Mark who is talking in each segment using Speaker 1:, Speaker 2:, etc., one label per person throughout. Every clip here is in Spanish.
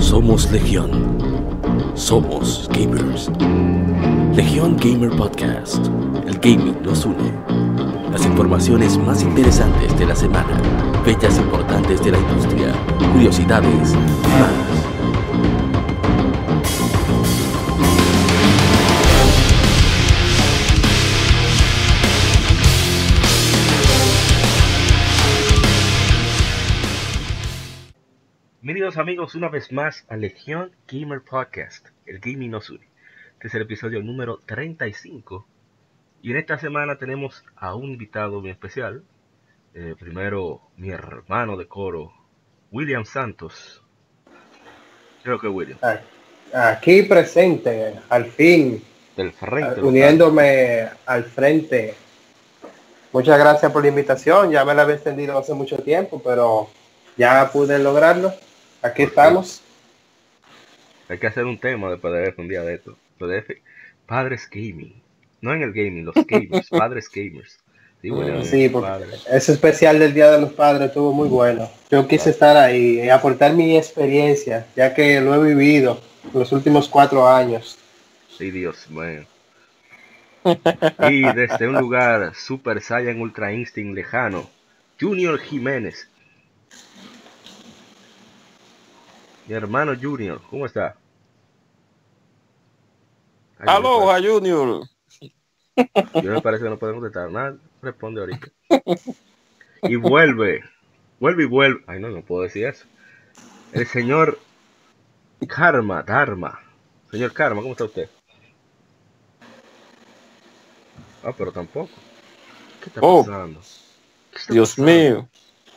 Speaker 1: Somos Legión. Somos gamers. Legión Gamer Podcast. El gaming nos une. Las informaciones más interesantes de la semana. Fechas importantes de la industria. Curiosidades y más.
Speaker 2: Bienvenidos amigos una vez más a Legión Gamer Podcast, el gaming nos une. Este es el episodio número 35 y en esta semana tenemos a un invitado muy especial. Primero mi hermano de coro, William Santos. Creo que William.
Speaker 3: Aquí presente, al fin,
Speaker 2: del frente,
Speaker 3: uniéndome al frente. Muchas gracias por la invitación, ya me la había extendido hace mucho tiempo, pero ya pude lograrlo. Aquí estamos.
Speaker 2: Hay que hacer un tema de PDF un día de esto. PDF, padres gaming. No en el gaming, los gamers, padres gamers. Sí, bueno,
Speaker 3: sí, porque ese especial del Día de los Padres estuvo muy bueno. Yo quise estar ahí y aportar mi experiencia, ya que lo he vivido los últimos 4 años.
Speaker 2: Sí, Dios mío. Y desde un lugar Super Saiyan Ultra Instinct lejano, Junior Jiménez. Mi hermano Junior, ¿cómo está?
Speaker 4: Aloha, Junior.
Speaker 2: Yo me parece que no podemos contestar nada. Responde ahorita. Y vuelve. Ay, no puedo decir eso. El señor Dharma. Señor Karma, ¿cómo está usted? Ah, pero tampoco. ¿Qué está pasando?
Speaker 4: Dios mío.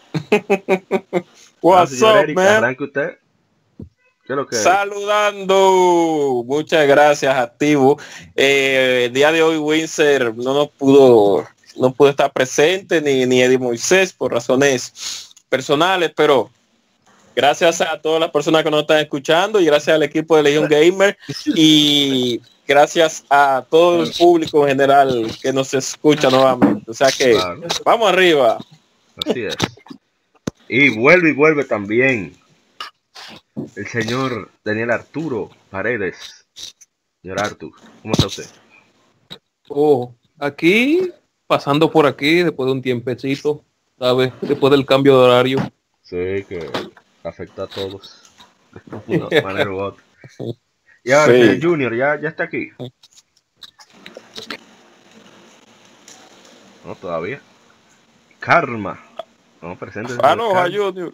Speaker 4: What's up,
Speaker 2: Eric,
Speaker 4: man?
Speaker 2: Arranque usted. ¿Qué es lo que hay?
Speaker 4: Saludando. Muchas gracias, activo. El día de hoy Windsor no pudo estar presente, ni Eddie Moisés, por razones personales, pero gracias a todas las personas que nos están escuchando y gracias al equipo de Legion Gamer y gracias a todo el público en general que nos escucha nuevamente. O sea que vamos arriba.
Speaker 2: Así es. Y vuelve también el señor Daniel Arturo Paredes. Señor Artur, ¿cómo está usted?
Speaker 5: Aquí, pasando por aquí, después de un tiempecito, ¿sabes? Después del cambio de horario.
Speaker 2: Sí, que afecta a todos. De una manera u otra. Y ahora sí. El Junior ya está aquí. No, todavía. Karma. No, presente.
Speaker 4: Aloha, Junior.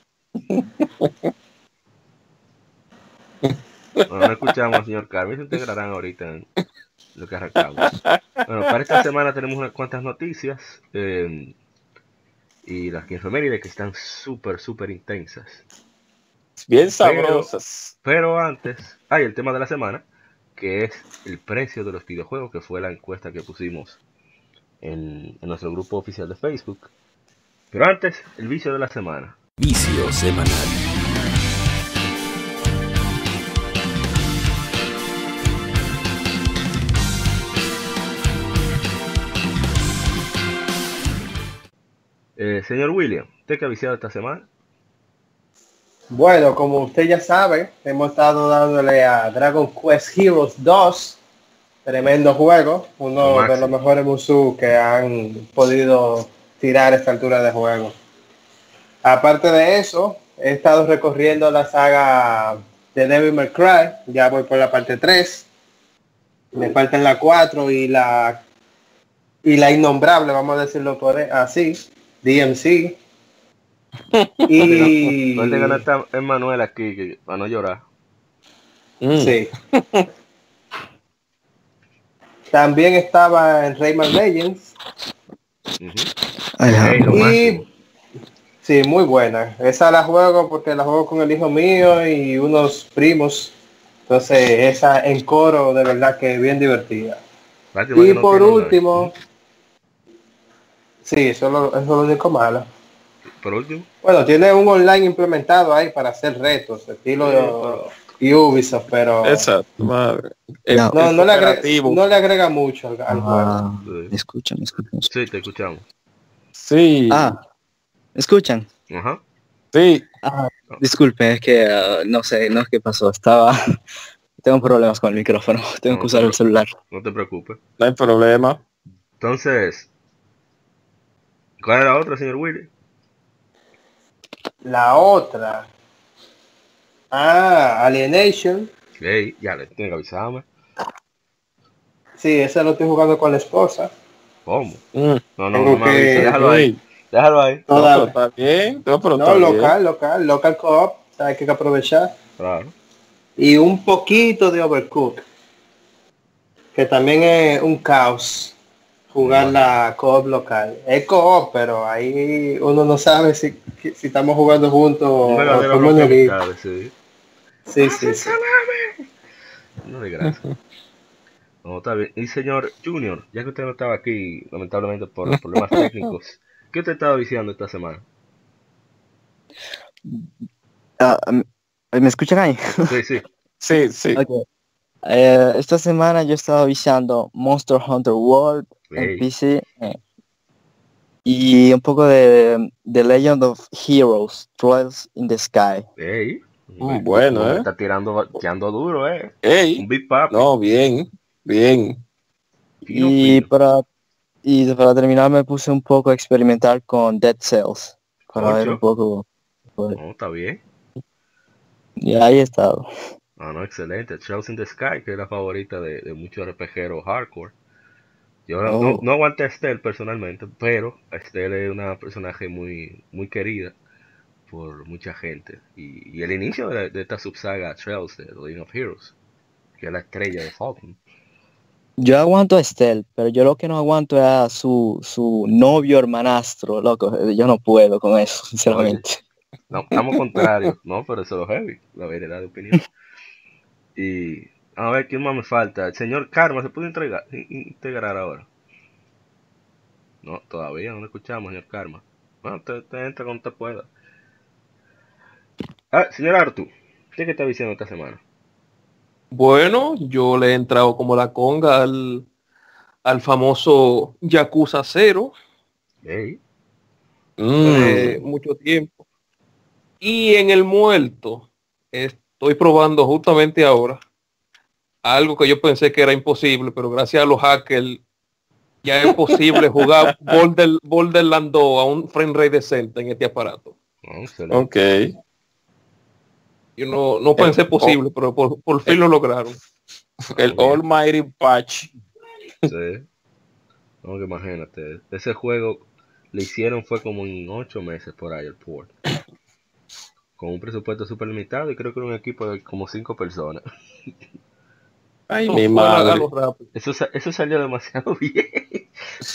Speaker 2: No escuchamos al señor Carmen, se integrarán ahorita en lo que arrancamos. Bueno, para esta semana tenemos unas cuantas noticias y las efemérides que están súper intensas.
Speaker 4: Bien sabrosas.
Speaker 2: Pero antes, hay el tema de la semana, que es el precio de los videojuegos, que fue la encuesta que pusimos en nuestro grupo oficial de Facebook. Pero antes, el vicio de la semana.
Speaker 1: Vicio semanal.
Speaker 2: Señor William, ¿usted qué ha viciado esta semana?
Speaker 3: Bueno, como usted ya sabe, hemos estado dándole a Dragon Quest Heroes 2, tremendo juego, uno de los mejores Musou que han podido tirar a esta altura de juego. Aparte de eso, he estado recorriendo la saga de Devil May Cry, ya voy por la parte 3, me faltan la 4 y la innombrable, vamos a decirlo así, DMC. Y
Speaker 2: no te ganaste a Emmanuel aquí para no llorar.
Speaker 3: Sí. También estaba en Rayman Legends. Y sí, muy buena. Esa la juego porque la juego con el hijo mío y unos primos. Entonces esa en coro de verdad que es bien divertida. Y por último, sí, eso es lo único malo.
Speaker 2: Por último,
Speaker 3: bueno, tiene un online implementado ahí para hacer retos, estilo Ubisoft, pero
Speaker 4: exacto, madre.
Speaker 3: No le agrega mucho al juego.
Speaker 6: ¿Me escuchan?
Speaker 2: Sí, te escuchamos.
Speaker 4: Sí.
Speaker 6: ¿Me escuchan?
Speaker 2: Ajá.
Speaker 4: Sí.
Speaker 6: Disculpe, es que no sé qué pasó. Tengo problemas con el micrófono. Tengo que usar el celular.
Speaker 2: No te preocupes.
Speaker 4: No hay problema.
Speaker 2: Entonces, ¿cuál es la otra, señor Willy?
Speaker 3: La otra. Alienation.
Speaker 2: Hey, ya le tengo que avisarme.
Speaker 3: Sí, ese lo estoy jugando con la esposa.
Speaker 2: ¿Cómo?
Speaker 4: Mm.
Speaker 2: No,
Speaker 3: Tengo
Speaker 2: me avisa,
Speaker 3: que-
Speaker 2: déjalo ahí. Déjalo ahí.
Speaker 4: No,
Speaker 3: Toda-
Speaker 4: pero está bien. No, pero
Speaker 3: No,
Speaker 4: está bien.
Speaker 3: local co-op. O sea, hay que aprovechar.
Speaker 2: Claro.
Speaker 3: Y un poquito de Overcooked. Que también es un caos jugar la co-op local. Es co-op, pero ahí uno no sabe si estamos jugando juntos
Speaker 2: Un
Speaker 3: o
Speaker 2: verdadero
Speaker 3: somos enemigos.
Speaker 2: rompeamistades, sí.
Speaker 3: Sí.
Speaker 2: No de gracia. No, está bien. Y señor Junior, ya que usted no estaba aquí, lamentablemente por los problemas técnicos, ¿qué usted estaba viciando esta semana?
Speaker 6: ¿Me escuchan ahí?
Speaker 2: Sí, sí.
Speaker 4: Sí.
Speaker 6: Ok. Esta semana yo estaba viciando Monster Hunter World en
Speaker 2: Ey.
Speaker 6: PC y un poco de The Legend of Heroes, Trails in the Sky.
Speaker 2: Ey.
Speaker 4: Bueno,
Speaker 2: No, está tirando duro, Un
Speaker 4: Ey.
Speaker 2: Big Papi.
Speaker 4: No, bien.
Speaker 2: Fino,
Speaker 6: Y
Speaker 2: fino.
Speaker 6: para terminar me puse un poco a experimentar con Dead Cells para ver
Speaker 2: Concho.
Speaker 6: un poco.
Speaker 2: No, está bien.
Speaker 6: Y ahí he estado.
Speaker 2: No, excelente. Trails in the Sky, que es la favorita de muchos RPGeros hardcore. Yo no aguanté a Estelle personalmente, pero Estelle es una personaje muy, muy querida por mucha gente. Y el inicio de esta subsaga Trails de The Legend of Heroes, que es la estrella de Falcon.
Speaker 6: Yo aguanto a Estelle, pero yo lo que no aguanto es a su novio hermanastro, loco. Yo no puedo con eso, sinceramente.
Speaker 2: No, estamos contrarios, no, pero eso es lo heavy, la variedad de opinión. Y a ver, ¿quién más me falta? El señor Karma, ¿se puede integrar ahora? No, todavía no lo escuchamos, señor Karma. Bueno, te entra cuando te pueda. Señor Artu, ¿usted qué está diciendo esta semana?
Speaker 5: Bueno, yo le he entrado como la conga al famoso Yakuza 0
Speaker 2: Ey,
Speaker 5: de mucho tiempo. Y en el muerto estoy probando justamente ahora algo que yo pensé que era imposible, pero gracias a los hackers ya es posible jugar Borderlands 2 a un frame rate decente en este aparato.
Speaker 2: excelente.
Speaker 4: Ok.
Speaker 5: Yo no pensé posible, pero por fin lo lograron.
Speaker 4: El Almighty Patch.
Speaker 2: Sí. No, que imagínate, ese juego le hicieron fue como en 8 meses por ahí el port. Con un presupuesto súper limitado y creo que era un equipo de como 5 personas.
Speaker 4: Ay,
Speaker 5: Eso
Speaker 4: mi
Speaker 5: fue a
Speaker 4: madre.
Speaker 5: lo rápido.
Speaker 2: Eso salió demasiado bien.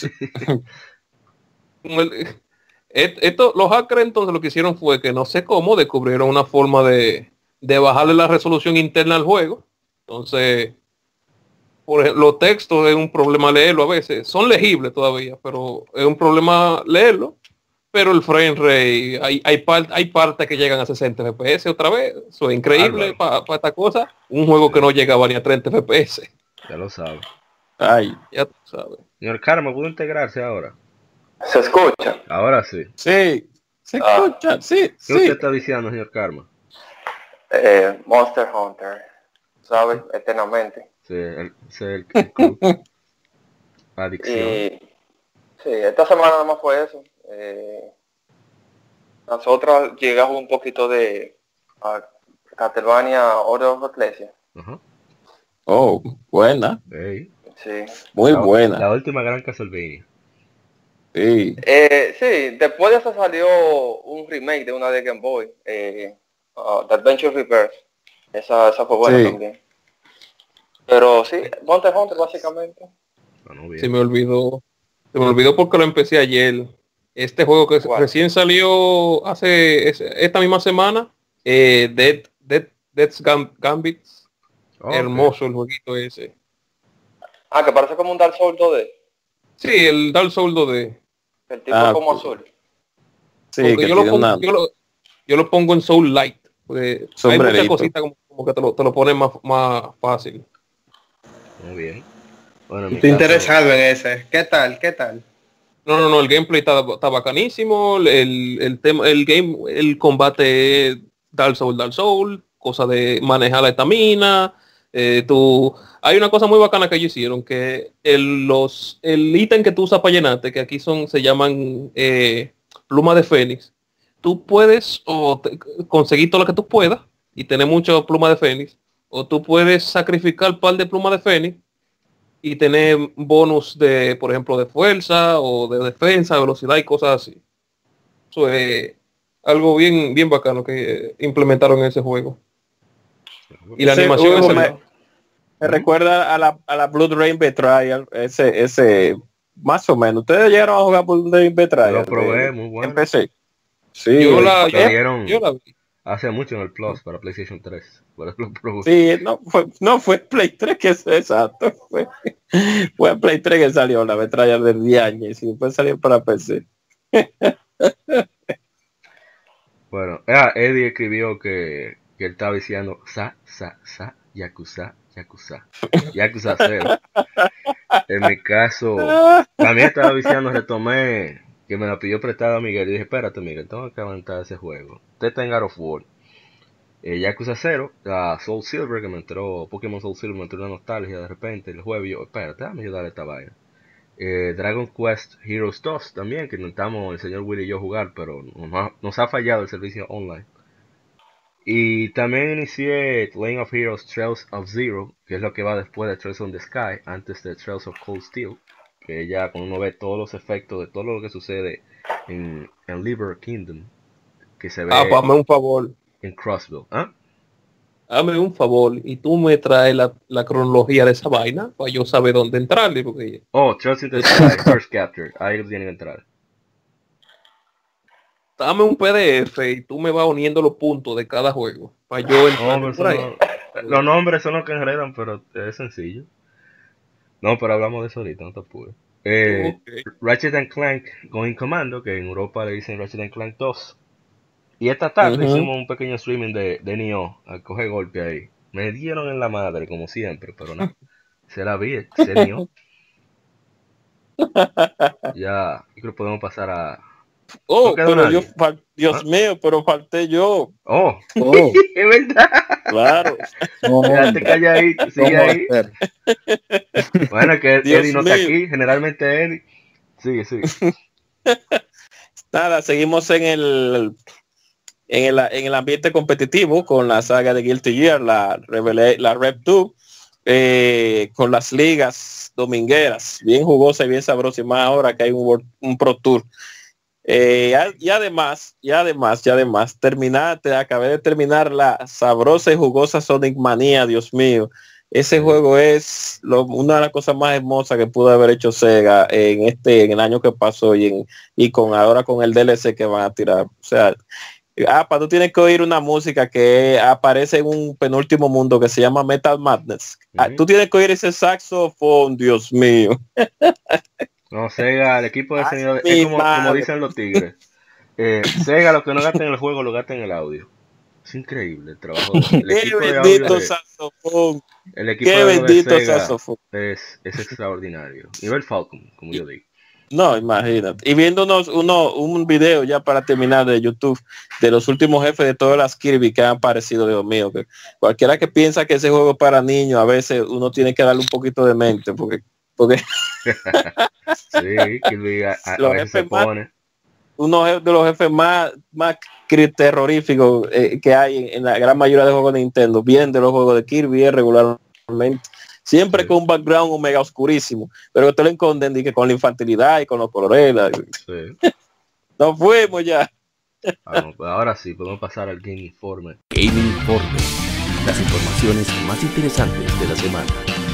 Speaker 5: Los hackers entonces lo que hicieron fue que no sé cómo descubrieron una forma de bajarle la resolución interna al juego. Entonces, por ejemplo, los textos es un problema leerlo a veces. Son legibles todavía, pero es un problema leerlo. Pero el frame rate, hay partes que llegan a 60 FPS otra vez. Eso es increíble para esta cosa. Un juego que no llegaba ni a 30 FPS.
Speaker 2: Ya lo sabe.
Speaker 4: Ay.
Speaker 5: Ya tú sabes.
Speaker 2: Señor Karma, ¿pudo integrarse ahora?
Speaker 3: ¿Se escucha?
Speaker 2: Ahora sí.
Speaker 4: Sí. Se escucha. Sí.
Speaker 2: ¿Qué usted está diciendo, señor Karma?
Speaker 3: Monster Hunter. ¿Sabes? Eternamente.
Speaker 2: Sí, el club. Adicción.
Speaker 3: Sí, esta semana nada más fue eso. Nosotros llegamos un poquito de Castlevania Order of Ecclesia.
Speaker 2: Ajá.
Speaker 4: Oh, buena.
Speaker 2: Ey.
Speaker 3: Sí.
Speaker 4: Muy buena.
Speaker 2: La última gran Castlevania.
Speaker 4: Sí.
Speaker 3: Sí, después de eso salió un remake de una de Game Boy, The Adventure Reverse. Esa fue buena también. Pero sí, Monster Hunter básicamente.
Speaker 2: Bien.
Speaker 5: Se me olvidó porque lo empecé ayer. Este juego que recién salió esta misma semana, Death's Gambit. Hermoso el jueguito ese.
Speaker 3: Que parece como un Dark Souls 2D.
Speaker 5: Sí, el Dark Souls 2D.
Speaker 3: El tipo como azul.
Speaker 4: Sí, que
Speaker 5: yo lo pongo en Soul Light. Porque hay muchas cositas como que te lo ponen más fácil.
Speaker 2: Muy bien. Bueno,
Speaker 3: Estoy interesado en ese. ¿Qué tal?
Speaker 5: No, el gameplay está bacanísimo, el combate es Dark Soul, cosa de manejar la estamina. Hay una cosa muy bacana que ellos hicieron, que el ítem que tú usas para llenarte, que aquí se llaman plumas de Fénix. Tú puedes conseguir todo lo que tú puedas y tener muchas plumas de Fénix, o tú puedes sacrificar un par de plumas de Fénix y tener bonus de, por ejemplo, de fuerza o de defensa, velocidad y cosas así. Eso es algo bien, bien bacano que implementaron en ese juego. Y la animación
Speaker 4: me recuerda a la Blood Rain Betrayal, ese más o menos. ¿Ustedes llegaron a jugar Blood Rain Betrayal?
Speaker 2: Lo probé, muy bueno.
Speaker 4: Empecé. Sí,
Speaker 5: yo la vi.
Speaker 2: Hace mucho en el Plus para PlayStation 3. Por eso lo probé.
Speaker 4: Sí, no fue Play 3 que es exacto. Fue Play 3 que salió la Betrayal del 10 años y después salió para PC.
Speaker 2: Bueno, Eddie escribió que él estaba diciendo Yakuza 0. En mi caso, también estaba diciendo, retomé, que me la pidió prestada Miguel y dije, espérate Miguel, tengo que aguantar ese juego. Usted está en God of War. Yakuza 0, Soul Silver, que me entró, Pokémon Soul Silver, me entró una nostalgia de repente el jueves, yo, espérate, déjame ayudar a esta vaina. Dragon Quest Heroes 2 también, que intentamos el señor Willy y yo jugar, pero nos ha fallado el servicio online. Y también inicié Lane of Heroes Trails of Zero, que es lo que va después de Trails on the Sky, antes de Trails of Cold Steel, que ya cuando uno ve todos los efectos de todo lo que sucede en Liber Kingdom, que se ve
Speaker 5: hazme un favor.
Speaker 2: En Crossville.
Speaker 5: Hazme un favor y tú me traes la cronología de esa vaina para yo saber dónde entrarle. Porque...
Speaker 2: Trails in the Sky, First Capture, ahí tienen que entrar.
Speaker 5: Dame un PDF y tú me vas uniendo los puntos de cada juego para yo entrar por ahí.
Speaker 2: Los nombres son los que enredan, pero es sencillo. No, pero hablamos de eso ahorita, no te apures. Okay. Ratchet & Clank Going Commando, que en Europa le dicen Ratchet & Clank 2. Y esta tarde hicimos un pequeño streaming de Nioh, a coger golpe ahí. Me dieron en la madre, como siempre, pero no. Se la vi, se Nioh. Ya, creo que podemos pasar a...
Speaker 4: pero Dios mío, pero falté yo.
Speaker 2: Es verdad.
Speaker 4: Claro.
Speaker 2: Quédate calladito, sigue ahí. Bueno, que Eddie no está aquí, generalmente Eddie. Sigue.
Speaker 4: Nada, seguimos en el ambiente competitivo con la saga de Guilty Gear, la Rev 2, con las ligas domingueras, bien jugosa y bien sabrosa, y más ahora que hay un Pro Tour. Y además, acabé de terminar la sabrosa y jugosa Sonic Mania, Dios mío. Ese juego es una de las cosas más hermosas que pudo haber hecho Sega en el año que pasó y ahora con el DLC que van a tirar. O sea, tú tienes que oír una música que aparece en un penúltimo mundo que se llama Metal Madness. Tú tienes que oír ese saxofón, Dios mío.
Speaker 2: No, Sega, el equipo de sonido es como dicen los tigres. Sega, lo que no gasta en el juego, lo gasta en el audio. Es increíble el trabajo.
Speaker 4: Qué bendito saxofón.
Speaker 2: El equipo de Sega es extraordinario. Nivel Falcon, como yo digo.
Speaker 4: No, imagínate. Y viéndonos un video ya para terminar de YouTube de los últimos jefes de todas las Kirby que han aparecido, Dios mío, que cualquiera que piensa que ese juego es para niños, a veces uno tiene que darle un poquito de mente, porque
Speaker 2: sí, Kirby a veces se pone.
Speaker 4: Uno de los jefes más terroríficos que hay en la gran mayoría de juegos de Nintendo, bien de los juegos de Kirby regularmente. Siempre con un background mega oscurísimo, pero que te lo esconden y que con la infantilidad y con los colores.
Speaker 2: Sí.
Speaker 4: Nos fuimos ya.
Speaker 2: Vamos, pues ahora sí, podemos pasar al Game Informe.
Speaker 1: Game Informe. Las informaciones más interesantes de la semana.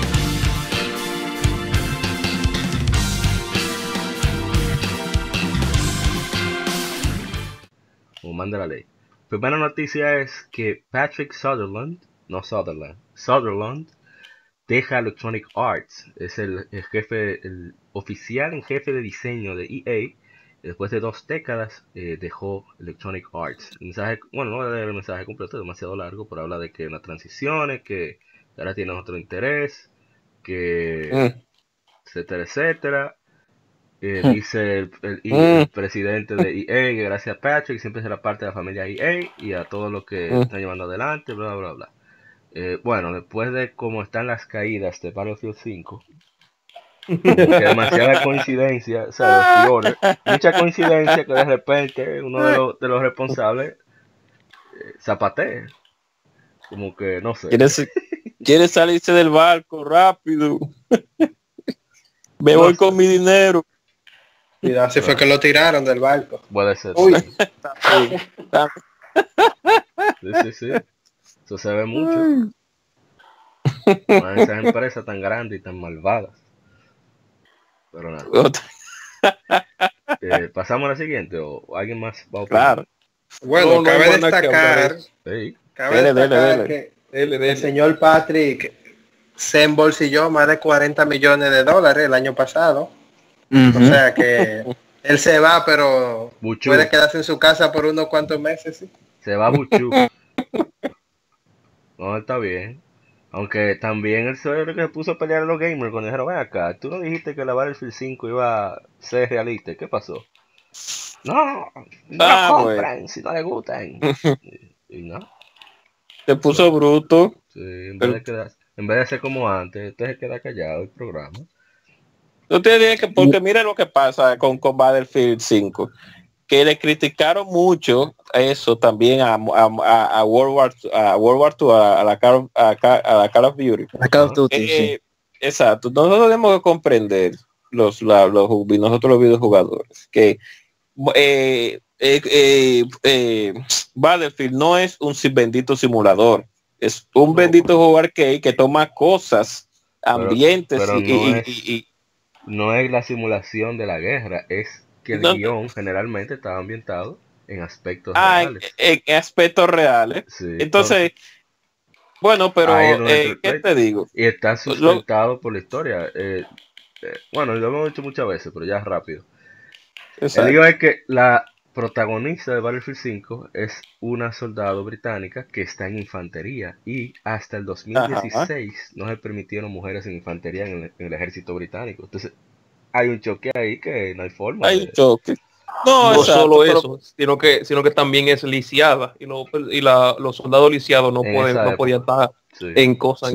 Speaker 2: Como manda la ley. Primera noticia es que Patrick Sutherland deja Electronic Arts, es el oficial en jefe de diseño de EA. Después de 2 décadas dejó Electronic Arts. El mensaje, bueno, no voy a leer el mensaje completo, es demasiado largo, pero habla de que en las transiciones, que ahora tiene otro interés, que etcétera. Dice el presidente de EA que gracias a Patrick siempre será parte de la familia EA y a todo lo que están llevando adelante, bla, bla, bla. Bueno, después de cómo están las caídas de Battlefield 5, como que demasiada coincidencia, ¿sabes? Mucha coincidencia que de repente uno de los responsables zapatee. Como que, no sé.
Speaker 4: Quiere salirse del barco rápido. Me voy con mi dinero.
Speaker 3: Mira, así fue que lo tiraron del barco.
Speaker 2: Puede ser.
Speaker 3: Uy.
Speaker 2: Sí. Eso se ve mucho. Con esas empresas tan grandes y tan malvadas. Pero nada. ¿Pasamos a la siguiente o alguien más va a opinar?
Speaker 4: Claro.
Speaker 3: Bueno, cabe destacar, que el señor Patrick se embolsilló más de 40 millones de dólares el año pasado. O sea que él se va, pero Buchu. Puede quedarse en su casa por unos cuantos meses. ¿Sí?
Speaker 2: Se va Buchu. No, está bien. Aunque también él se que puso a pelear a los gamers cuando dijeron, ven acá, tú no dijiste que la Battlefield 5 iba a ser realista. ¿Qué pasó? No compran, si no le gustan. y no.
Speaker 4: Se puso bruto.
Speaker 2: Sí, en vez de ser como antes, usted se queda callado el programa.
Speaker 4: No te dije que porque mira lo que pasa con Battlefield 5, que le criticaron mucho eso también a World War II, a la Call of Duty.
Speaker 6: Sí.
Speaker 4: Exacto. Nosotros tenemos que comprender nosotros los videojugadores que Battlefield no es un bendito simulador, es un bendito juego arcade que toma cosas, ambientes
Speaker 2: pero no es la simulación de la guerra, es que el guión generalmente estaba ambientado en aspectos reales.
Speaker 4: En aspectos reales. Sí, entonces, bueno, pero ¿qué te digo?
Speaker 2: Y está sustentado por la historia. Bueno, lo hemos dicho muchas veces, pero ya rápido. Exacto. El lío es que la protagonista de Battlefield 5 es una soldado británica que está en infantería y hasta el 2016 no se permitieron mujeres en infantería en el ejército británico. Entonces hay un choque ahí que no hay forma.
Speaker 4: Hay un choque. No
Speaker 5: exacto, solo eso, sino que también es lisiada y los soldados lisiados no podían estar en cosas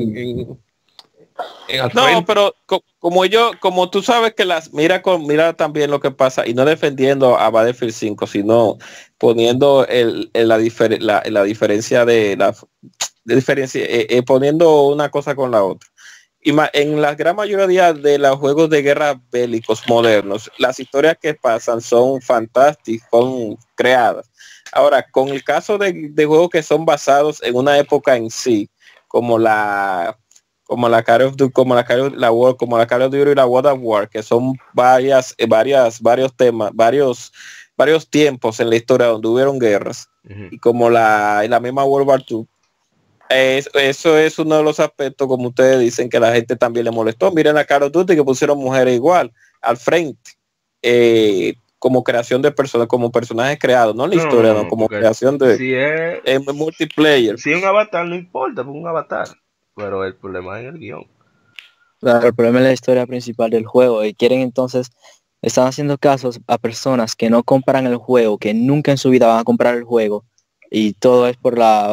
Speaker 4: no, pero como tú sabes que mira también lo que pasa, y no defendiendo a Battlefield 5, sino poniendo la diferencia poniendo una cosa con la otra. Y en la gran mayoría de los juegos de guerra bélicos modernos, las historias que pasan son fantásticas, son creadas. Ahora, con el caso de juegos que son basados en una época en sí, como la Call of Duty y la World of War, que son varios temas, varios tiempos en la historia donde hubieron guerras, y como la misma World War II. Eso es uno de los aspectos, como ustedes dicen, que la gente también le molestó. Miren a Call of Duty, que pusieron mujeres igual al frente, como creación de personas, como personajes creados, no la historia, no como creación de multiplayer.
Speaker 2: Si es un avatar, no importa, pues un avatar. Pero el problema es en el guión.
Speaker 6: Claro, el problema es la historia principal del juego. Y están haciendo casos a personas que no compran el juego, que nunca en su vida van a comprar el juego. Y todo es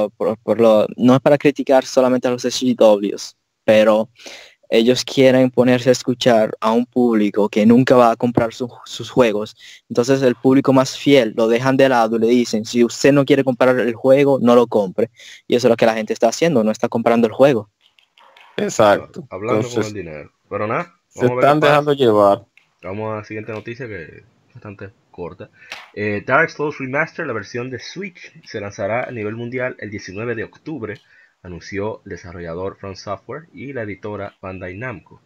Speaker 6: no es para criticar solamente a los SJWs, pero ellos quieren ponerse a escuchar a un público que nunca va a comprar sus juegos. Entonces el público más fiel lo dejan de lado y le dicen, si usted no quiere comprar el juego, no lo compre. Y eso es lo que la gente está haciendo, no está comprando el juego.
Speaker 4: Exacto.
Speaker 2: Hablando con el dinero. Pero nada,
Speaker 4: se están dejando llevar.
Speaker 2: Vamos a la siguiente noticia que es bastante corta. Dark Souls Remaster, la versión de Switch, se lanzará a nivel mundial el 19 de octubre. Anunció el desarrollador From Software y la editora Bandai Namco.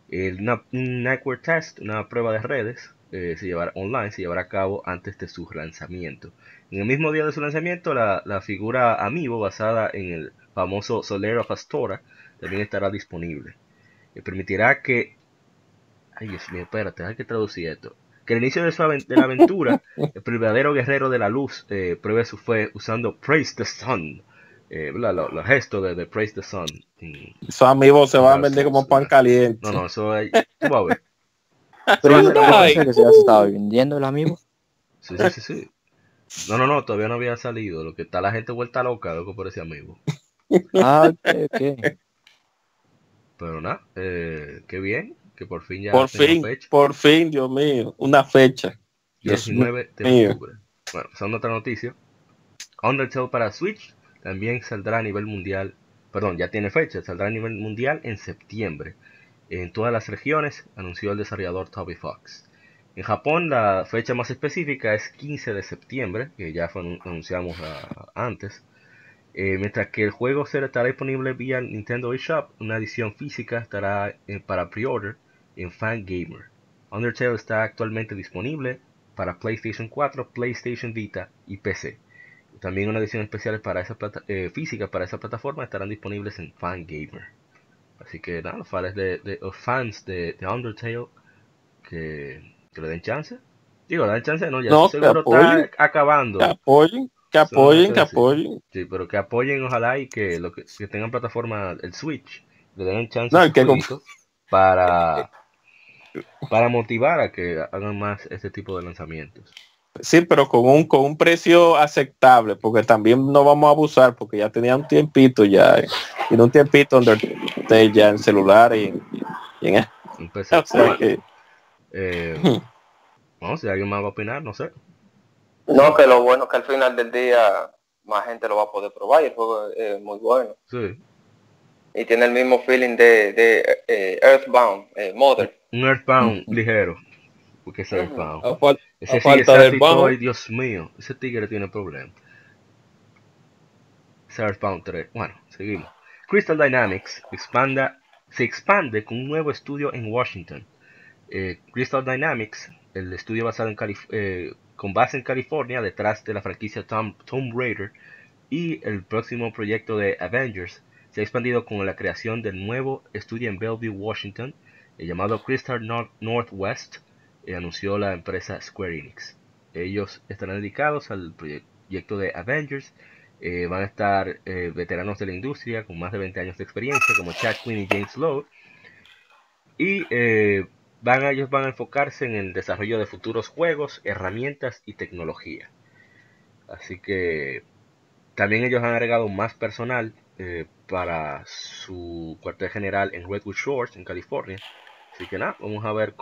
Speaker 2: Un network test, una prueba de redes online, se llevará a cabo antes de su lanzamiento. En el mismo día de su lanzamiento, la figura Amiibo, basada en el famoso Soldier of Astora, también estará disponible. Permitirá que... Ay, Dios mío, espérate, hay que traducir esto. Que al inicio de la aventura, el verdadero guerrero de la luz pruebe su fe usando Praise the Sun. Los gestos de Praise the Sun.
Speaker 4: Esos amigos se van a vender como pan caliente.
Speaker 2: No, eso es... Tú vas a ver.
Speaker 6: Pero
Speaker 5: Sí,
Speaker 6: no puede
Speaker 5: ay.
Speaker 6: ser que se estaba vendiendo el amigo.
Speaker 2: Sí. No, todavía no había salido. Lo que está la gente vuelta loca, loco, por ese amigo.
Speaker 6: Ah, ok.
Speaker 2: Pero nada, qué bien, que por fin ya tengan fecha.
Speaker 4: Por fin, Dios mío, una fecha. Dios
Speaker 2: 19 de
Speaker 4: mío.
Speaker 2: octubre. Bueno, pasando a otra noticia. Undertale para Switch también saldrá a nivel mundial. Perdón, ya tiene fecha, saldrá a nivel mundial en septiembre. En todas las regiones, anunció el desarrollador Toby Fox. En Japón la fecha más específica es 15 de septiembre, que ya anunciamos antes. Mientras que el juego estará disponible vía Nintendo eShop, una edición física estará para pre-order en Fangamer. Undertale está actualmente disponible para PlayStation 4, PlayStation Vita y PC. También una edición especial para esa física para esa plataforma estarán disponibles en Fangamer. Así que nada, los fans de Undertale que le den chance. Digo, le den chance, no, ya
Speaker 4: No,
Speaker 2: eso seguro está acabando.
Speaker 4: que apoyen.
Speaker 2: Sí, pero que apoyen, ojalá, y que que tengan plataforma, el Switch, le den chance
Speaker 4: No,
Speaker 2: a
Speaker 4: el
Speaker 2: sus
Speaker 4: que
Speaker 2: jueguitos para motivar a que hagan más este tipo de lanzamientos.
Speaker 4: sí, pero con un precio aceptable, porque también no vamos a abusar, porque ya tenía un tiempito tiene un tiempito Undertale ya en celular y en
Speaker 2: Empecé.
Speaker 4: o sea que
Speaker 2: Vamos, si alguien más va a opinar, no sé.
Speaker 3: No, que lo bueno es que al final del día más gente lo va a poder probar y el juego es muy bueno.
Speaker 2: Sí.
Speaker 3: Y tiene el mismo feeling de Earthbound, Mother.
Speaker 2: Un Earthbound ligero. Porque es Earthbound. Ese
Speaker 5: A
Speaker 2: sigue
Speaker 5: falta del
Speaker 2: Earthbound,
Speaker 5: bound.
Speaker 2: Dios mío. Ese tigre tiene problemas. Earthbound 3. Bueno, seguimos. Crystal Dynamics se expande con un nuevo estudio en Washington. Crystal Dynamics, el estudio basado con base en California, detrás de la franquicia Tomb Raider y el próximo proyecto de Avengers, se ha expandido con la creación del nuevo estudio en Bellevue, Washington, llamado Crystal Northwest, anunció la empresa Square Enix. Ellos estarán dedicados al proyecto de Avengers. Van a estar veteranos de la industria con más de 20 años de experiencia, como Chad Quinn y James Lowe, y ellos van a enfocarse en el desarrollo de futuros juegos, herramientas y tecnología. Así que también ellos han agregado más personal para su cuartel general en Redwood Shores, en California. Así que nada, vamos a ver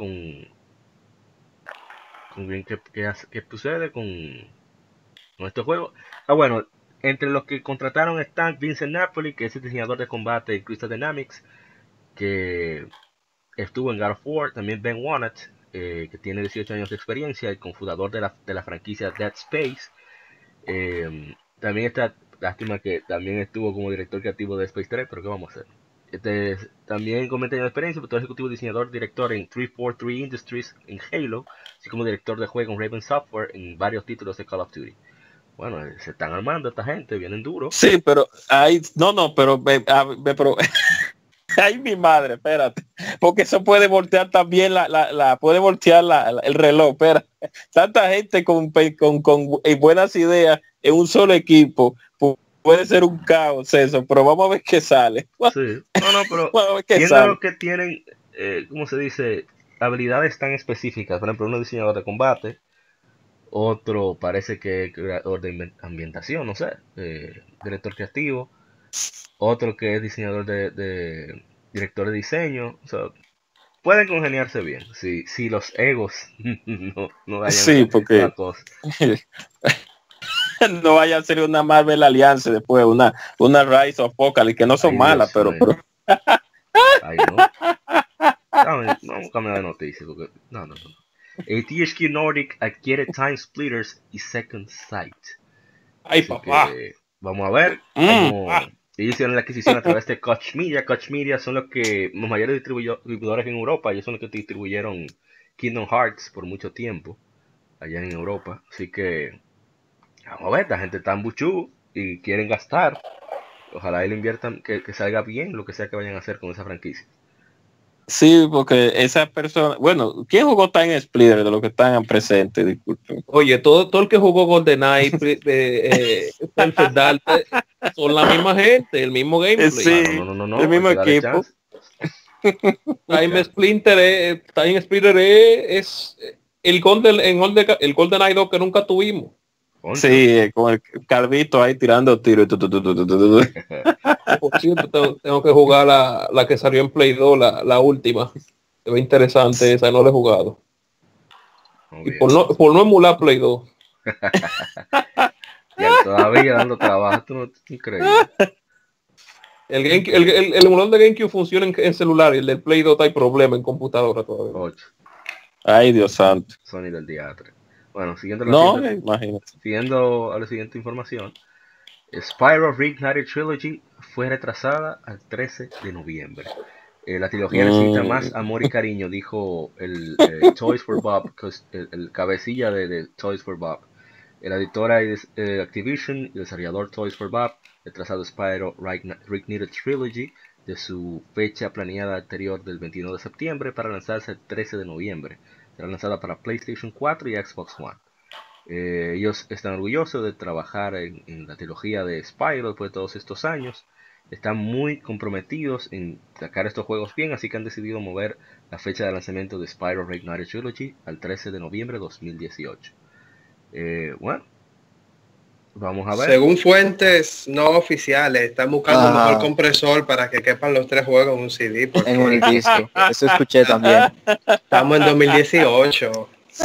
Speaker 2: qué sucede con este juego. Bueno, entre los que contrataron están Vincent Napoli, que es el diseñador de combate de Crystal Dynamics, que estuvo en God of War. También Ben Wannett, que tiene 18 años de experiencia, el cofundador de la franquicia Dead Space. También está, lástima que también estuvo como director creativo de Space 3, pero ¿qué vamos a hacer? También con 20 años de experiencia, pero ejecutivo diseñador, director en 343 Industries en Halo, así como director de juego en Raven Software en varios títulos de Call of Duty. Bueno, se están armando esta gente, vienen duros.
Speaker 4: sí, pero pero ay, mi madre, espérate, porque eso puede voltear también puede voltear el reloj, espera. Tanta gente con buenas ideas en un solo equipo, puede ser un caos eso, pero vamos a ver qué sale.
Speaker 2: Sí, no, pero
Speaker 4: Vamos a ver qué
Speaker 2: tienen
Speaker 4: sale.
Speaker 2: los que tienen, ¿cómo se dice? Habilidades tan específicas. Por ejemplo, uno es diseñador de combate, otro parece que es creador de ambientación, no sé, director creativo, otro que es diseñador de director de diseño. O sea, pueden congeniarse bien si los egos no dañan
Speaker 4: Sí, porque
Speaker 2: la cosa.
Speaker 4: no vaya a ser una Marvel Alliance después, una Rise of Apocalypse, que no son
Speaker 2: Ay,
Speaker 4: malas,
Speaker 2: Dios
Speaker 4: pero
Speaker 2: mío. Ay, no. Vamos a cambiar de noticia porque no. THQ Nordic adquiere Time Splitters y Second Sight.
Speaker 5: Ay,
Speaker 2: Así
Speaker 5: papá.
Speaker 2: que vamos a ver cómo ellos hicieron la adquisición a través de Koch Media. Koch Media son los mayores distribuidores en Europa. Ellos son los que distribuyeron Kingdom Hearts por mucho tiempo allá en Europa. Así que vamos a ver, la gente está en buchú y quieren gastar. Ojalá él inviertan, que salga bien lo que sea que vayan a hacer con esa franquicia.
Speaker 4: sí, porque esa persona, bueno, ¿quién jugó Time Splitter de los que están presentes? Disculpen.
Speaker 5: Oye, todo el que jugó GoldenEye, Perfect Dark, son la misma gente, el mismo gameplay.
Speaker 4: Sí,
Speaker 2: No,
Speaker 4: el mismo
Speaker 2: hay que darle
Speaker 4: equipo.
Speaker 2: chance.
Speaker 5: Time Splinter es el GoldenEye 2 que nunca tuvimos.
Speaker 4: Sí, con el calvito ahí tirando tiros.
Speaker 5: Por cierto, tengo que jugar la que salió en Play 2, la última. Se ve interesante esa, no la he jugado. Y por no emular Play 2.
Speaker 2: Ya todavía dando trabajo, tú no es increíble.
Speaker 5: El emulador de GameCube funciona en celular y el del Play 2 hay problema en computadora todavía.
Speaker 2: 8.
Speaker 4: Ay, Dios santo.
Speaker 2: Sony del diatre. Bueno, siguiendo a la siguiente información. Spyro Reignited Trilogy fue retrasada al 13 de noviembre. La trilogía necesita más amor y cariño, dijo el Toys for Bob, el cabecilla de Toys for Bob. La editora Activision y el desarrollador Toys for Bob retrasado Spyro Reignited Trilogy de su fecha planeada anterior del 21 de septiembre para lanzarse el 13 de noviembre. Será lanzada para PlayStation 4 y Xbox One. Ellos están orgullosos de trabajar en la trilogía de Spyro después de todos estos años. Están muy comprometidos en sacar estos juegos bien, así que han decidido mover la fecha de lanzamiento de Spyro Reignited Trilogy al 13 de noviembre de 2018. Bueno, vamos a ver.
Speaker 3: Según fuentes no oficiales, están buscando un mejor compresor para que quepan los 3 juegos en un CD.
Speaker 6: En un disco. Eso escuché también.
Speaker 3: Estamos en 2018.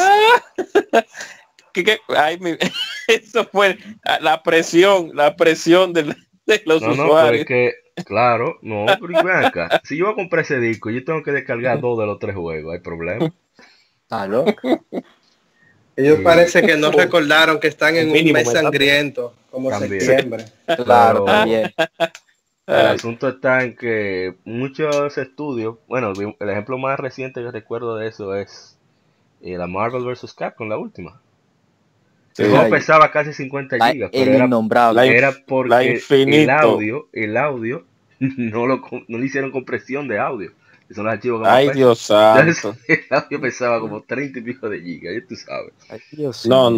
Speaker 4: Eso fue la presión de los usuarios.
Speaker 2: Porque, claro, pero ven acá. Si yo voy a comprar ese disco, yo tengo que descargar 2 de los 3 juegos, ¿hay problema?
Speaker 6: ¿Aló?
Speaker 3: Ellos parece que no recordaron que están en un mes sangriento, como
Speaker 2: también.
Speaker 3: septiembre.
Speaker 6: Claro, también.
Speaker 2: El asunto está en que muchos estudios, bueno, el ejemplo más reciente que recuerdo de eso es la Marvel vs. Capcom, la última. El juego pesaba casi 50 gigas, pero era porque el audio no le hicieron compresión de audio. Son los archivos que
Speaker 4: Ay, Dios santo.
Speaker 2: El audio pesaba como 30 y pico de gigas, ya tú sabes.
Speaker 6: Ay, Dios
Speaker 4: no.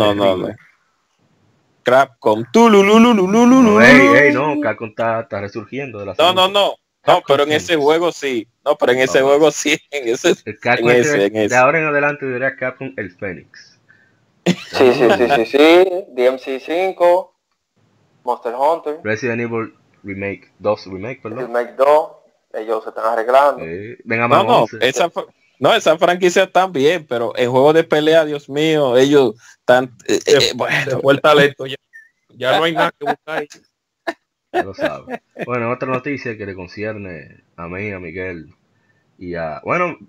Speaker 4: Capcom.
Speaker 2: No, Capcom está resurgiendo de la
Speaker 4: No, pero en ese juego sí. No, pero en ese juego sí.
Speaker 2: De ahora en adelante diría Capcom el Fénix.
Speaker 6: Sí. DMC5, Monster Hunter,
Speaker 2: Resident Evil Remake 2, perdón.
Speaker 6: Remake 2, ellos se están arreglando.
Speaker 4: Esa franquicia están bien, pero en juegos de pelea, Dios mío, ellos están
Speaker 5: bueno, fue el talento ya no hay nada que buscar ahí.
Speaker 2: Ya lo sabe. Bueno, otra noticia que le concierne a mí, a Miguel y a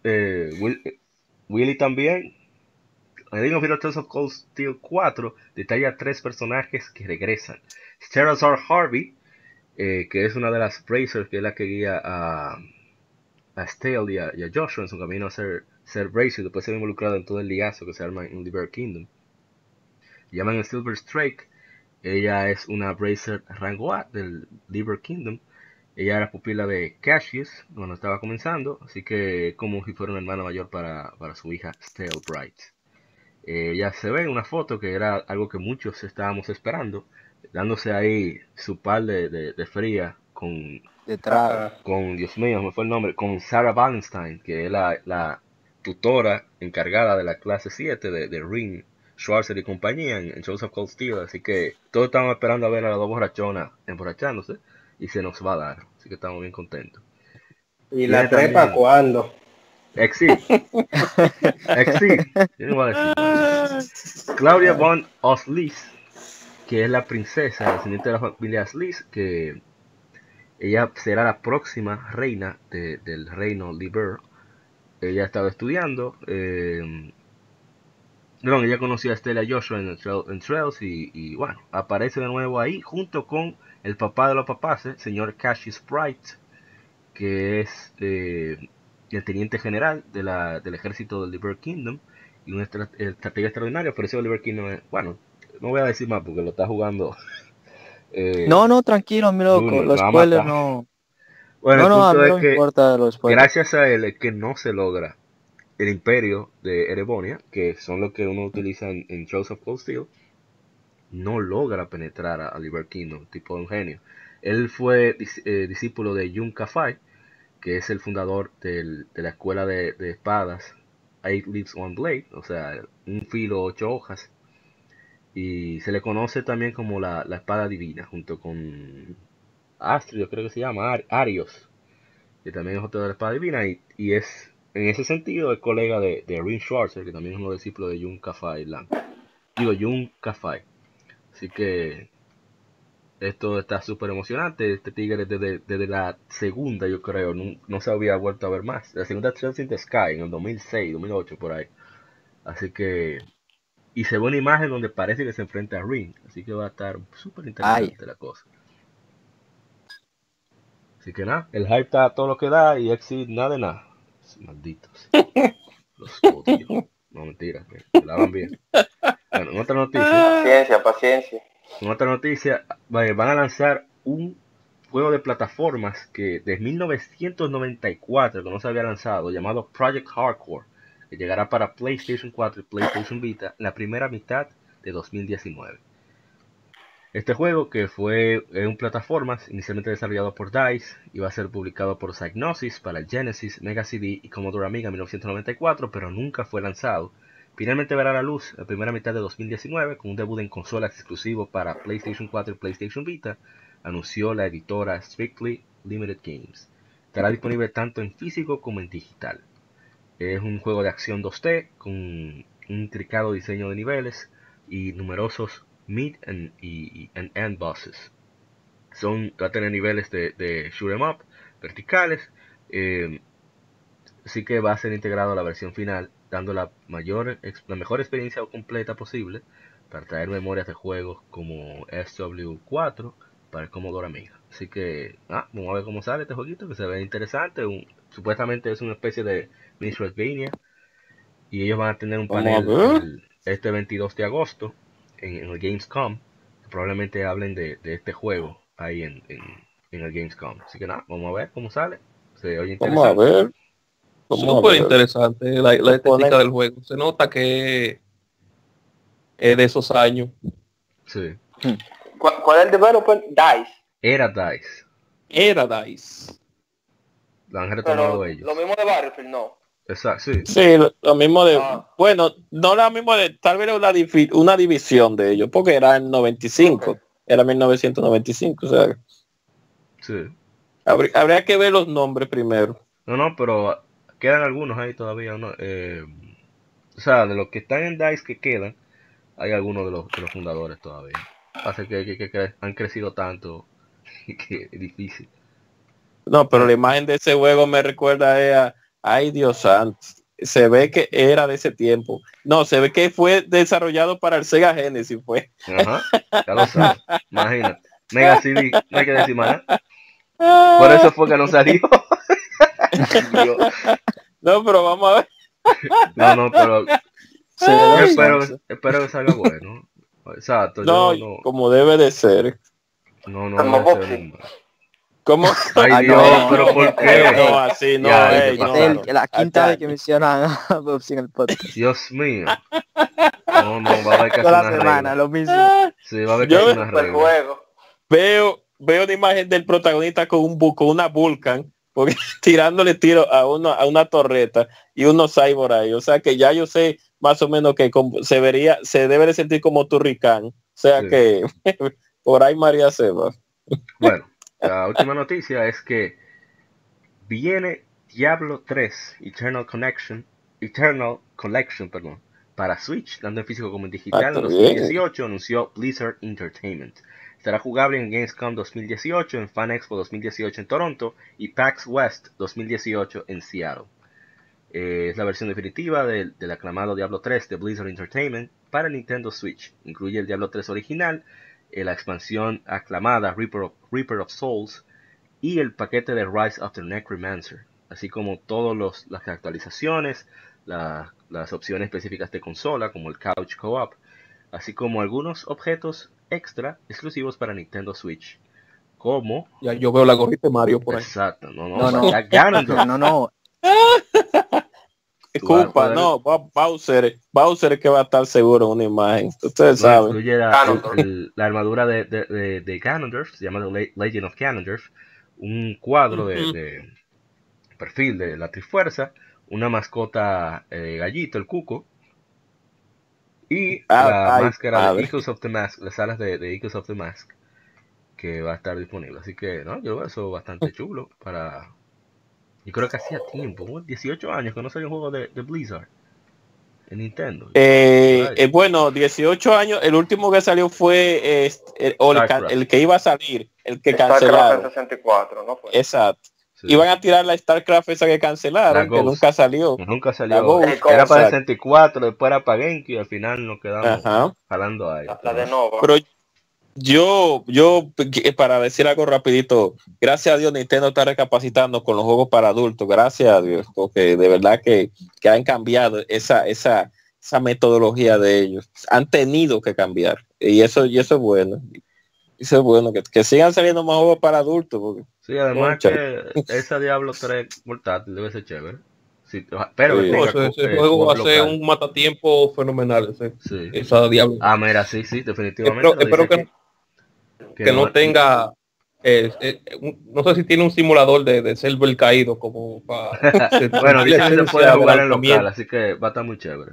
Speaker 2: Willy también. The Legend of Heroes of Cold Steel 4 detalla 3 personajes que regresan. Sterazar Harvey, que es una de las Bracers, que es la que guía a Stale y a Joshua en su camino a ser Bracer y después ser involucrado en todo el liazo que se arma en Liberty Kingdom. Llaman Silver Strike. Ella es una Bracer rango A del Liberty Kingdom. Ella era pupila de Cassius cuando estaba comenzando, así que como si fuera una hermana mayor para su hija Stale Bright. Ya se ve en una foto que era algo que muchos estábamos esperando, dándose ahí su par de fría con Dios mío, me fue el nombre, con Sarah Wallenstein, que es la tutora encargada de la clase 7 de Ring, Schwarzer y compañía en Shows of Cold Steel, así que todos estamos esperando a ver a las 2 borrachonas emborrachándose y se nos va a dar, así que estamos bien contentos.
Speaker 3: ¿Y la trepa cuándo?
Speaker 2: Exit. Yo no voy a decir. Claudia von Oslis, que es la princesa descendiente de la familia Oslis, que ella será la próxima reina del reino Liber. Ella estaba estudiando. Ella conocía a Stella Joshua en Trails y bueno, aparece de nuevo ahí junto con el papá de los papás, señor Cassius Bright, que es el teniente general del ejército del Liberty Kingdom y una estrategia extraordinaria. Por eso Liberty Kingdom bueno, no voy a decir más porque lo está jugando.
Speaker 6: No, tranquilo, mi loco, los spoilers no.
Speaker 2: Bueno, el punto es
Speaker 6: no
Speaker 2: que
Speaker 6: importa los spoilers.
Speaker 2: gracias a él es que no se logra el imperio de Erebonia, que son los que uno utiliza en Shows of Cold Steel, no logra penetrar a Liberty Kingdom, tipo de un genio. Él fue discípulo de Yun Ka-Fai, que es el fundador de la escuela de espadas, 8 Leaves, One Blade, o sea, un filo, 8 hojas. Y se le conoce también como la espada divina, junto con Astrio, creo que se llama, Arios, que también es otro de la espada divina, y es, en ese sentido, el colega de Rin Schwarzer, que también es uno discípulo de Jun Kafai Blanco. Digo, Jun Kafai. Así que esto está súper emocionante. Este tigre desde la segunda, yo creo, no se había vuelto a ver más. La segunda Trails in the Sky, en el 2006, 2008, por ahí. Así que... Y se ve una imagen donde parece que se enfrenta a Ring. Así que va a estar súper interesante la cosa. Así que nada, el hype está a todo lo que da y Exit nada de nada. Malditos. Los odio. No, mentira, que la van bien. Bueno, en otra noticia.
Speaker 3: Paciencia.
Speaker 2: En otra noticia, van a lanzar un juego de plataformas que desde 1994, que no se había lanzado, llamado Project Hardcore, que llegará para PlayStation 4 y PlayStation Vita en la primera mitad de 2019. Este juego, que fue un plataformas inicialmente desarrollado por DICE, iba a ser publicado por Psygnosis para el Genesis, Mega CD y Commodore Amiga en 1994, pero nunca fue lanzado. Finalmente verá la luz la primera mitad de 2019 con un debut en consolas exclusivo para PlayStation 4 y PlayStation Vita, anunció la editora Strictly Limited Games. Estará disponible tanto en físico como en digital. Es un juego de acción 2D con un intricado diseño de niveles y numerosos mid and end bosses. Va a tener niveles de shoot 'em up verticales, así que va a ser integrado a la versión final, dando la mejor experiencia completa posible para traer memorias de juegos como SW4 para el Commodore Amiga. Así que vamos a ver cómo sale este jueguito, que se ve interesante. Supuestamente es una especie de Metroidvania, y ellos van a tener un panel este 22 de agosto en el Gamescom. Probablemente hablen de este juego ahí en el Gamescom. Así que nada, vamos a ver cómo sale. Se oye interesante.
Speaker 4: Vamos a ver.
Speaker 5: Súper interesante la estética del juego. Se nota que es de esos años.
Speaker 2: Sí.
Speaker 3: ¿Cuál es el developer? DICE.
Speaker 2: Era DICE. Lo han retomado ellos.
Speaker 3: Lo mismo de Battlefield, no.
Speaker 2: Exacto, sí.
Speaker 4: Sí, lo mismo de... Bueno, no lo mismo de... Tal vez una división de ellos, porque era en 95. Okay. Era 1995, o sea...
Speaker 2: Sí.
Speaker 4: Habría que ver los nombres primero.
Speaker 2: No, pero quedan algunos ahí todavía, ¿no? O sea, de los que están en DICE que quedan, hay algunos de los fundadores todavía. Hace que han crecido tanto que es difícil.
Speaker 4: No, pero la imagen de ese juego me recuerda a... Ay, Dios santo. Se ve que era de ese tiempo. No, se ve que fue desarrollado para el Sega Genesis, fue.
Speaker 2: Ajá, ya lo sabes. Imagínate. Mega CD, no hay que decir más. Por eso fue que no salió.
Speaker 4: No, pero vamos a ver.
Speaker 2: No, pero espero que salga bueno. Exacto.
Speaker 4: No, como debe de ser.
Speaker 2: No debe ser
Speaker 4: ¿Cómo?
Speaker 2: Ay, Dios, pero ¿por qué?
Speaker 4: No, así no,
Speaker 6: la quinta vez que mencionan a Bobsy en el podcast.
Speaker 2: Dios mío. No, va a haber que hacer
Speaker 6: toda
Speaker 2: una
Speaker 6: la semana,
Speaker 2: regla.
Speaker 6: lo mismo.
Speaker 2: Sí, va a haber que hacer una regla.
Speaker 4: Veo una imagen del protagonista con una Vulcan, porque tirándole tiro a una torreta y unos cyborg ahí. O sea que ya yo sé más o menos que se debe de sentir como Turrican. O sea sí. Que por ahí María se va.
Speaker 2: Bueno. La última noticia es que viene Diablo 3 Eternal Collection, para Switch, tanto en físico como en digital. En 2018 anunció Blizzard Entertainment. Estará jugable en Gamescom 2018, en Fan Expo 2018 en Toronto y PAX West 2018 en Seattle. Es la versión definitiva del aclamado Diablo 3 de Blizzard Entertainment para Nintendo Switch. Incluye el Diablo 3 original, la expansión aclamada Reaper of Souls y el paquete de Rise of the Necromancer, así como todas las actualizaciones, las opciones específicas de consola como el Couch Co-op, así como algunos objetos extra exclusivos para Nintendo Switch, como...
Speaker 5: Ya yo veo la gorrita de Mario por ahí.
Speaker 2: Exacto, no.
Speaker 6: No.
Speaker 4: Disculpa, no, Bowser que va a estar seguro en una imagen. Ustedes saben.
Speaker 2: Incluye la armadura de Ganondorf, se llama The Legend of Ganondorf, un cuadro de perfil de la Trifuerza, una mascota gallito, el cuco, y la máscara de Eagles of the Mask, las alas de Eagles of the Mask, que va a estar disponible. Así que, no, yo veo eso bastante chulo para... Yo creo que hacía tiempo, 18 años que no salió un juego de Blizzard en Nintendo.
Speaker 4: Bueno, 18 años, el último que salió fue el que iba a salir, el que cancelaron.
Speaker 3: StarCraft 64, ¿no fue?
Speaker 4: Exacto.
Speaker 2: Sí.
Speaker 4: Iban a tirar la StarCraft esa que cancelaron, que nunca salió.
Speaker 2: Nunca salió. Era para 64, después era para GameCube y al final nos quedamos jalando ahí.
Speaker 3: La de Nova.
Speaker 4: Pero yo, para decir algo rapidito, gracias a Dios Nintendo está recapacitando con los juegos para adultos, gracias a Dios, porque de verdad que han cambiado esa metodología de ellos. Han tenido que cambiar. Y eso es bueno. Eso es bueno, que sigan saliendo más juegos para adultos. Porque,
Speaker 2: sí, además que esa Diablo 3 portátil debe ser chévere. Sí, pero
Speaker 5: ese juego va a ser un matatiempo fenomenal.
Speaker 2: Sí.
Speaker 5: Esa Diablo.
Speaker 2: Mira, sí, definitivamente.
Speaker 5: Espero que no tenga... no sé si tiene un simulador de server caído como para...
Speaker 2: Bueno, dice que se puede jugar en local, así que va a estar muy chévere.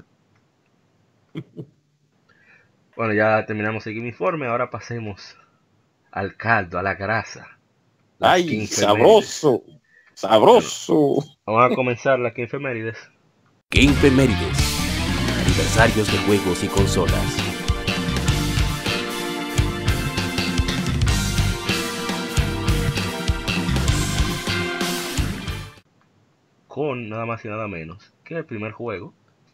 Speaker 2: Bueno, ya terminamos el Game Informe, ahora pasemos al caldo, a la grasa.
Speaker 4: ¡Ay, sabroso! ¡Sabroso!
Speaker 2: Vamos a comenzar las Gamefemérides.
Speaker 1: Gamefemérides. Aniversarios de juegos y consolas.
Speaker 2: Con nada más y nada menos que el primer juego,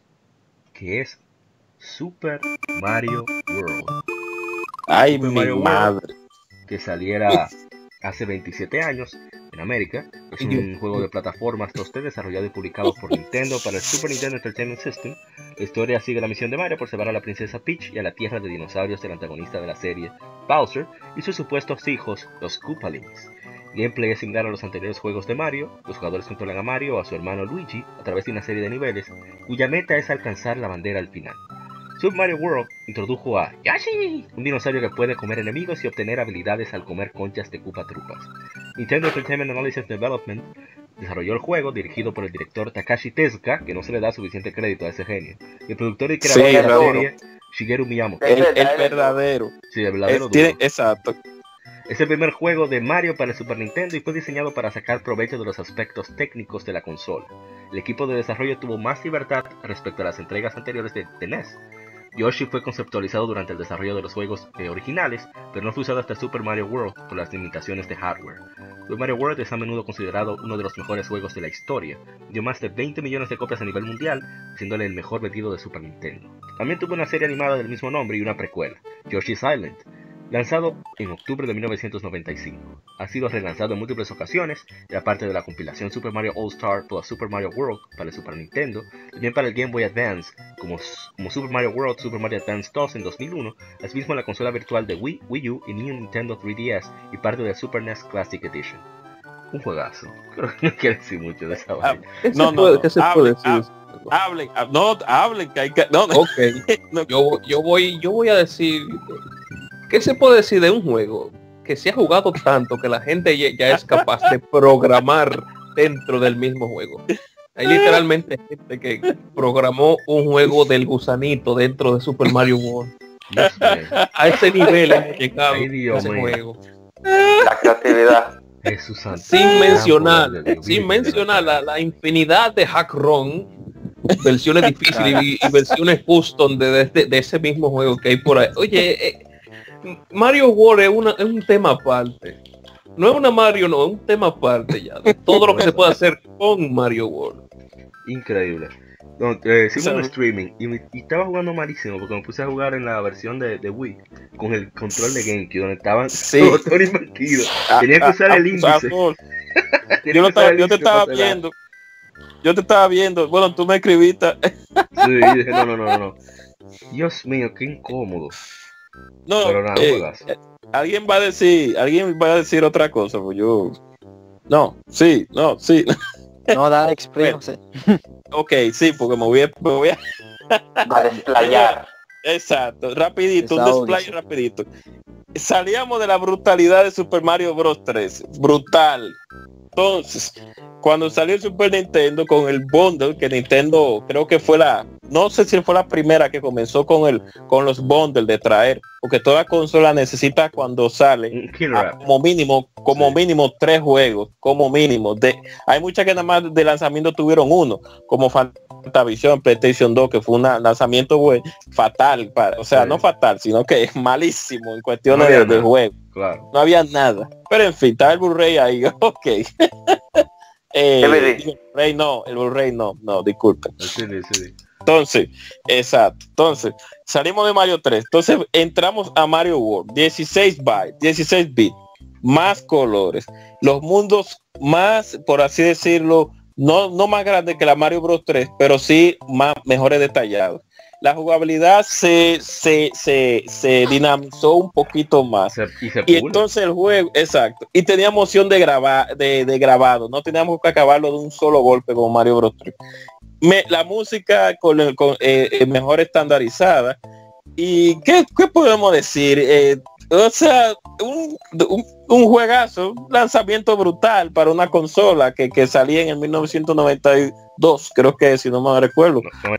Speaker 2: que es Super Mario World.
Speaker 4: ¡Ay,
Speaker 2: Super
Speaker 4: mi
Speaker 2: Mario
Speaker 4: madre!
Speaker 2: World, que saliera hace 27 años en América. Es un juego de plataformas 2D desarrollado y publicado por Nintendo para el Super Nintendo Entertainment System. La historia sigue la misión de Mario por salvar a la princesa Peach y a la tierra de dinosaurios del antagonista de la serie, Bowser, y sus supuestos hijos, los Koopalings. El gameplay es similar a los anteriores juegos de Mario. Los jugadores controlan a Mario o a su hermano Luigi a través de una serie de niveles, cuya meta es alcanzar la bandera al final. Super Mario World introdujo a Yoshi, un dinosaurio que puede comer enemigos y obtener habilidades al comer conchas de Koopa Troopas. Nintendo Entertainment Analysis Development desarrolló el juego, dirigido por el director Takashi Tezuka, que no se le da suficiente crédito a ese genio, y el productor y creador de la serie, Shigeru Miyamoto.
Speaker 4: El verdadero.
Speaker 2: Sí, el verdadero.
Speaker 4: Exacto.
Speaker 2: Es el primer juego de Mario para el Super Nintendo y fue diseñado para sacar provecho de los aspectos técnicos de la consola. El equipo de desarrollo tuvo más libertad respecto a las entregas anteriores de NES. Yoshi fue conceptualizado durante el desarrollo de los juegos originales, pero no fue usado hasta Super Mario World por las limitaciones de hardware. Super Mario World es a menudo considerado uno de los mejores juegos de la historia. Dio más de 20 millones de copias a nivel mundial, haciéndole el mejor vendido de Super Nintendo. También tuvo una serie animada del mismo nombre y una precuela, Yoshi's Island, lanzado en octubre de 1995. Ha sido relanzado en múltiples ocasiones, y aparte de la compilación Super Mario All-Star plus Super Mario World para el Super Nintendo, también para el Game Boy Advance, como Super Mario World, Super Mario Advance 2 en 2001, asimismo en la consola virtual de Wii, Wii U y New Nintendo 3DS, y parte del Super NES Classic Edition. Un juegazo. Creo que no quiero decir mucho de esa vaina.
Speaker 5: ¿Qué se puede decir?
Speaker 4: Hablen, que hay que... No.
Speaker 5: Ok,
Speaker 4: No.
Speaker 5: Yo voy a decir... ¿Qué se puede decir de un juego que se ha jugado tanto que la gente ya es capaz de programar dentro del mismo juego? Hay literalmente gente que programó un juego del gusanito dentro de Super Mario World. A ese nivel hemos llegado ese juego.
Speaker 3: La creatividad.
Speaker 5: Sin mencionar la infinidad de hack-run, versiones difíciles y versiones custom de ese mismo juego que hay por ahí. Oye, Mario World es un tema aparte. No es una Mario, no, es un tema aparte ya. De todo lo que se puede hacer con Mario World.
Speaker 2: Increíble. Hicimos un streaming y estaba jugando malísimo porque me puse a jugar en la versión de Wii con el control de GameCube donde estaban todos invertidos. Tenía que usar el índice.
Speaker 4: Yo te estaba viendo. Bueno, tú me escribiste.
Speaker 2: Sí, y dije no. Dios mío, qué incómodo.
Speaker 4: No,
Speaker 2: pero nada,
Speaker 4: alguien va a decir otra cosa, pues yo. No, sí.
Speaker 6: No, da expresión.
Speaker 4: Ok, sí, porque me voy
Speaker 3: a desplayar.
Speaker 4: Exacto, rapidito, un display rapidito. Salíamos de la brutalidad de Super Mario Bros. 3. Brutal. Entonces, cuando salió el Super Nintendo con el bundle, que Nintendo creo que fue no sé si fue la primera que comenzó con los bundles de traer, porque toda consola necesita cuando sale como mínimo 3 juegos, como mínimo. Hay muchas que nada más de lanzamiento tuvieron uno, como Fantavision, PlayStation 2, que fue un lanzamiento fatal, no fatal, sino que es malísimo en cuestiones de juego.
Speaker 2: Claro.
Speaker 4: No había nada. Pero en fin, está el Blu-ray ahí, ok. El Blu-ray no, disculpen.
Speaker 2: Sí.
Speaker 4: Entonces, exacto. Entonces, salimos de Mario 3. Entonces, entramos a Mario World. 16 bits, más colores. Los mundos más, por así decirlo, no más grandes que la Mario Bros 3, pero sí mejores detallados. La jugabilidad se dinamizó un poquito más. Y entonces el juego, exacto. Y teníamos opción de grabado. No teníamos que acabarlo de un solo golpe como Mario Bros 3. La música mejor estandarizada. ¿Y qué podemos decir? O sea, un juegazo, un lanzamiento brutal para una consola que salía en el 1992, creo que, si no me recuerdo.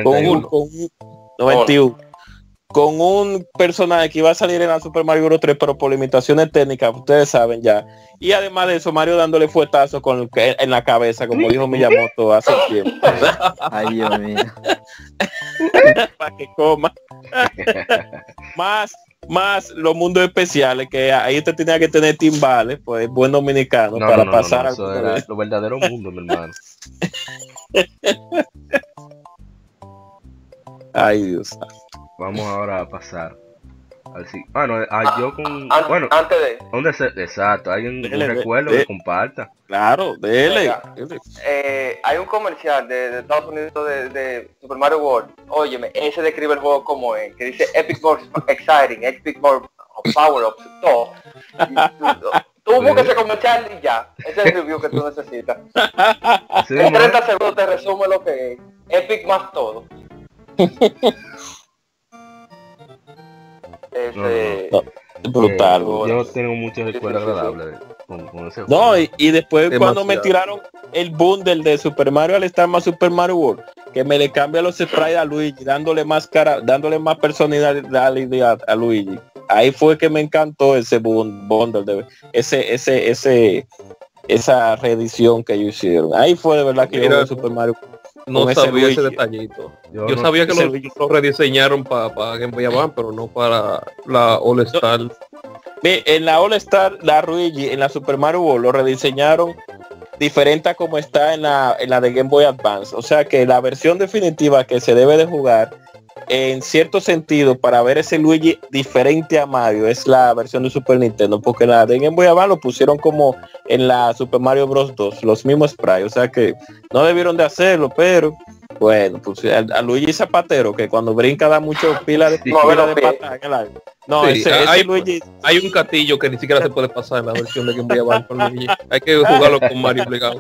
Speaker 4: 91. Con un personaje que iba a salir en la Super Mario Bros 3, pero por limitaciones técnicas, ustedes saben ya. Y además de eso, Mario dándole fuetazo en la cabeza, como dijo Miyamoto hace tiempo.
Speaker 6: Ay, Dios mío.
Speaker 4: Para que coma. más los mundos especiales, que ahí usted tenía que tener timbales, pues buen dominicano, para pasar
Speaker 2: eso era lo verdadero mundo, mi hermano.
Speaker 4: Ay, Dios.
Speaker 2: Vamos ahora a pasar al yo con
Speaker 3: antes de
Speaker 2: ¿dónde exacto? ¿Hay un recuerdo que comparta?
Speaker 4: Claro, dele.
Speaker 3: Hay un comercial de Estados Unidos de Super Mario World. Óyeme, ese describe el juego como es, que dice Epic More Exciting, Epic More Power Up, todo. Tú buscas ese comercial y ya. Ese es el review que tú necesitas.
Speaker 2: Sí,
Speaker 3: en 30 segundos te resume lo que es. Epic más todo.
Speaker 4: Brutal.
Speaker 2: Yo tengo muchos recuerdos agradables con ese juego.
Speaker 4: No, y después
Speaker 5: Demasiado.
Speaker 4: Cuando me tiraron el bundle de Super Mario All Star más Super Mario World, que me le cambia los sprites a Luigi, dándole más personalidad a Luigi. Ahí fue que me encantó ese bundle, esa reedición que ellos hicieron. Ahí fue de verdad que yo vi Super Mario.
Speaker 5: No sabía ese detallito. Yo sabía que lo rediseñaron para Game Boy Advance, pero no para la All Star.
Speaker 4: En la All Star, la Luigi, en la Super Mario World, lo rediseñaron diferente a como está en la de Game Boy Advance. O sea que la versión definitiva que se debe de jugar, en cierto sentido, para ver ese Luigi diferente a Mario, es la versión de Super Nintendo, porque la de Game Boy Advance lo pusieron como en la Super Mario Bros 2, los mismos sprites. O sea que no debieron de hacerlo, pero bueno, pues a Luigi Zapatero, que cuando brinca da mucho pila de patada en el aire. No,
Speaker 5: sí,
Speaker 4: ese Luigi.
Speaker 5: Hay un gatillo que ni siquiera se puede pasar en la versión de Game Boy Advance con Luigi. Hay que jugarlo con Mario obligado.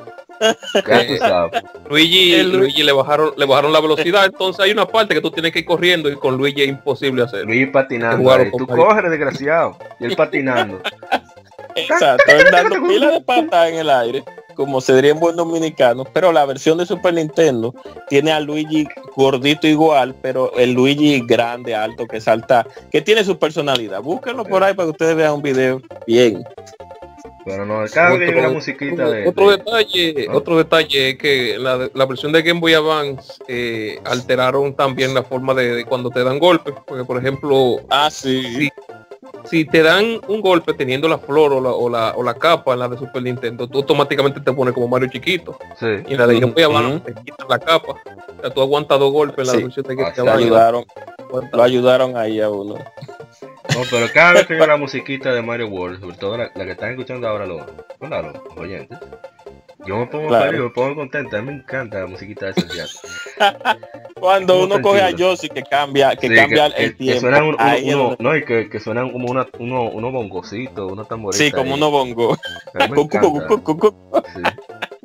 Speaker 5: Luigi le bajaron la velocidad, entonces hay una parte que tú tienes que ir corriendo y con Luigi es imposible hacerlo.
Speaker 2: Luigi patinando, tú coges desgraciado y él patinando.
Speaker 4: Exacto, él dando pila de patada en el aire, como se diría en buen dominicano. Pero la versión de Super Nintendo tiene a Luigi gordito igual, pero el Luigi grande, alto, que salta, que tiene su personalidad. Búsquenlo por ahí para que ustedes vean un video bien.
Speaker 2: Pero no, cada vez que la musiquita
Speaker 5: otro detalle es que la versión de Game Boy Advance alteraron también la forma de cuando te dan golpes, porque por ejemplo, si te dan un golpe teniendo la flor o la capa en la de Super Nintendo, tú automáticamente te pones como Mario chiquito.
Speaker 2: Sí.
Speaker 5: Y en la de Game Boy Advance te quitan la capa. O sea, tú aguantas 2 golpes en la versión de Game Boy
Speaker 4: Advance. Lo ayudaron ahí a uno.
Speaker 2: No, pero cada vez que yo la musiquita de Mario World, sobre todo la que están escuchando ahora los oyentes, yo me pongo feliz, me pongo contento. A mí me encanta la musiquita de Esencial.
Speaker 4: Cuando uno coge a Yoshi que cambia el tiempo.
Speaker 2: Que suenan que suenan como unos bongocitos, unos tamboritos.
Speaker 4: Sí, como unos bongos.
Speaker 2: Sí.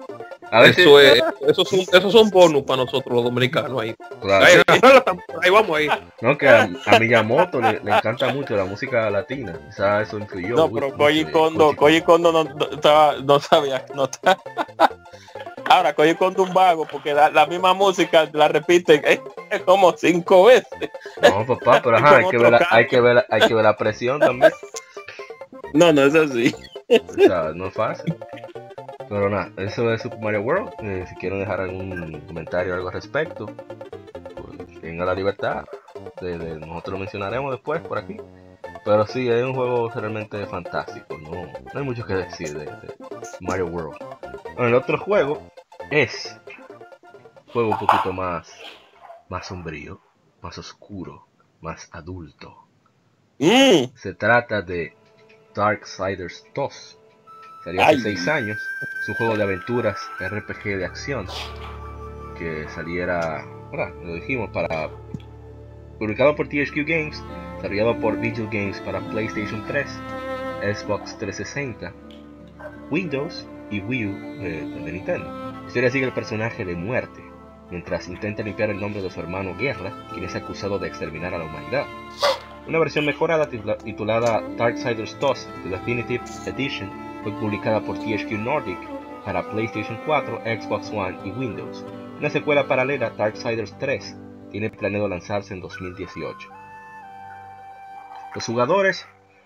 Speaker 2: A ver si...
Speaker 5: Esos son bonus para nosotros los dominicanos ahí.
Speaker 2: Claro.
Speaker 5: Ahí vamos ahí.
Speaker 2: No, que a Miyamoto le encanta mucho la música latina. Quizás eso influyó.
Speaker 4: No, pero Koji Kondo no sabía. Ahora, Koji Kondo un vago, porque la misma música la repiten como 5 veces.
Speaker 2: No, papá, pero ajá, hay que ver la presión también.
Speaker 4: No, es así.
Speaker 2: O sea, no es fácil. Pero nada, eso es Super Mario World. Si quieren dejar algún comentario o algo al respecto, pues tengan la libertad. Nosotros lo mencionaremos después por aquí. Pero sí, es un juego realmente fantástico. No hay mucho que decir de Mario World. Bueno, el otro juego es un juego un poquito más sombrío, más oscuro, más adulto. Se trata de Darksiders 2. Salió hace 6 años. Es un juego de aventuras RPG de acción que saliera, lo dijimos, publicado por THQ Games, desarrollado por Vigil Games para PlayStation 3, Xbox 360, Windows y Wii U de Nintendo. La historia sigue el personaje de Muerte mientras intenta limpiar el nombre de su hermano Guerra, quien es acusado de exterminar a la humanidad. Una versión mejorada titulada Darksiders 2 The Definitive Edition fue publicada por THQ Nordic para PlayStation 4, Xbox One y Windows. Una secuela paralela, Darksiders 3, tiene planeado lanzarse en 2018. Los jugadores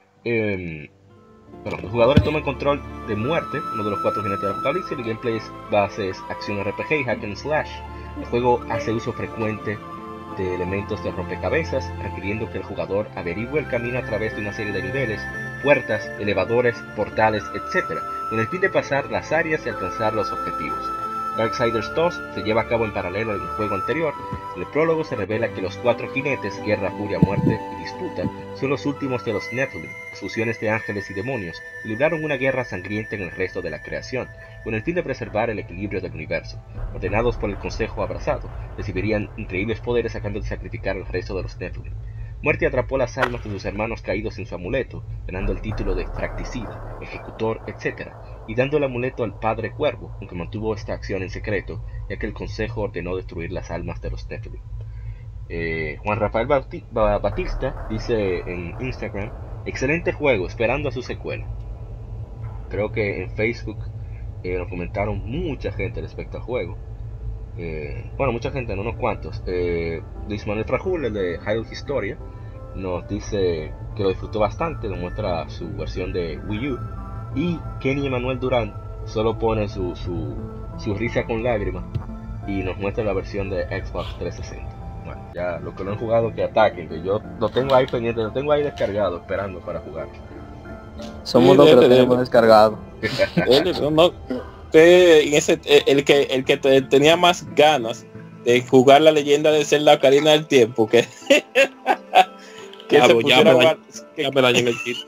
Speaker 2: toman control de Muerte, uno de los 4 jinetes del apocalipsis. El gameplay base es acción RPG y hack and slash. El juego hace uso frecuente de elementos de rompecabezas, requiriendo que el jugador averigüe el camino a través de una serie de niveles, puertas, elevadores, portales, etc., con el fin de pasar las áreas y alcanzar los objetivos. Darksiders 2 se lleva a cabo en paralelo al juego anterior. En el prólogo se revela que los 4 jinetes, Guerra, Furia, Muerte y Disputa, son los últimos de los Nephilim, fusiones de ángeles y demonios, y libraron una guerra sangrienta en el resto de la creación, con el fin de preservar el equilibrio del universo. Ordenados por el Consejo Abrazado, recibirían increíbles poderes a cambio de sacrificar al resto de los Nephilim. Muerte atrapó las almas de sus hermanos caídos en su amuleto, ganando el título de Fracticida, Ejecutor, etc., y dando el amuleto al Padre Cuervo, aunque mantuvo esta acción en secreto, ya que el Consejo ordenó destruir las almas de los Nephilim. Juan Rafael Batista dice en Instagram: excelente juego, esperando a su secuela. Creo que en Facebook nos comentaron mucha gente respecto al juego. Mucha gente, no unos cuantos. Luis Manuel Frajul, el de Hyrule Historia, nos dice que lo disfrutó bastante, nos muestra su versión de Wii U. Y Kenny Emanuel Durán solo pone su risa con lágrimas y nos muestra la versión de Xbox 360. Bueno, ya los que lo han jugado que ataquen, que yo lo tengo ahí pendiente, lo tengo ahí descargado, esperando para jugar.
Speaker 6: Somos los que lo tenemos descargado.
Speaker 4: El que tenía más ganas de jugar la leyenda de Zelda Ocarina del Tiempo que se pusiera
Speaker 5: ya me dañé en el kit.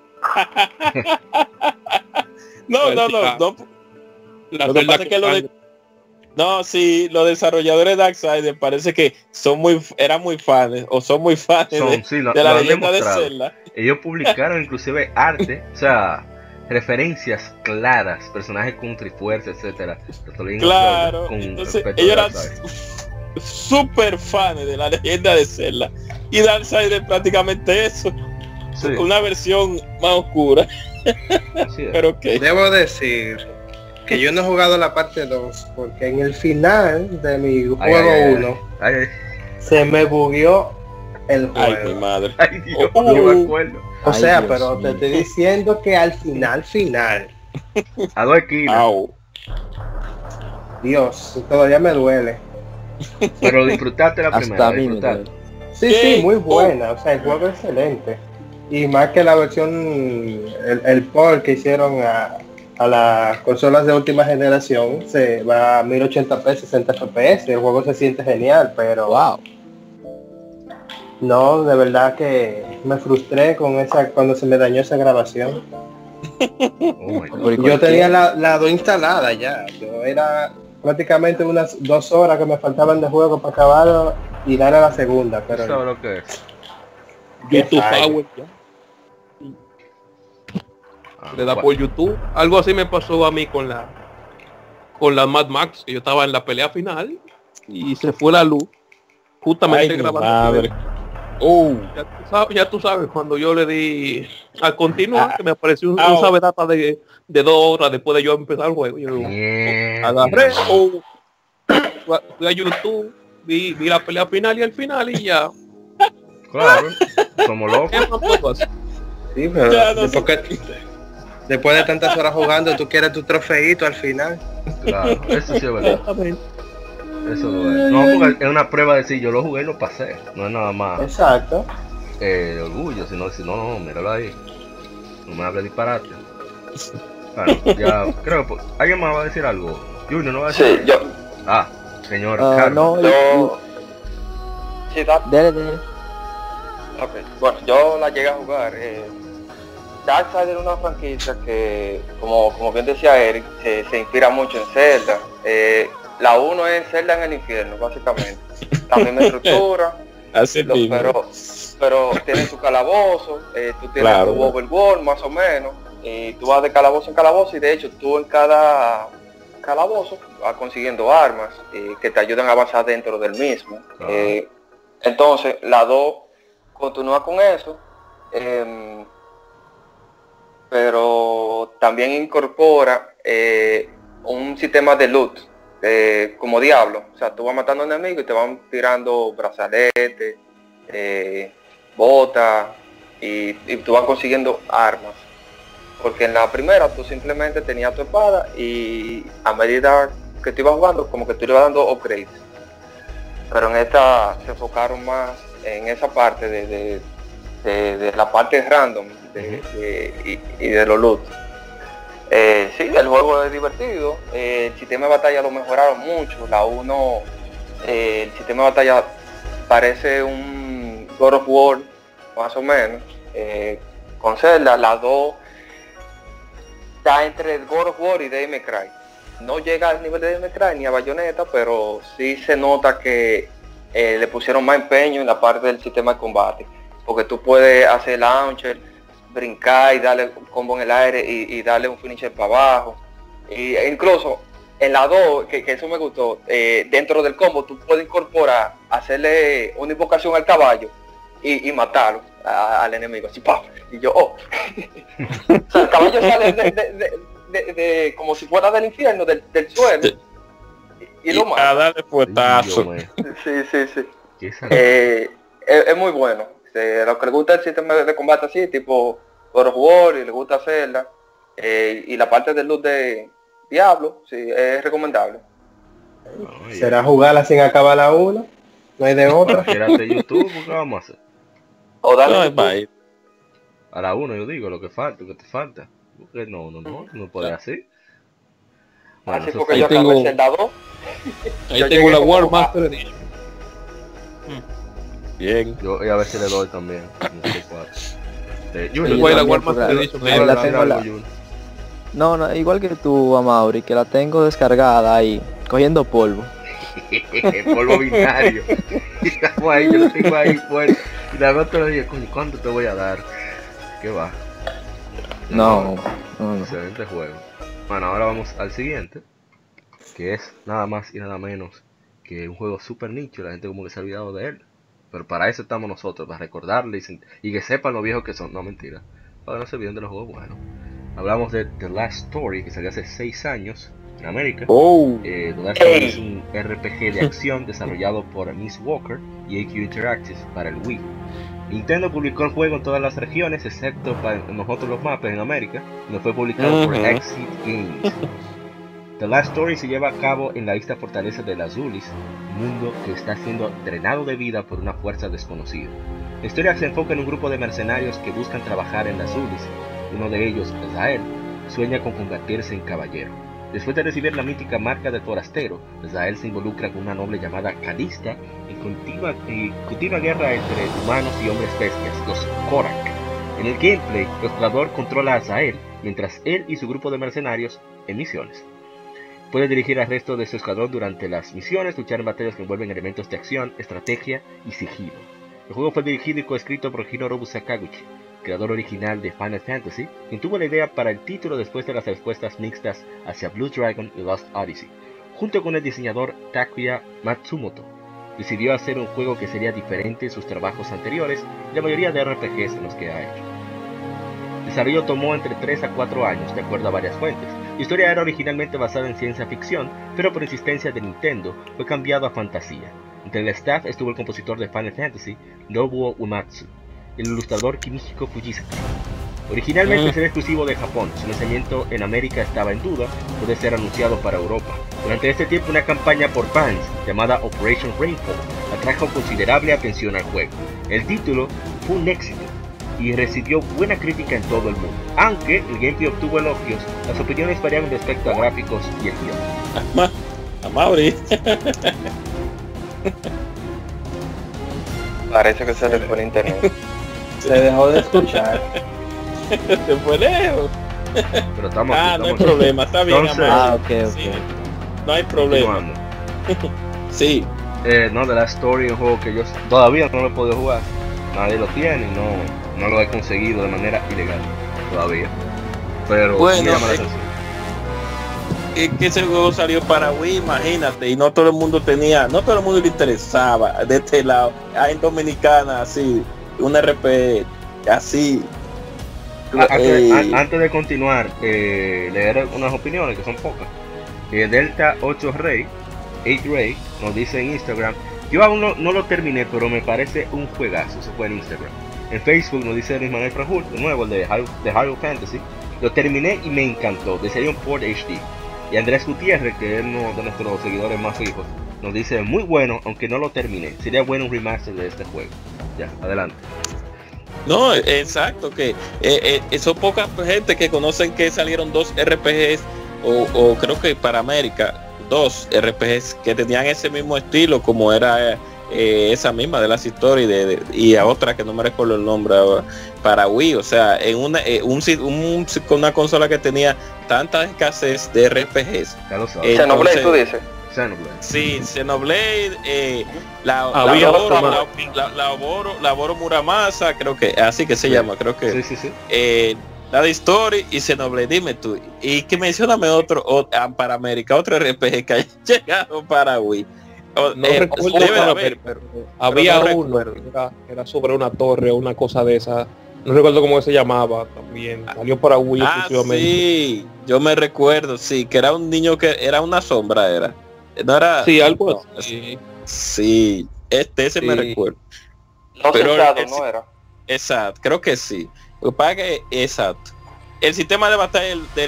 Speaker 4: No. Lo que pasa es que los desarrolladores de Darksiders parece que eran muy fans o son muy fans de la leyenda de Zelda.
Speaker 2: Ellos publicaron inclusive arte, o sea, referencias claras, personajes con trifuerza, etcétera.
Speaker 4: Claro, entonces ellos eran super fans de la leyenda de Zelda y Darksiders prácticamente eso. Sí. Una versión más oscura. Pero que
Speaker 3: debo decir que yo no he jugado la parte 2 porque en el final de mi juego 1 se me bugueó el juego.
Speaker 4: Ay, mi madre.
Speaker 2: Ay, Dios, no me acuerdo.
Speaker 3: O sea, Dios, pero te estoy diciendo que al final
Speaker 2: a 2 kilos.
Speaker 3: Dios, todavía me duele.
Speaker 2: Pero disfrutaste la primera.
Speaker 3: Sí, muy buena. O sea, el juego es excelente. Y más que la versión, el port que hicieron a las consolas de última generación, se va a 1080p, 60 fps, el juego se siente genial, pero
Speaker 6: wow.
Speaker 3: No, de verdad que me frustré con cuando se me dañó esa grabación. Yo tenía la 2 instalada ya, yo era prácticamente unas 2 horas que me faltaban de juego para acabarlo y dar a la segunda, pero
Speaker 2: ¿sabes lo que es?
Speaker 5: YouTube Power ya. Le da por YouTube. Algo así me pasó a mí con la con la Mad Max, que yo estaba en la pelea final y se fue la luz justamente
Speaker 4: Ay,
Speaker 5: grabando.
Speaker 4: madre.
Speaker 5: Ya tú sabes, cuando yo le di a continuar, que me apareció un
Speaker 4: Au.
Speaker 5: sabe data de 2 horas después de yo empezar el juego. Yo agarré, fui a YouTube, vi la pelea final y el final y ya.
Speaker 2: Claro, somos locos.
Speaker 5: ¿Qué más puedo hacer?
Speaker 3: Sí, pero
Speaker 4: Ya no
Speaker 3: después de tantas horas jugando, tú quieres tu trofeito al final.
Speaker 2: Claro, eso sí es verdad.
Speaker 5: Exactamente.
Speaker 2: Eso lo es. No, porque es una prueba de decir, yo lo jugué y lo pasé. No es nada más
Speaker 3: Exacto.
Speaker 2: orgullo, sino decir, no, míralo ahí. No me hable disparate. Claro, ya creo que alguien más va a decir algo. Junior no va a decir.
Speaker 7: Sí, yo.
Speaker 2: Ah, señor Carlos.
Speaker 6: No,
Speaker 7: Yo. Sí,
Speaker 6: dale.
Speaker 7: Ok, bueno, yo la llegué a jugar. Darkseid es una franquicia que, como bien decía Eric, se inspira mucho en Zelda. La 1 es Zelda en el infierno, básicamente. La misma estructura,
Speaker 4: Así mismo.
Speaker 7: pero tiene su calabozo, tú tienes
Speaker 4: Claro.
Speaker 7: tu overworld más o menos, y tú vas de calabozo en calabozo y de hecho tú en cada calabozo vas consiguiendo armas que te ayudan a avanzar dentro del mismo. Entonces, la 2 continúa con eso, pero también incorpora un sistema de loot, como Diablo. O sea, tú vas matando enemigos y te van tirando brazaletes, botas, y tú vas consiguiendo armas. Porque en la primera tú simplemente tenías tu espada y a medida que tú ibas jugando, como que tú le ibas dando upgrades. Pero en esta se enfocaron más en esa parte de la parte random y de los loot. Sí, el juego es divertido, el sistema de batalla lo mejoraron mucho. La 1, el sistema de batalla parece un God of War, más o menos, con Zelda. La 2 está entre God of War y Devil May Cry. No llega al nivel de Devil May Cry ni a Bayonetta, pero sí se nota que le pusieron más empeño en la parte del sistema de combate, porque tú puedes hacer launcher, brincar y darle un combo en el aire y darle un finisher para abajo. E incluso en la 2, que eso me gustó, dentro del combo tú puedes incorporar, hacerle una invocación al caballo y matarlo al enemigo, así, ¡pam! Y yo, oh. O sea, el caballo sale de como si fuera del infierno, del suelo, y lo
Speaker 4: A
Speaker 7: mata.
Speaker 4: darle fuetazo.
Speaker 7: Sí.
Speaker 2: ¿Qué es
Speaker 7: Es muy bueno. A los que les gusta el sistema de combate así, tipo God of War, y les gusta hacerla, y la parte del loot de Diablo, sí, es recomendable.
Speaker 3: ¿Será jugarla sin acabar la 1? No hay de otra.
Speaker 2: Quédate YouTube, ¿qué vamos a hacer?
Speaker 7: O dale
Speaker 4: No,
Speaker 7: YouTube.
Speaker 4: bye.
Speaker 2: A la 1 yo digo lo que falta, lo que te falta. Porque no puede así. Bueno,
Speaker 7: Así
Speaker 2: eso
Speaker 7: porque
Speaker 2: sí.
Speaker 7: yo
Speaker 5: Ahí
Speaker 7: acabé
Speaker 5: tengo-
Speaker 7: Zelda 2.
Speaker 5: Ahí
Speaker 7: Yo
Speaker 5: tengo
Speaker 7: llegué
Speaker 5: la
Speaker 7: como
Speaker 5: War
Speaker 7: a-
Speaker 5: Master Edition.
Speaker 4: Bien.
Speaker 2: Yo a ver si le doy también. No sé cuál. Junior,
Speaker 5: Tengo ahí la
Speaker 6: también,
Speaker 5: War Master
Speaker 6: porque
Speaker 5: Edition.
Speaker 2: ¿tú
Speaker 6: ahí
Speaker 2: vas a
Speaker 6: la
Speaker 2: decir
Speaker 6: tengo
Speaker 2: algo,
Speaker 6: la-
Speaker 2: Junior?
Speaker 6: No, igual que tú, Amaury, que la tengo descargada ahí, cogiendo polvo.
Speaker 2: Polvo binario. Y estamos ahí, yo lo tengo ahí fuerte. Y la veo todo día, coño, ¿cuánto te voy a dar? ¿Qué va?
Speaker 6: No.
Speaker 2: Excelente juego. Bueno, ahora vamos al siguiente, que es nada más y nada menos que un juego super nicho. La gente como que se ha olvidado de él, pero para eso estamos nosotros, para recordarle y que sepan lo viejos que son. No, mentira, para que no se olviden de los juegos buenos. Hablamos de The Last Story, que salió hace 6 años en América. The Last Story es un RPG de acción desarrollado por Miss Walker y AQ Interactive para el Wii. Nintendo publicó el juego en todas las regiones, excepto para nosotros los mapas en América, donde fue publicado por Exit Games. The Last Story se lleva a cabo en la isla fortaleza de las Zulis, mundo que está siendo drenado de vida por una fuerza desconocida. La historia se enfoca en un grupo de mercenarios que buscan trabajar en las Zulis. Uno de ellos, Zael, sueña con convertirse en caballero. Después de recibir la mítica marca del forastero, Zael se involucra con una noble llamada Calista en continua guerra entre humanos y hombres bestias, los Korak. En el gameplay, el jugador controla a Zael, mientras él y su grupo de mercenarios en misiones. Puede dirigir al resto de su escuadrón durante las misiones, luchar en batallas que envuelven elementos de acción, estrategia y sigilo. El juego fue dirigido y coescrito por Hinorobu Sakaguchi. creador original de Final Fantasy, quien tuvo la idea para el título después de las respuestas mixtas hacia Blue Dragon y Lost Odyssey. Junto con el diseñador Takuya Matsumoto, decidió hacer un juego que sería diferente de sus trabajos anteriores y la mayoría de RPGs en los que ha hecho. El desarrollo tomó entre 3 a 4 años, de acuerdo a varias fuentes. La historia era originalmente basada en ciencia ficción, pero por insistencia de Nintendo fue cambiado a fantasía. Entre el staff estuvo el compositor de Final Fantasy, Nobuo Uematsu, y el ilustrador Kimihiko Fujisaki. Originalmente sería exclusivo de Japón, su lanzamiento en América estaba en duda, puede ser anunciado para Europa. Durante este tiempo una campaña por fans, llamada Operation Rainfall, atrajo considerable atención al juego. El título fue un éxito y recibió buena crítica en todo el mundo. Aunque el gameplay obtuvo elogios, las opiniones variaban respecto a gráficos y el guión.
Speaker 4: Mauri.
Speaker 7: Parece que se le fue el internet.
Speaker 3: Se dejó de escuchar.
Speaker 4: Se fue lejos.
Speaker 2: Pero estamos aquí,
Speaker 4: no hay problema, está bien.
Speaker 2: Entonces,
Speaker 6: ok.
Speaker 4: Sí, no hay problema. Sí.
Speaker 2: No, de la Story, un juego que yo todavía no lo he podido jugar. Nadie lo tiene y no lo he conseguido de manera ilegal todavía. Pero
Speaker 4: bueno,
Speaker 2: me llama la atención.
Speaker 4: Es que ese juego salió para Wii, imagínate, y no todo el mundo le interesaba de este lado. En Dominicana, así, un RPG así.
Speaker 2: Antes de continuar, leer unas opiniones que son pocas. Delta 8 Rey nos dice en Instagram: yo aún no lo terminé, pero me parece un juegazo. Eso fue en Instagram. En Facebook nos dice Luis Manuel Franjul, de nuevo, el de Hyrule Fantasy: lo terminé y me encantó, desearía un port HD. Y Andrés Gutiérrez, que es uno de nuestros seguidores más fijos, nos dice: muy bueno, aunque no lo terminé, sería bueno un remaster de este juego. Ya, adelante.
Speaker 4: No, exacto, que son pocas gente que conocen que salieron dos RPGs, o creo que para América, dos RPGs que tenían ese mismo estilo, como era esa misma de las historias y a otra que no me recuerdo el nombre ahora, para Wii. O sea, en con una consola que tenía tanta escasez de RPGs.
Speaker 7: Xenoblade, tú dices.
Speaker 4: Xenoblade. Sí, Xenoblade, Laboro Muramasa, creo que así que se llama, creo que
Speaker 2: sí.
Speaker 4: la de Story y Xenoblade. Dime tú, y que mencióname otro para América, otro RPG que haya llegado para Wii.
Speaker 5: No recuerdo,
Speaker 4: debe de haber,
Speaker 5: pero había uno que era sobre una torre o una cosa de esa. No recuerdo cómo se llamaba también. Salió para Wii exclusivamente.
Speaker 4: Sí, yo me recuerdo, sí, que era un niño que era una sombra, no era.
Speaker 5: Sí, algo así.
Speaker 4: Sí, ese sí. Me recuerdo.
Speaker 7: Pero no era. Exacto,
Speaker 4: creo que sí. Lo que pasa es que, exacto. El sistema de batalla de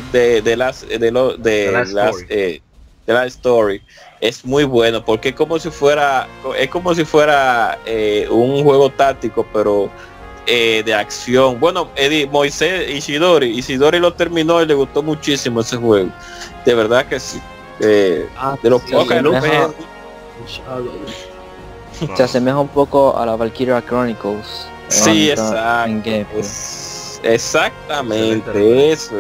Speaker 4: la story es muy bueno, porque es como si fuera un juego táctico, pero de acción. Bueno, Moisés Ishidori lo terminó y le gustó muchísimo ese juego. De verdad que sí. De los pocos
Speaker 6: se asemeja un poco a la Valkyria Chronicles.
Speaker 4: Sí, exacto. Exactamente eso.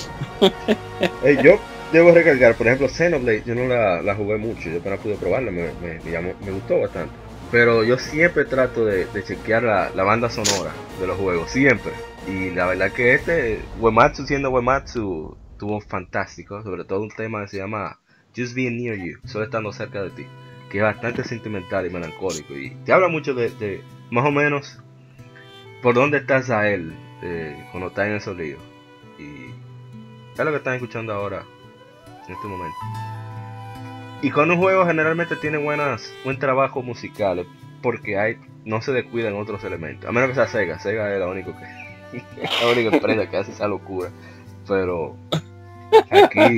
Speaker 2: Yo debo recalcar, por ejemplo, Xenoblade, yo no la jugué mucho, yo apenas pude probarla, me gustó bastante. Pero yo siempre trato de chequear la banda sonora de los juegos, siempre. Y la verdad que Uematsu, siendo Uematsu, estuvo fantástico, sobre todo un tema que se llama Just Being Near You, solo estando cerca de ti, que es bastante sentimental y melancólico, y te habla mucho de más o menos por dónde estás a él cuando estás en esos líos. Y es lo que están escuchando ahora en este momento. Y con un juego generalmente tiene buen trabajo musical, porque no se descuidan otros elementos, a menos que sea Sega es la única empresa que hace esa locura. Pero aquí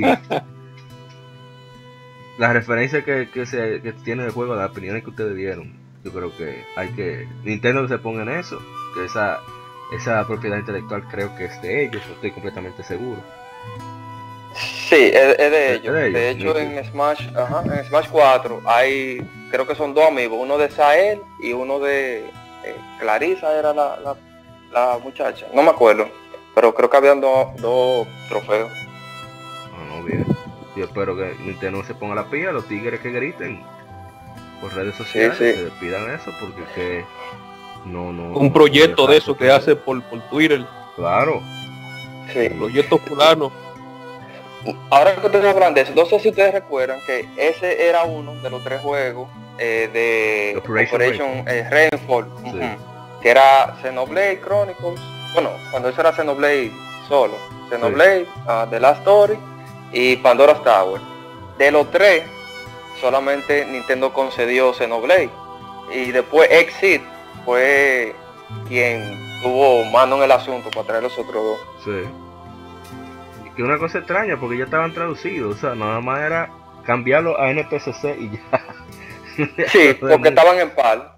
Speaker 2: las referencias que tiene el juego, las opiniones que ustedes dieron, yo creo que Nintendo se ponga en eso, que esa propiedad intelectual creo que es de ellos, no estoy completamente seguro.
Speaker 7: Sí, es de ellos. De hecho, en Smash 4 creo que son dos amigos, uno de Sael y uno de Clarissa, era la muchacha, no me acuerdo, pero creo que habían dos trofeos.
Speaker 2: No, bien. Yo espero que Nintendo se ponga la pila, los tigres que griten por redes sociales,
Speaker 7: sí.
Speaker 2: que pidan eso, porque
Speaker 5: Un proyecto de eso que hace por Twitter.
Speaker 2: Claro.
Speaker 7: Sí.
Speaker 5: Proyecto fulano.
Speaker 7: Ahora que ustedes hablan de eso, no sé si ustedes recuerdan que ese era uno de los 3 juegos de Operation Rainfall,
Speaker 2: Sí.
Speaker 7: que era Xenoblade Chronicles, bueno, cuando eso era Xenoblade solo, Xenoblade, The Last Story y Pandora's Tower. De los 3, solamente Nintendo concedió Xenoblade, y después Exit fue quien tuvo mano en el asunto para traer los otros 2.
Speaker 2: Sí. Que una cosa extraña porque ya estaban traducidos, o sea, nada más era cambiarlo a NTSC y ya.
Speaker 7: Sí, porque estaban en par.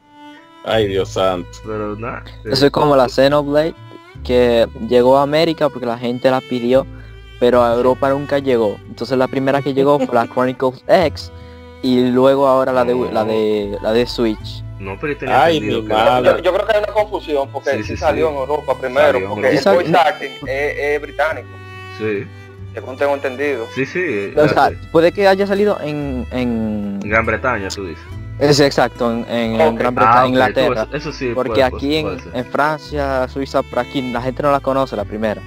Speaker 4: Ay, Dios santo.
Speaker 2: Pero nada.
Speaker 6: Eso es como la Xenoblade, que llegó a América porque la gente la pidió, pero a Europa nunca llegó. Entonces la primera que llegó fue la Chronicles X, y luego ahora la de Switch.
Speaker 2: No, pero tenía
Speaker 4: Ay,
Speaker 2: entendido
Speaker 4: mi
Speaker 2: que
Speaker 4: madre.
Speaker 7: Yo creo que hay una confusión porque
Speaker 2: Sí,
Speaker 7: salió
Speaker 2: sí.
Speaker 7: en Europa primero,
Speaker 2: Salió en
Speaker 7: porque el
Speaker 6: Europa.
Speaker 7: voice acting es británico,
Speaker 2: Sí,
Speaker 7: según tengo entendido.
Speaker 2: sí.
Speaker 6: O sea, puede que haya salido en
Speaker 2: Gran Bretaña, tú dices.
Speaker 6: es exacto, en
Speaker 7: Ok.
Speaker 6: Gran Bretaña,
Speaker 2: ok,
Speaker 6: Inglaterra.
Speaker 2: eso sí.
Speaker 6: Porque aquí
Speaker 2: puede ser.
Speaker 6: en Francia, Suiza, por aquí la gente no la conoce, la primera.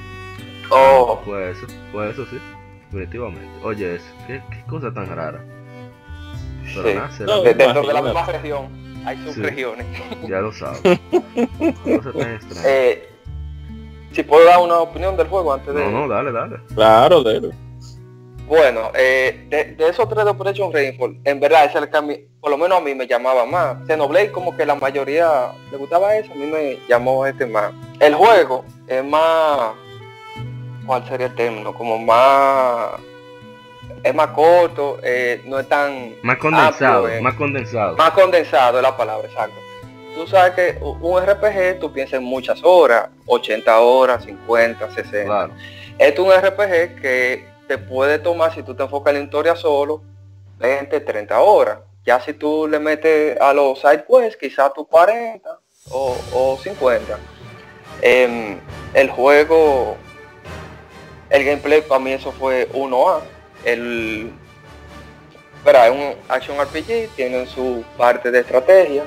Speaker 7: Oh,
Speaker 2: Pues eso sí, definitivamente. Oye, qué cosa tan rara. Pero
Speaker 7: sí.
Speaker 2: nada, será-
Speaker 4: No,
Speaker 7: Dentro de la
Speaker 4: imagínate.
Speaker 7: misma región hay subregiones.
Speaker 2: ya lo sabes. Qué cosa tan extraña.
Speaker 7: Si puedo dar una opinión del juego antes de...
Speaker 2: No, dale.
Speaker 4: Claro, dele.
Speaker 7: Bueno, de esos 3 de Operation Rainfall, en verdad ese es el que a mí, por lo menos a mí me llamaba más. Xenoblade como que la mayoría le gustaba eso, a mí me llamó más. El juego es más, ¿cuál sería el término? Como más, es más corto, no es tan
Speaker 2: Más condensado,
Speaker 7: amplio,
Speaker 2: más condensado.
Speaker 7: más condensado es la palabra, exacto. Tú sabes que un RPG tú piensas en muchas horas, 80 horas, 50, 60.
Speaker 2: Claro.
Speaker 7: Este es un RPG que te puede tomar, si tú te enfocas en la historia solo, 20, 30 horas. Ya si tú le metes a los side quests, quizás tú 40 o 50. El juego, el gameplay para mí eso fue 1A. Es un action RPG, tiene su parte de estrategia.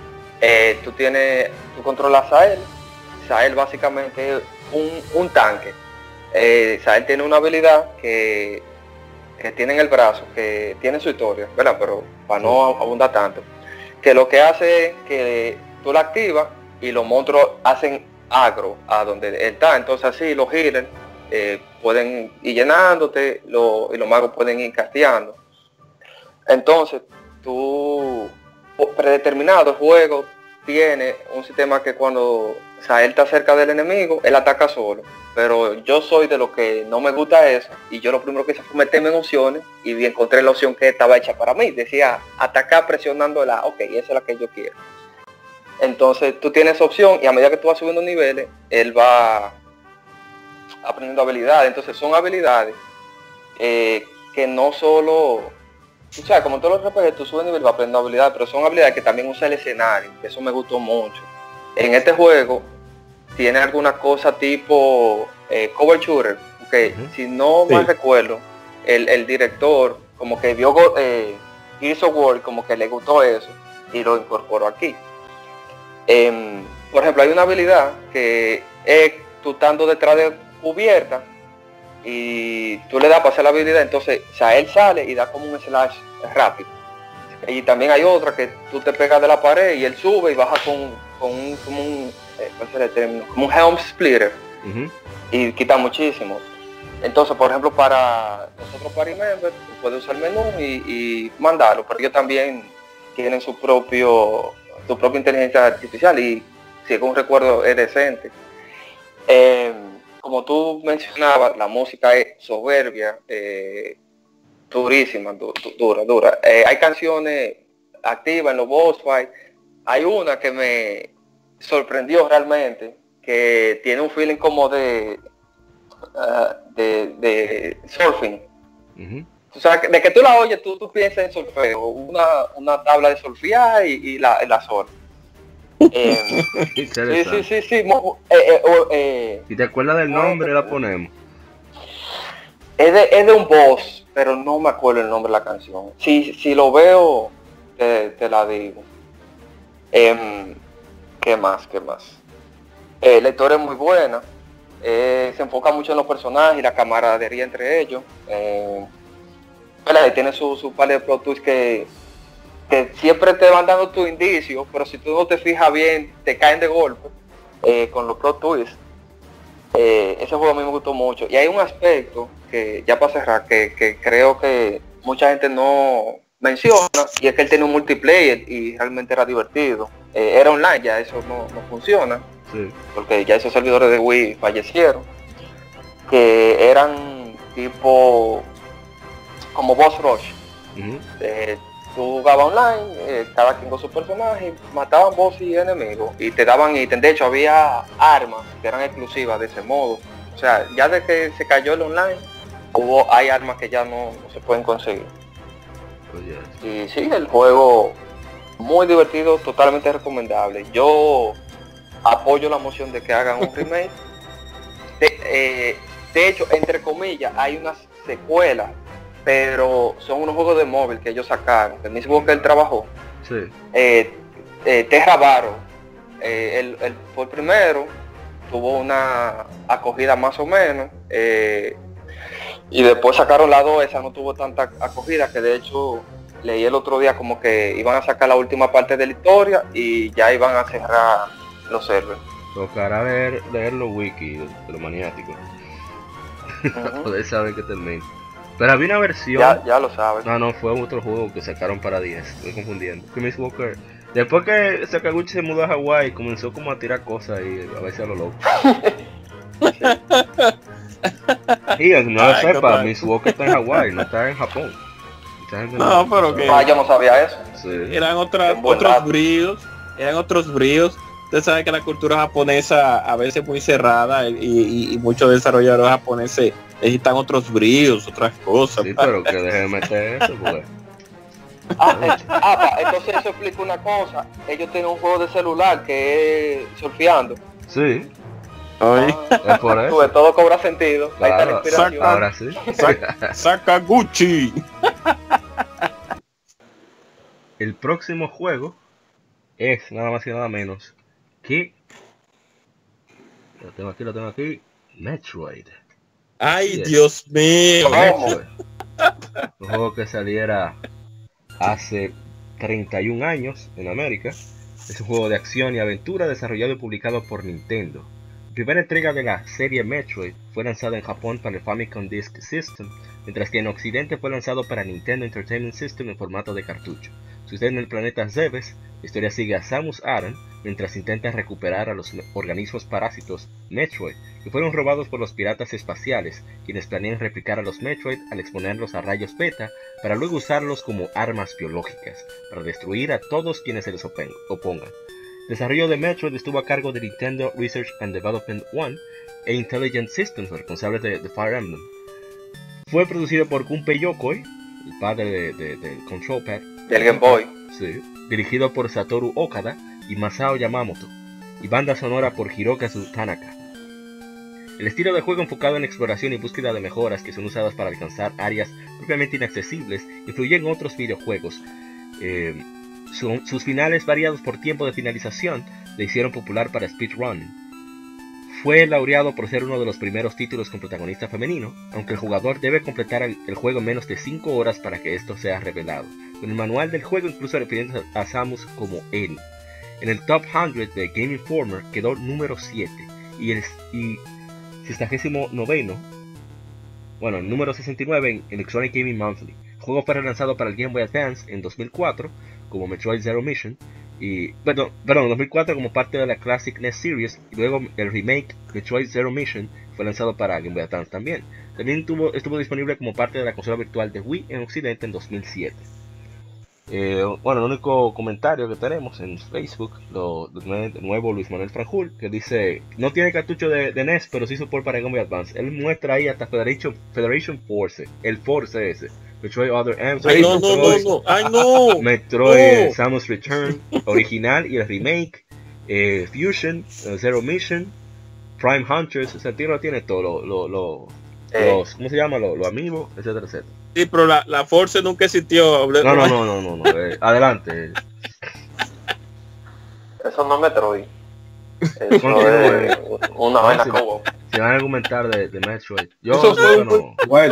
Speaker 7: Tú controlas a él. Sael básicamente es un tanque. Sael tiene una habilidad que tiene en el brazo, que tiene su historia, ¿verdad? Pero para no abundar tanto, que lo que hace es que tú la activas y los monstruos hacen agro a donde él está. Entonces así los healers pueden ir llenándote y los magos pueden ir casteando. Entonces tú, predeterminado, el juego tiene un sistema que cuando Sael está cerca del enemigo, él ataca solo. Pero yo soy de los que no me gusta eso, y yo lo primero que hice fue meterme en opciones y encontré la opción que estaba hecha para mí. Decía atacar presionando la, ok, esa es la que yo quiero. Entonces tú tienes esa opción y a medida que tú vas subiendo niveles, él va aprendiendo habilidades. Entonces son habilidades que no solo, tú sabes, como en todos los RPG, tú subes nivel, vas aprendiendo habilidades, pero son habilidades que también usa el escenario, que eso me gustó mucho. En este juego tiene alguna cosa tipo cover shooter, porque si no mal recuerdo, el director como que vio Gears of War, como que le gustó eso y lo incorporó aquí. Por ejemplo, hay una habilidad que es tú estando detrás de cubierta y tú le das para hacer la habilidad, entonces él sale y da como un slash rápido. Y también hay otra que tú te pegas de la pared y él sube y baja como un ¿cuál será el término? Como un helm splitter. Y quita muchísimo. Entonces, por ejemplo, para nosotros party members, tú puedes usar el menú y mandarlo, pero ellos también tienen su propia inteligencia artificial y si es un recuerdo es decente. Como tú mencionabas, la música es soberbia, durísima, dura. Hay canciones activas en los boss fight. Hay una que me sorprendió realmente, que tiene un feeling como de surfing. O sea, de que tú la oyes, tú piensas en solfeo, una tabla de solfear y la sol. Sí.
Speaker 2: Si te acuerdas del nombre, la ponemos.
Speaker 7: Es de un boss, pero no me acuerdo el nombre de la canción. Si lo veo, te la digo. ¿Qué más? La historia es muy buena. Se enfoca mucho en los personajes y la camaradería entre ellos. Y tiene su par de plot twists que siempre te van dando tus indicios, pero si tú no te fijas bien, te caen de golpe con los plot twists. Ese juego a mí me gustó mucho. Y hay un aspecto que, ya para cerrar, que creo que mucha gente no menciona, y es que él tiene un multiplayer y realmente era divertido. Era online, ya eso no funciona,
Speaker 2: Sí.
Speaker 7: porque ya esos servidores de Wii fallecieron, que eran tipo como boss rush.
Speaker 2: Ujú.
Speaker 7: Tú jugabas online, cada quien con su personaje, mataban boss y enemigos, y te daban ítems. De hecho había armas que eran exclusivas de ese modo. O sea, ya desde que se cayó el online, hay armas que ya no se pueden conseguir.
Speaker 2: Oh, yes.
Speaker 7: Y sí, el juego muy divertido, totalmente recomendable. Yo apoyo la moción de que hagan un remake. De hecho, entre comillas, hay unas secuelas, pero son unos juegos de móvil que ellos sacaron, el mismo que él trabajó.
Speaker 2: Sí.
Speaker 7: Terra Barrow, fue el primero, tuvo una acogida más o menos, y después sacaron la 2, esa no tuvo tanta acogida, que de hecho leí el otro día como que iban a sacar la última parte de la historia y ya iban a cerrar los servers.
Speaker 2: Tocará leer los wiki de los maniáticos. Para poder saber que termina. Pero había una versión.
Speaker 7: Ya lo sabes.
Speaker 2: No, fue otro juego que sacaron para 10. Estoy confundiendo. Que Miss Walker. Después que Sakaguchi se mudó a Hawái, comenzó como a tirar cosas y a veces a lo loco. Y no lo sepa, Miss Walker está en Hawái, no está en Japón.
Speaker 4: No, pero que
Speaker 7: Yo no sabía eso.
Speaker 2: Sí.
Speaker 4: eran
Speaker 7: Es buen dato.
Speaker 4: otros bríos. Usted sabe que la cultura japonesa a veces es muy cerrada y muchos desarrolladores japoneses necesitan otros bríos, otras cosas.
Speaker 2: Sí, pero que deje de meter eso, pues.
Speaker 7: Entonces eso explica una cosa. Ellos tienen un juego de celular que es surfeando.
Speaker 2: Sí,
Speaker 4: Oye,
Speaker 2: es por eso.
Speaker 7: Pues todo cobra sentido. Ahí está la
Speaker 2: Claro,
Speaker 7: inspiración.
Speaker 2: ahora sí.
Speaker 4: Sakaguchi.
Speaker 2: El próximo juego es nada más y nada menos que... Lo tengo aquí. Metroid.
Speaker 4: Ay,
Speaker 2: Sí,
Speaker 4: Dios mío.
Speaker 2: Metroid. Un juego que saliera hace 31 años en América. Es un juego de acción y aventura desarrollado y publicado por Nintendo. La primera entrega de la serie Metroid fue lanzada en Japón para el Famicom Disk System, mientras que en Occidente fue lanzado para Nintendo Entertainment System en formato de cartucho. Sucede en el planeta Zebes. La historia sigue a Samus Aran mientras intenta recuperar a los organismos parásitos Metroid, que fueron robados por los piratas espaciales, quienes planean replicar a los Metroid al exponerlos a rayos beta para luego usarlos como armas biológicas, para destruir a todos quienes se les opongan. El desarrollo de Metroid estuvo a cargo de Nintendo Research and Development 1 e Intelligent Systems, responsables de Fire Emblem. Fue producido por Gunpei Yokoi, el padre del Control Pad,
Speaker 7: Del Game Boy.
Speaker 2: sí, dirigido por Satoru Okada y Masao Yamamoto, y banda sonora por Hirokazu Tanaka. El estilo de juego enfocado en exploración y búsqueda de mejoras que son usadas para alcanzar áreas propiamente inaccesibles influye en otros videojuegos. Sus finales variados por tiempo de finalización le hicieron popular para speedrunning. Fue laureado por ser uno de los primeros títulos con protagonista femenino, aunque el jugador debe completar el juego en menos de 5 horas para que esto sea revelado, con el manual del juego incluso refiriendo a Samus como Eri. En el Top 100 de Game Informer quedó número 7 y 69, bueno, el número 69 en Electronic Gaming Monthly. El juego fue relanzado para el Game Boy Advance en 2004 como Metroid Zero Mission, y en 2004 como parte de la Classic NES Series, y luego el remake Metroid Zero Mission fue lanzado para Game Boy Advance también. También estuvo disponible como parte de la consola virtual de Wii en Occidente en 2007. Bueno, el único comentario que tenemos en Facebook, de nuevo Luis Manuel Franjul, que dice: no tiene cartucho de NES, pero sí support para Game Boy Advance. Él muestra ahí hasta Federation Force, el Force ese, Metroid Other M,
Speaker 4: Ay, no. Ay, no.
Speaker 2: Metroid
Speaker 4: No.
Speaker 2: Samus Return, original y el remake, Fusion, Zero Mission, Prime Hunters. O sea, el tío lo tiene todo, los, ¿cómo se llama? Los amigos, etcétera, etcétera.
Speaker 4: Sí, pero la Force nunca existió.
Speaker 2: No. Adelante.
Speaker 7: Eso no es Metroid. Eso es una vaina como...
Speaker 2: Si van a argumentar de Metroid, yo
Speaker 5: Eso fue
Speaker 2: no.
Speaker 3: Bueno,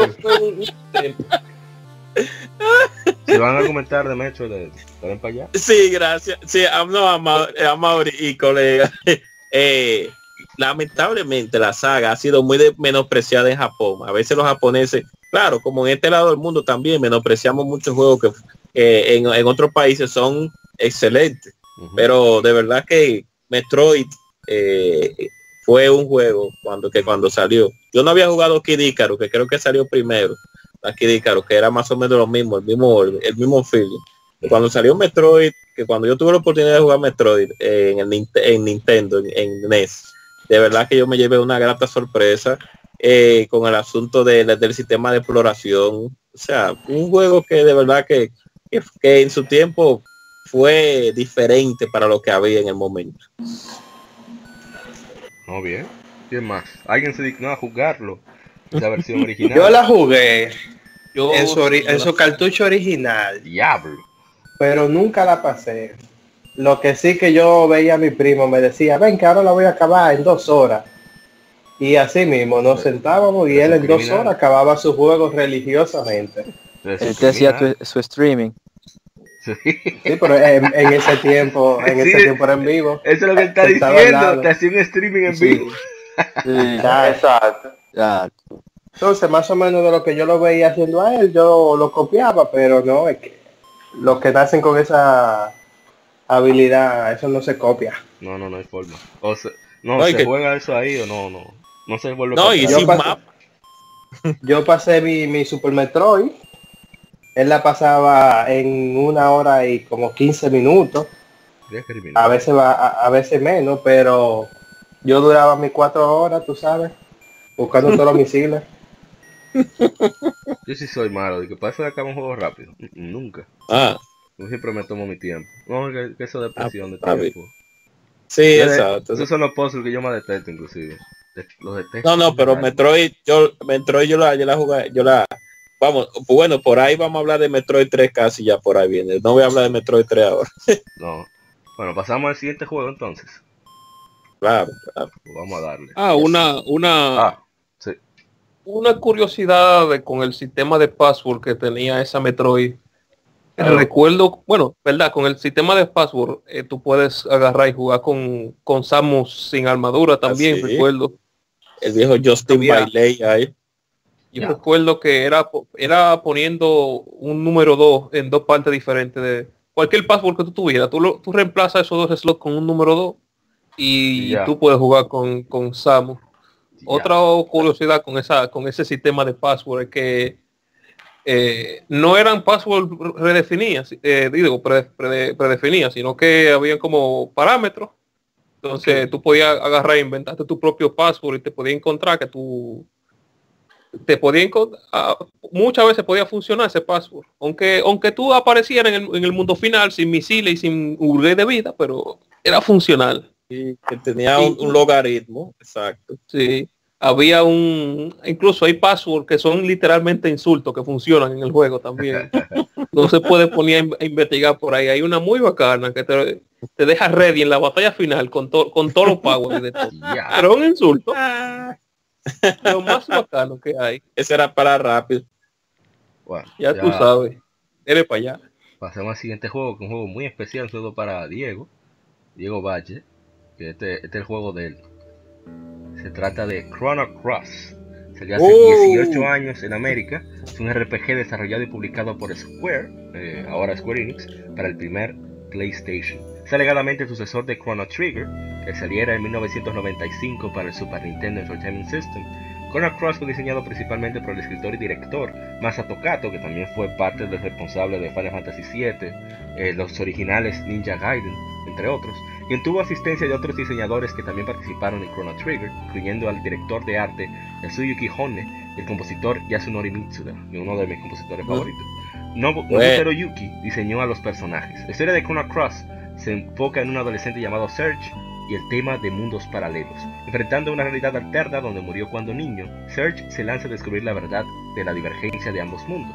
Speaker 2: Si van a argumentar de Metroid, ¿ven para allá?
Speaker 4: Sí, gracias. Sí, no, a Mauri y colega. Lamentablemente la saga ha sido muy menospreciada en Japón. A veces los japoneses, claro, como en este lado del mundo también, menospreciamos muchos juegos que en otros países son excelentes. Pero de verdad que Metroid fue un juego cuando salió. Yo no había jugado Kid Icarus, que creo que salió primero. A Kid Icarus, que era más o menos lo mismo, el mismo feeling. Cuando salió Metroid, que cuando yo tuve la oportunidad de jugar Metroid en Nintendo, en NES, de verdad que yo me llevé una grata sorpresa con el asunto del sistema de exploración. O sea, un juego que de verdad que en su tiempo fue diferente para lo que había en el momento.
Speaker 2: No, bien. ¿Quién más? ¿Alguien se dignó a jugarlo? Esa versión original.
Speaker 3: yo la jugué en
Speaker 5: Yo
Speaker 3: su cartucho original,
Speaker 2: Diablo.
Speaker 3: pero nunca la pasé. Lo que sí que yo veía a mi primo, me decía, ven que ahora la voy a acabar en 2 horas. Y así mismo nos sentábamos y él en 2 horas acababa su juego religiosamente.
Speaker 6: Él te hacía su streaming.
Speaker 2: Sí.
Speaker 3: Sí, pero en ese tiempo era en vivo.
Speaker 2: Eso es lo que está
Speaker 3: Estaba
Speaker 2: diciendo.
Speaker 3: al lado.
Speaker 2: Te hacía un streaming en
Speaker 6: Sí.
Speaker 2: vivo.
Speaker 6: Sí,
Speaker 7: Exacto.
Speaker 6: ya.
Speaker 3: Entonces, más o menos de lo que yo lo veía haciendo a él, yo lo copiaba, pero no, es que los que nacen con esa habilidad, eso no se copia.
Speaker 2: No hay forma. O sea, no,
Speaker 4: No,
Speaker 2: se
Speaker 4: que-
Speaker 2: juega eso ahí o no. No se vuelve
Speaker 4: No,
Speaker 2: a
Speaker 4: y
Speaker 3: Yo
Speaker 4: sin
Speaker 3: pasé-
Speaker 4: mapa.
Speaker 3: Yo pasé mi Super Metroid, él la pasaba en 1 hora y como 15 minutos, a veces menos, pero yo duraba mis 4 horas, tú sabes, buscando todos los misiles.
Speaker 2: Yo sí soy malo, de que pasa de acabar un juego rápido. Nunca.
Speaker 4: Ah,
Speaker 2: Yo siempre me tomo mi tiempo. No, que eso de presión de
Speaker 4: está bien.
Speaker 2: tiempo.
Speaker 4: sí, exacto.
Speaker 2: Esos son los puzzles que yo más detesto, inclusive. Los detesto.
Speaker 4: No, pero Metroid yo la jugué, vamos, bueno, por ahí vamos a hablar de Metroid 3 casi ya por ahí viene. No voy a hablar de Metroid 3 ahora.
Speaker 2: No. Bueno, pasamos al siguiente juego entonces.
Speaker 4: Claro.
Speaker 2: Pues vamos a darle. Sí.
Speaker 5: una curiosidad con el sistema de password que tenía esa Metroid. Recuerdo, bueno, verdad, con el sistema de password tú puedes agarrar y jugar con Samus sin armadura también,
Speaker 4: sí.
Speaker 5: recuerdo.
Speaker 4: El viejo Justin
Speaker 3: Había-
Speaker 4: Bailey ahí.
Speaker 5: Yo recuerdo que era poniendo un número 2 en 2 partes diferentes de cualquier password que tú tuvieras. Tú reemplazas esos 2 slots con un número 2 y
Speaker 2: Ya.
Speaker 5: tú puedes jugar con Samus. Otra curiosidad con ese sistema de password es que no eran password redefinidas, predefinidas, sino que había como parámetros. Entonces tú podías agarrar e inventarte tu propio password y te podía encontrar que muchas veces podía funcionar ese password. Aunque tú aparecieras en el mundo final sin misiles y sin upgrade de vida, pero era funcional.
Speaker 4: Que tenía un logaritmo, exacto.
Speaker 5: Sí. Había incluso hay passwords que son literalmente insultos que funcionan en el juego también. No se puede poner a investigar por ahí. Hay una muy bacana que te deja ready en la batalla final con todos los powers de todo.
Speaker 2: Ya.
Speaker 5: Pero es un insulto. Lo más bacano que hay.
Speaker 4: Ese era para rápido.
Speaker 2: Bueno,
Speaker 5: Ya tú sabes. Eres para allá.
Speaker 2: pasemos al siguiente juego, que es un juego muy especial, un juego para Diego Valle, que este es el juego de él. Se trata de Chrono Cross. Salió hace 18 años en América. Es un RPG desarrollado y publicado por Square, ahora Square Enix, para el primer PlayStation. Es alegadamente el sucesor de Chrono Trigger, que saliera en 1995 para el Super Nintendo Entertainment System. Chrono Cross fue diseñado principalmente por el escritor y director Masato Kato, que también fue parte del responsable de Final Fantasy VII, los originales Ninja Gaiden, entre otros, quien tuvo asistencia de otros diseñadores que también participaron en Chrono Trigger, incluyendo al director de arte Yasuyuki Honne y el compositor Yasunori Mitsuda, uno de mis compositores favoritos. Nobuteru Yuki diseñó a los personajes. La historia de Chrono Cross se enfoca en un adolescente llamado Serge y el tema de mundos paralelos. Enfrentando una realidad alterna donde murió cuando niño, Serge se lanza a descubrir la verdad de la divergencia de ambos mundos.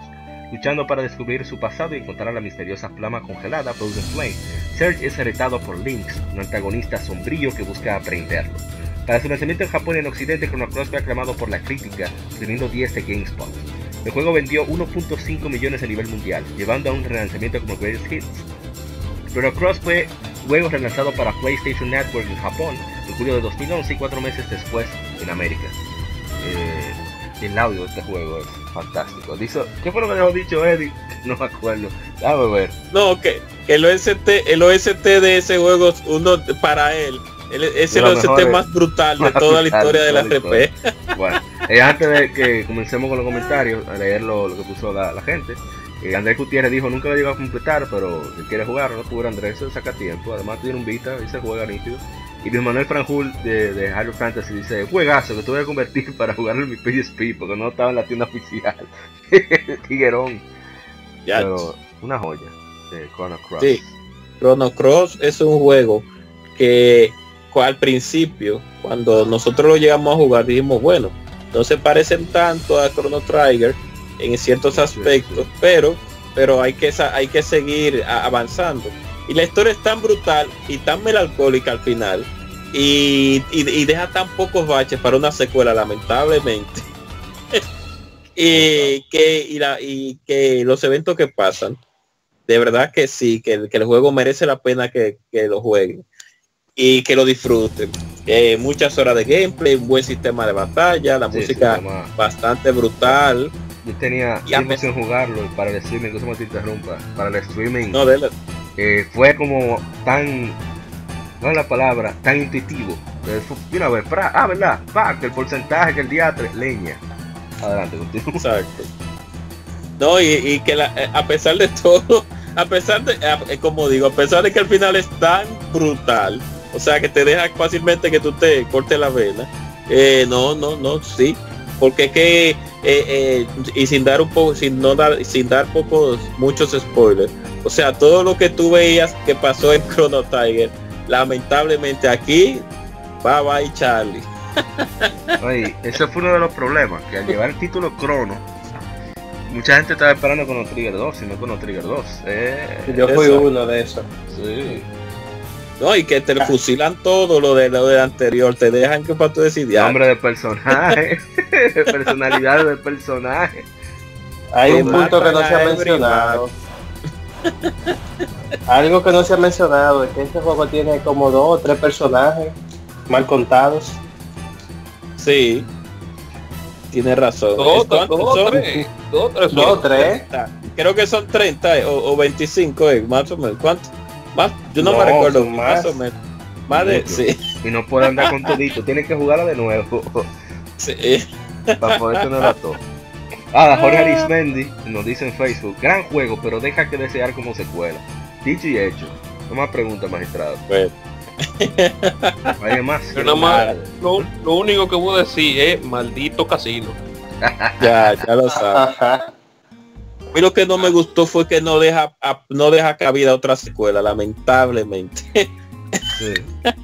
Speaker 2: Luchando para descubrir su pasado y encontrar a la misteriosa flama congelada Frozen Flame, Serge es retado por Lynx, un antagonista sombrío que busca aprenderlo. Para su lanzamiento en Japón y en Occidente, Chrono Cross fue aclamado por la crítica, teniendo 10 de GameSpot. El juego vendió 1.5 millones a nivel mundial, llevando a un relanzamiento como Greatest Hits. Chrono Cross fue luego relanzado para PlayStation Network en Japón en julio de 2011 y 4 meses después en América. El audio de este juego es fantástico. Dice, ¿qué fue lo que dejó dicho Eddie? No me acuerdo. Déjame ver.
Speaker 4: No, que el OST de ese juego es uno para él. Es el OST más brutal de toda la historia del RP.
Speaker 2: Bueno, antes de que comencemos con los comentarios, a leer lo que puso la gente. Andrés Gutiérrez dijo, nunca lo llegó a completar, pero si quiere jugar, no pudo. Andrés se saca tiempo. Además tiene un Vita y se juega nítido. Y Luis Manuel Franjul de Hyrule Fantasy dice, juegazo que tuve que convertir para jugarlo en mi PSP porque no estaba en la tienda oficial. Tiguerón. Pero una joya de Chrono Cross.
Speaker 4: Sí, Chrono Cross es un juego que al principio, cuando nosotros lo llegamos a jugar, dijimos, bueno, no se parecen tanto a Chrono Trigger en ciertos aspectos, sí. pero hay que seguir avanzando. Y la historia es tan brutal y tan melancólica al final y deja tan pocos baches para una secuela, lamentablemente. y que los eventos que pasan, de verdad que sí, que el juego merece la pena que lo jueguen y que lo disfruten. Muchas horas de gameplay, un buen sistema de batalla, la música bastante brutal.
Speaker 2: Yo tenía tiempo sin jugarlo para el streaming, que te interrumpa, para el streaming.
Speaker 4: No,
Speaker 2: fue como tan, no es la palabra, tan intuitivo. Y una vez, ¿verdad? Que el porcentaje, que el diatre, leña. Adelante, continúa.
Speaker 4: Exacto. No, y que a pesar de todo, como digo, a pesar de que el final es tan brutal, o sea, que te deja fácilmente que tú te cortes la vena, sí. Porque es que y sin dar muchos spoilers, o sea, todo lo que tú veías que pasó en Chrono Trigger, lamentablemente aquí bye Charlie.
Speaker 2: Oye, ese fue uno de los problemas, que al llevar el título Chrono, mucha gente estaba esperando Chrono Trigger 2 y no Chrono Trigger 2.
Speaker 3: Yo fui uno de esos.
Speaker 2: Sí.
Speaker 4: No, y que te fusilan todo lo de anterior, te dejan que para tu decidir.
Speaker 2: Nombre de personaje, personalidad del personaje.
Speaker 3: Hay un punto que no se ha mencionado. Algo que no se ha mencionado es que este juego tiene como 2 o 3 personajes mal contados.
Speaker 4: Sí, tiene razón.
Speaker 3: 2 o 3.
Speaker 4: Creo que son 30 o 25, más o menos. ¿Cuánto? Más, yo no me recuerdo, más o menos. Más de, sí.
Speaker 2: Y no puede andar con todito, tiene que jugarla de nuevo.
Speaker 4: Sí.
Speaker 2: Para poder tenerla todo. Jorge Arismendi nos dice en Facebook, gran juego, pero deja que desear como secuela. Dicho y hecho. No más preguntas, magistrado.
Speaker 4: Bueno.
Speaker 2: Hay más.
Speaker 5: Pero nada más, lo único que voy a decir es maldito casino.
Speaker 4: ya lo sabes. A mí lo que no me gustó fue que no deja cabida a otra secuela, lamentablemente.
Speaker 2: Sí.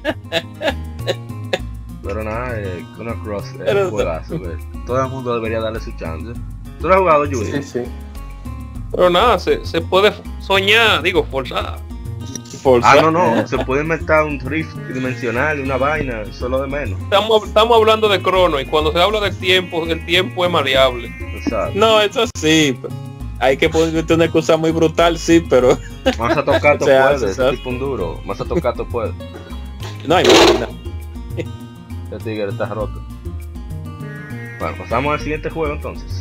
Speaker 2: Pero nada, Chrono Cross es un juegazo. Todo el mundo debería darle su chance. ¿Tú lo has jugado, Yuri?
Speaker 3: Sí.
Speaker 5: Pero nada, se puede soñar, forzar.
Speaker 2: No, se puede inventar un drift dimensional, una vaina, solo de menos.
Speaker 5: Estamos hablando de Chrono y cuando se habla de tiempo, el tiempo es maleable.
Speaker 2: Exacto.
Speaker 4: No, eso sí. Hay que ponerte una excusa muy brutal, sí, pero...
Speaker 2: Más a tocar puede, ese tipo un duro. Más a tocar puede.
Speaker 4: No hay nada.
Speaker 2: El tigre está roto. Bueno, pasamos al siguiente juego entonces.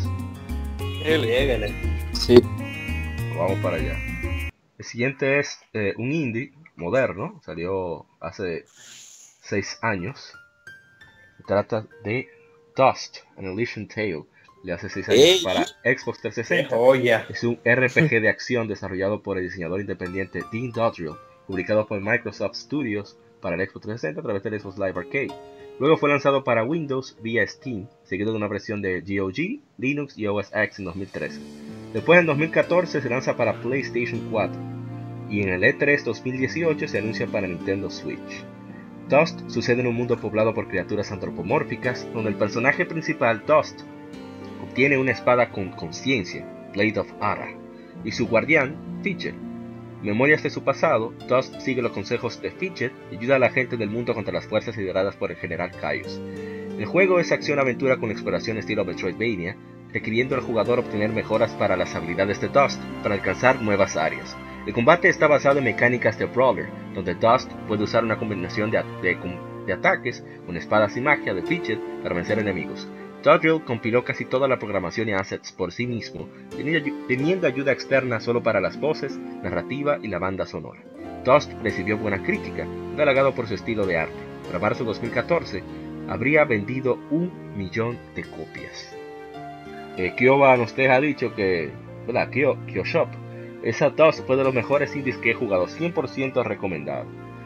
Speaker 6: Sí.
Speaker 2: Vamos para allá. El siguiente es un indie moderno. Salió hace 6 años. Se trata de Dust, an Elysian Tale. De hace 6 años para Xbox 360. Es un RPG de acción desarrollado por el diseñador independiente Dean Dodrill, publicado por Microsoft Studios para el Xbox 360 a través del Xbox Live Arcade. Luego fue lanzado para Windows vía Steam, seguido de una versión de GOG, Linux y OS X en 2013. Después en 2014 se lanza para PlayStation 4 y en el E3 2018 se anuncia para Nintendo Switch. Dust sucede en un mundo poblado por criaturas antropomórficas, donde el personaje principal, Dust, obtiene una espada con conciencia, Blade of Ara, y su guardián, Fidget. Memorias de su pasado, Dust sigue los consejos de Fidget y ayuda a la gente del mundo contra las fuerzas lideradas por el general Caius. El juego es acción-aventura con exploración estilo Metroidvania, requiriendo al jugador obtener mejoras para las habilidades de Dust para alcanzar nuevas áreas. El combate está basado en mecánicas de Brawler, donde Dust puede usar una combinación de ataques con espadas y magia de Fidget para vencer enemigos. Dodrill compiló casi toda la programación y assets por sí mismo, teniendo ayuda externa solo para las voces, narrativa y la banda sonora. Dust recibió buena crítica, halagado por su estilo de arte. Para marzo de 2014, habría vendido 1 millón de copias. Kyoba nos deja dicho que, ¿verdad? Kyoshop, esa Dust fue de los mejores indies que he jugado, 100% recomendado.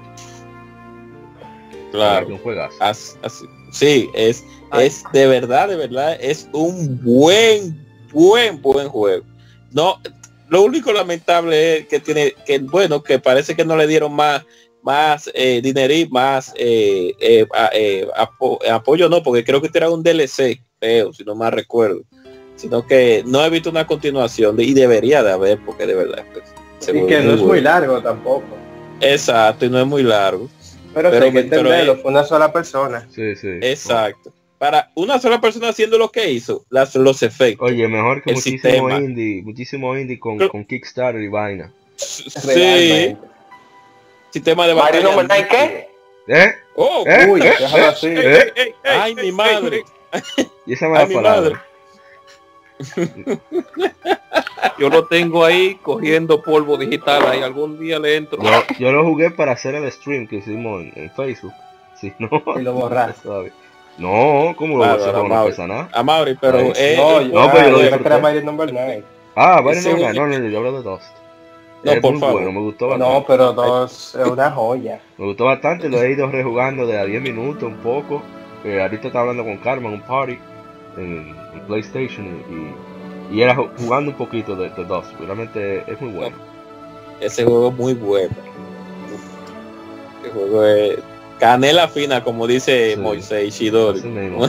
Speaker 4: Claro,
Speaker 2: un juegazo.
Speaker 4: Sí, es de verdad, es un buen juego. No, lo único lamentable es que tiene, que parece que no le dieron más dinero y más apoyo, no, porque creo que era un DLC, si no mal recuerdo, sino que no he visto una continuación y debería de haber, porque de verdad
Speaker 3: y que no es muy largo tampoco.
Speaker 4: Exacto, y no es muy largo.
Speaker 3: Pero hay que entenderlo, fue una sola persona.
Speaker 2: Sí.
Speaker 4: Exacto. Para una sola persona haciendo lo que hizo, los efectos.
Speaker 2: Oye, mejor que muchísimo indie con Kickstarter y vaina.
Speaker 4: Sí. Sistema de
Speaker 7: Mario No. ¿Qué?
Speaker 3: Uy, déjalo así.
Speaker 4: Ay, mi madre.
Speaker 2: Y esa mala palabra.
Speaker 5: Yo lo tengo ahí cogiendo polvo digital, ahí algún día le entro.
Speaker 2: Yo lo jugué para hacer el stream que hicimos en Facebook. Si no,
Speaker 3: y lo borraste.
Speaker 2: No, ¿cómo lo borraste? No pesa nada.
Speaker 4: A Mauri, pero
Speaker 2: pero yo lo disfruté.
Speaker 3: Mario No. 9.
Speaker 2: Mario No, no, yo hablo de Dust.
Speaker 4: No, por favor.
Speaker 2: Bueno, me gustó bastante.
Speaker 3: No, pero Dust es una joya.
Speaker 2: Me gustó bastante, lo he ido rejugando de a 10 minutos un poco. Ahorita estaba hablando con Karma en un party en PlayStation y era jugando un poquito de Dust. Realmente es muy bueno.
Speaker 4: Ese juego es muy bueno. Ese juego es canela fina, como dice Moisés Ishidori.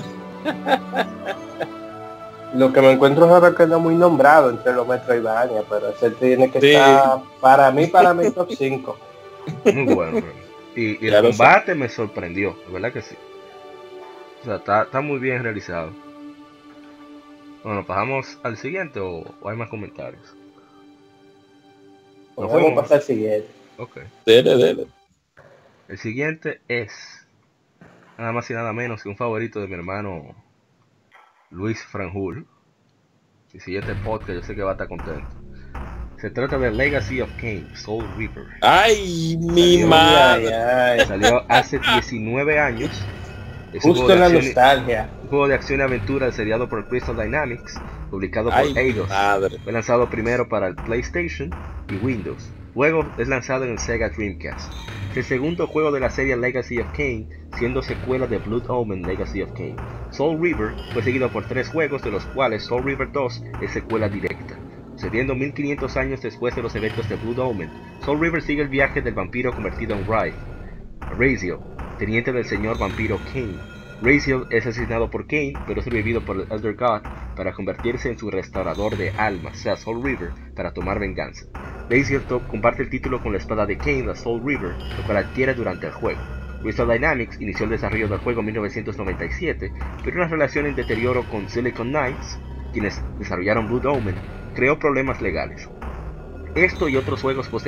Speaker 3: Lo que me encuentro es ahora que no muy nombrado entre los Metroidvania, pero ese tiene que estar para mí top 5.
Speaker 2: Muy bueno. Y el combate me sorprendió, de verdad que sí. O sea, está muy bien realizado. Bueno, ¿pasamos al siguiente o hay más comentarios?
Speaker 3: Vamos a pasar al siguiente.
Speaker 2: Ok.
Speaker 4: Dele.
Speaker 2: El siguiente es nada más y nada menos que un favorito de mi hermano Luis Franjul. Si sigue este podcast, yo sé que va a estar contento. Se trata de Legacy of Kain, Soul Reaper.
Speaker 4: ¡Ay, mi madre!
Speaker 2: Salió hace 19 años.
Speaker 3: Justo en la nostalgia.
Speaker 2: Un juego de acción y aventura seriado por Crystal Dynamics, publicado por Eidos. Fue lanzado primero para el PlayStation y Windows. Luego es lanzado en el Sega Dreamcast. Es el segundo juego de la serie Legacy of Kain, siendo secuela de Blood Omen Legacy of Kain. Soul Reaver fue seguido por 3 juegos, de los cuales Soul Reaver 2 es secuela directa. Sucediendo 1500 años después de los eventos de Blood Omen, Soul Reaver sigue el viaje del vampiro convertido en Raziel, teniente del señor vampiro Kain. Raziel es asesinado por Kain, pero es revivido por el Elder God para convertirse en su restaurador de almas, sea Soul Reaver, para tomar venganza. Raziel comparte el título con la espada de Kain, la Soul Reaver, lo cual adquiere durante el juego. Crystal Dynamics inició el desarrollo del juego en 1997, pero una relación en deterioro con Silicon Knights, quienes desarrollaron Blood Omen, creó problemas legales. Esto y otros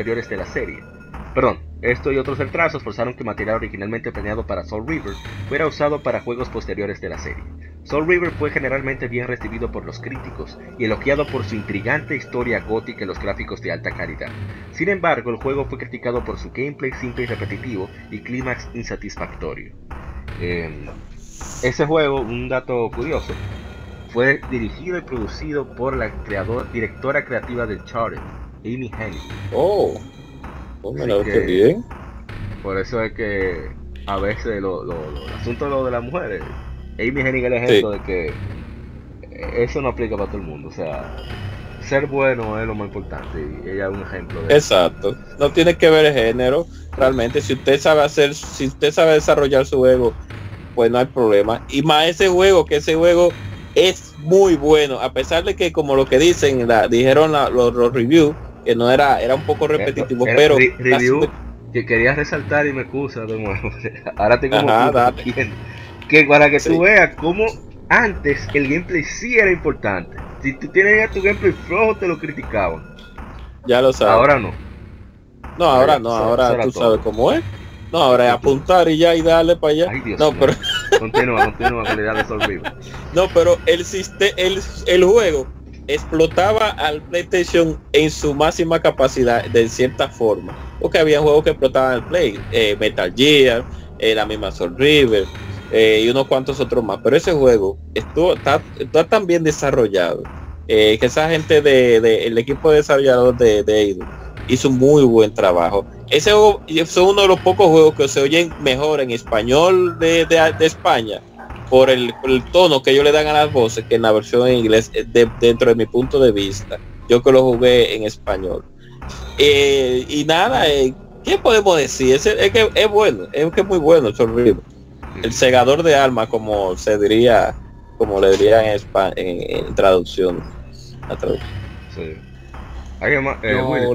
Speaker 2: retrasos forzaron que material originalmente planeado para Soul Reaver fuera usado para juegos posteriores de la serie. Soul Reaver fue generalmente bien recibido por los críticos y elogiado por su intrigante historia gótica y los gráficos de alta calidad. Sin embargo, el juego fue criticado por su gameplay simple y repetitivo y clímax insatisfactorio. Ese juego, un dato curioso, fue dirigido y producido por la directora creativa de Uncharted, Amy Hennig.
Speaker 4: Bien.
Speaker 2: Por eso es que a veces el asunto de las mujeres, Amy Hennig es el ejemplo de que eso no aplica para todo el mundo. O sea, ser bueno es lo más importante y ella es un ejemplo de
Speaker 4: Exacto. No tiene que ver el género. Realmente, si usted sabe desarrollar su juego, pues no hay problema. Y más ese juego es muy bueno, a pesar de que como lo que dicen, dijeron los reviews, que no era un poco repetitivo, pero
Speaker 2: review que quería resaltar y me excusa de nuevo. Ahora tengo que para que tú veas cómo antes el gameplay sí era importante. Si tú tienes ya tu gameplay flojo te lo criticaban.
Speaker 4: Ya lo sabes.
Speaker 2: Ahora no.
Speaker 4: No, ahora no, ahora tú sabes cómo es. No, ahora es apuntar y ya y darle para allá.
Speaker 2: Ay, Dios
Speaker 4: no,
Speaker 2: mío.
Speaker 4: pero
Speaker 2: continúa que le da de horrible.
Speaker 4: no, pero el juego explotaba al PlayStation en su máxima capacidad de cierta forma, porque había juegos que explotaban el Play, Metal Gear, la misma Soul River, y unos cuantos otros más, pero ese juego está tan bien desarrollado, que esa gente el equipo de desarrollador de Eidos hizo un muy buen trabajo. Ese juego es uno de los pocos juegos que se oyen mejor en español de España, por el tono que ellos le dan a las voces, que en la versión en inglés, dentro de mi punto de vista, yo que lo jugué en español. Y nada, ¿qué podemos decir? Es que es bueno, es que es muy bueno Soul River. El segador de alma, como se diría, como le dirían en traducción. La traducción.
Speaker 2: Sí. ¿Alguien más?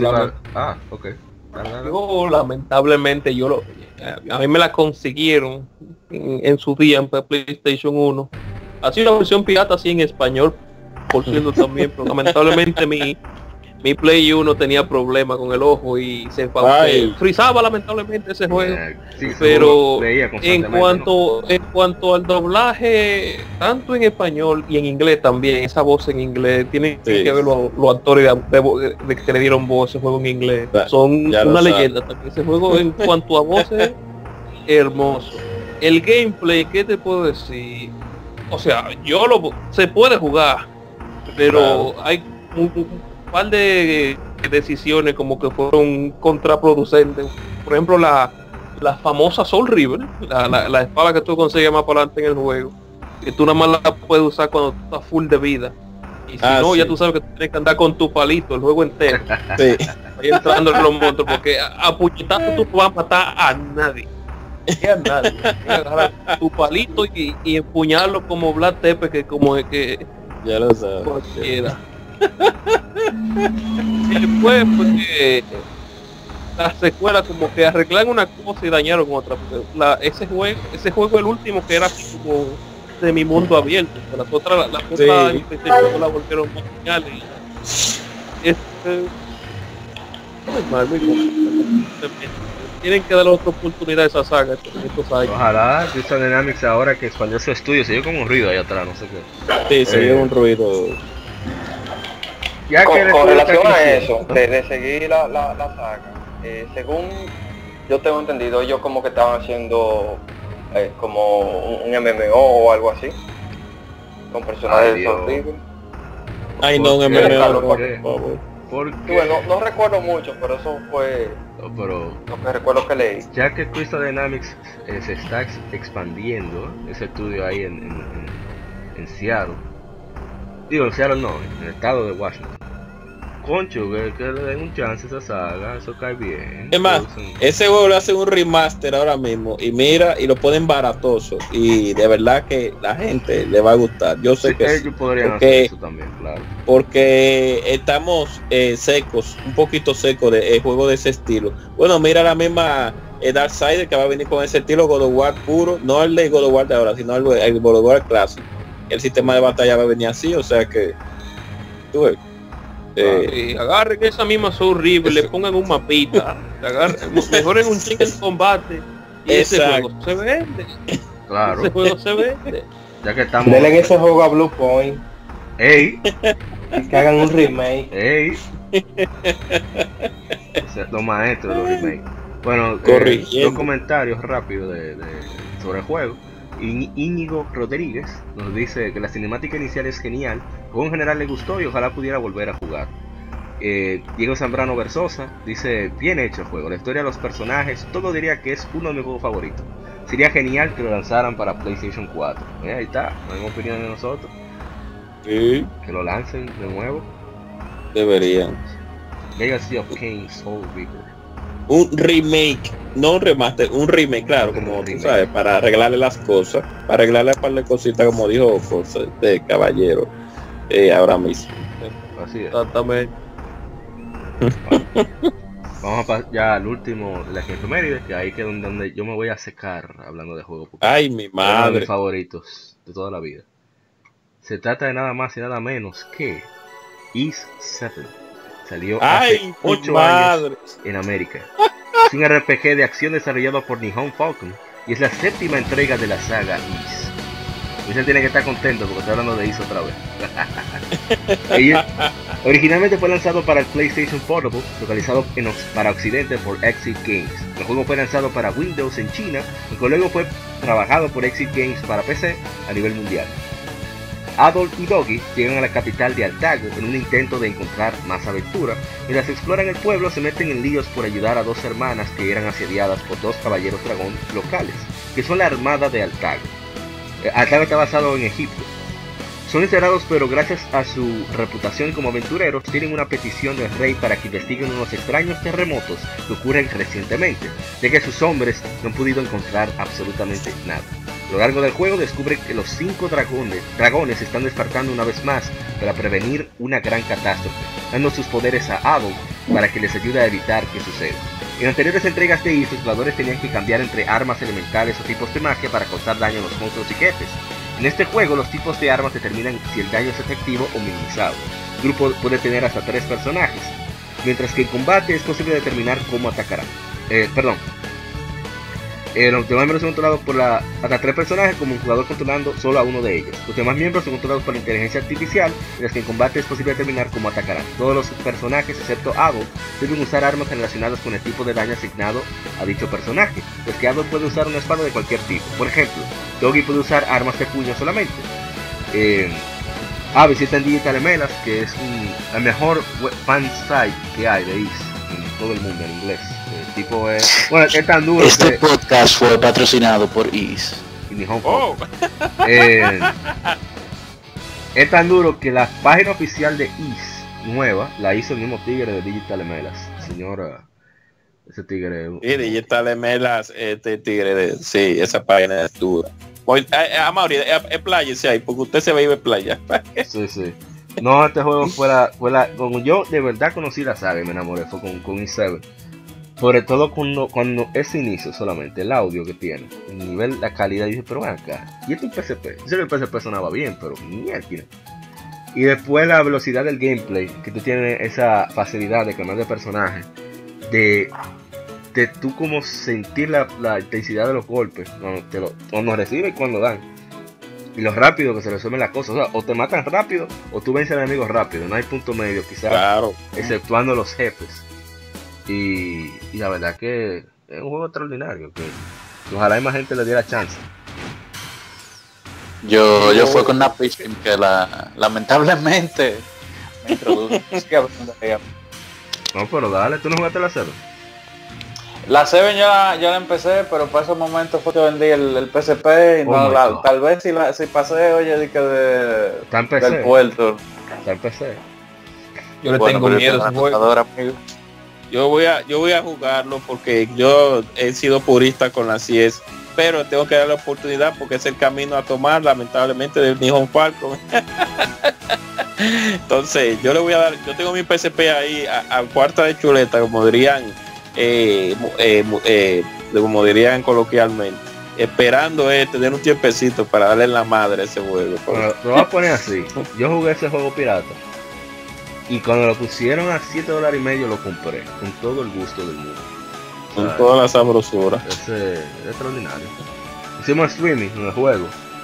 Speaker 2: Ok.
Speaker 5: Yo lamentablemente a mí me la consiguieron en su día en PlayStation 1. Así una versión pirata así en español, por cierto también, pero lamentablemente mi Play 1 tenía problemas con el ojo y se frizaba lamentablemente ese juego.
Speaker 2: Sí,
Speaker 5: pero en cuanto al doblaje, tanto en español y en inglés también, esa voz en inglés, tienen que ver los actores de que le dieron voz a ese juego en inglés. Son una leyenda también. Ese juego en cuanto a voces, hermoso. El gameplay, ¿qué te puedo decir? O sea, se puede jugar, pero hay un par de decisiones como que fueron contraproducentes. Por ejemplo, la famosa Soul River, la espada que tú consigues más para adelante en el juego, que tú nada más la puedes usar cuando tú estás full de vida. Y si no, ya tú sabes que tú tienes que andar con tu palito el juego entero. Ahí entrando en los monstruos, porque a puñetazos tú no vas a matar a nadie. A nadie. Tienes que agarrar tu palito y empuñarlo como Vlad Tepe, que como es que
Speaker 4: ya lo sabes.
Speaker 5: Cualquiera. Después porque las secuelas como que arreglan una cosa y dañaron otra, porque ese juego el último que era así como de mi mundo abierto, las otras la volvieron más geniales. Tienen que darle otra oportunidad a esa saga estos años.
Speaker 2: Ojalá Crystal Dynamics ahora que expandió su estudio, se dio como un ruido ahí atrás, no sé qué.
Speaker 4: Sí, se dio un ruido.
Speaker 7: Ya con relación a eso, de seguir la saga, según yo tengo entendido, ellos como que estaban haciendo como un MMO o algo así, con personajes de Soul River.
Speaker 4: Ay, no, un MMO, por favor.
Speaker 7: Bueno, no recuerdo mucho, pero eso fue lo que recuerdo que leí.
Speaker 2: Ya que Crystal Dynamics se está expandiendo ese estudio ahí en Seattle. Digo, en Seattle no, en el estado de Washington. Concho, que le den un chance a esa saga, eso cae bien.
Speaker 4: Es más, ese juego le hacen un remaster ahora mismo y mira, y lo ponen baratoso. Y de verdad que la gente le va a gustar. Yo sé que
Speaker 2: ellos podrían hacer eso también, claro.
Speaker 4: Porque estamos secos, un poquito secos de juego de ese estilo. Bueno, mira la misma Darksider que va a venir con ese estilo God of War puro, no el de God of War de ahora, sino el God of War clásico. El sistema de batalla va a venir así, o sea que tú ves.
Speaker 5: Agarren esa misma Soul River, le pongan un mapita, mejoren un chingo el combate y ese juego se vende.
Speaker 2: Claro.
Speaker 5: Ese juego se vende.
Speaker 2: Ya que estamos.
Speaker 3: Denle ese juego a Blue Point.
Speaker 2: ¡Ey!
Speaker 3: Y que hagan un remake.
Speaker 2: ¡Ey! Los maestros de los remakes. Bueno, dos comentarios rápidos sobre el juego. Íñigo Rodríguez nos dice que la cinemática inicial es genial, el juego en general le gustó y ojalá pudiera volver a jugar. Diego Zambrano Versosa dice, bien hecho el juego, la historia de los personajes, todo diría que es uno de mis juegos favoritos. Sería genial que lo lanzaran para PlayStation 4. Ahí está, no hay opinión de nosotros.
Speaker 4: Sí.
Speaker 2: Que lo lancen de nuevo.
Speaker 4: Deberían.
Speaker 2: Legacy of Kain Soul River.
Speaker 4: Un remake, no un remaster, un remake, claro, como tú sabes, para arreglarle las cosas, para arreglarle un par de cositas, como dijo de Caballero. ahora mismo.
Speaker 2: Así es.
Speaker 5: Exactamente.
Speaker 2: Vamos ya al último, la efeméride, que ahí que es donde yo me voy a secar hablando de juegos.
Speaker 4: Ay, mi
Speaker 2: Uno de
Speaker 4: madre.
Speaker 2: mis favoritos de toda la vida. Se trata de nada más y nada menos que Ys 7. Salió hace
Speaker 4: Ay,
Speaker 2: 8
Speaker 4: madre.
Speaker 2: años en América. Es un RPG de acción desarrollado por Nihon Falcon y es la 7ª entrega de la saga Ys. Usted tiene que estar contento porque estoy hablando de Ys otra vez. Originalmente fue lanzado para el PlayStation Portable, localizado para Occidente por Exit Games. El juego fue lanzado para Windows en China, y luego fue trabajado por Exit Games para PC a nivel mundial. Adol y Doggy llegan a la capital de Altago en un intento de encontrar más aventura. Mientras exploran el pueblo, se meten en líos por ayudar a 2 hermanas que eran asediadas por 2 caballeros dragón locales, que son la armada de Altago. Altago está basado en Egipto. Son encerrados, pero gracias a su reputación como aventureros, tienen una petición del rey para que investiguen unos extraños terremotos que ocurren recientemente, ya que sus hombres no han podido encontrar absolutamente nada. A lo largo del juego descubren que los 5 dragones están despertando una vez más para prevenir una gran catástrofe, dando sus poderes a Adol para que les ayude a evitar que suceda. En anteriores entregas de Ys, los jugadores tenían que cambiar entre armas elementales o tipos de magia para causar daño a los monstruos y jefes. En este juego, los tipos de armas determinan si el daño es efectivo o minimizado. El grupo puede tener hasta 3 personajes, mientras que en combate es posible determinar cómo atacarán. Los demás miembros son controlados por hasta 3 personajes, como un jugador controlando solo a uno de ellos. Los demás miembros son controlados por la inteligencia artificial, mientras que en combate es posible determinar cómo atacarán. Todos los personajes, excepto Adol, deben usar armas relacionadas con el tipo de daño asignado a dicho personaje, pues que Adol puede usar una espada de cualquier tipo. Por ejemplo, Doggy puede usar armas de puño solamente. Avis está en Digital Melas, que es el mejor fansite que hay de Ys en todo el mundo en inglés. El tipo es tan duro.
Speaker 8: Este podcast fue patrocinado por Ys.
Speaker 4: Oh.
Speaker 2: Es tan duro que la página oficial de Ys nueva la hizo el mismo tigre de Digital Melas. Señora, ese tigre.
Speaker 4: Y Digital Melas, este tigre sí, esa página es dura. Amaury, pláyese ahí, porque usted se vive playa.
Speaker 2: Sí. No, este juego como yo de verdad conocí la saga y me enamoré, fue con Ys 7. Sobre todo cuando ese inicio solamente, el audio que tiene, el nivel, la calidad, y dice, pero ven acá, y esto es un PSP. Yo sé que el PSP sonaba bien, pero mierda. Y después la velocidad del gameplay, que tú tienes esa facilidad de cambiar de personaje, de tú como sentir la intensidad de los golpes, cuando reciben y cuando dan. Y lo rápido que se resuelven las cosas, o te matan rápido, o tú vences al enemigo rápido, no hay punto medio, quizás,
Speaker 4: claro,
Speaker 2: exceptuando los jefes. Y la verdad que es un juego extraordinario, que ojalá hay más gente le diera chance.
Speaker 8: Yo fui con una pitch que lamentablemente me introdujo.
Speaker 2: No, pero dale, ¿tú no jugaste la 7?
Speaker 9: La 7 ya la empecé, pero para ese momento fue que vendí el PSP y tal vez si pasé, oye, del puerto.
Speaker 2: Está en PC.
Speaker 5: Yo le tengo miedo a ese juego.
Speaker 9: Amigo.
Speaker 4: Yo voy a jugarlo porque yo he sido purista con la CS, pero tengo que dar la oportunidad porque es el camino a tomar, lamentablemente, del Nihon Falcon. Entonces yo le voy a dar, yo tengo mi PSP ahí a cuarta de chuleta, como dirían coloquialmente, esperando tener un tiempecito para darle la madre a ese juego.
Speaker 2: Bueno, lo voy a poner así, yo jugué ese juego pirata y cuando lo pusieron a $7.50 lo compré con todo el gusto del mundo,
Speaker 4: con toda la sabrosura.
Speaker 2: Es extraordinario. Hicimos streaming en el juego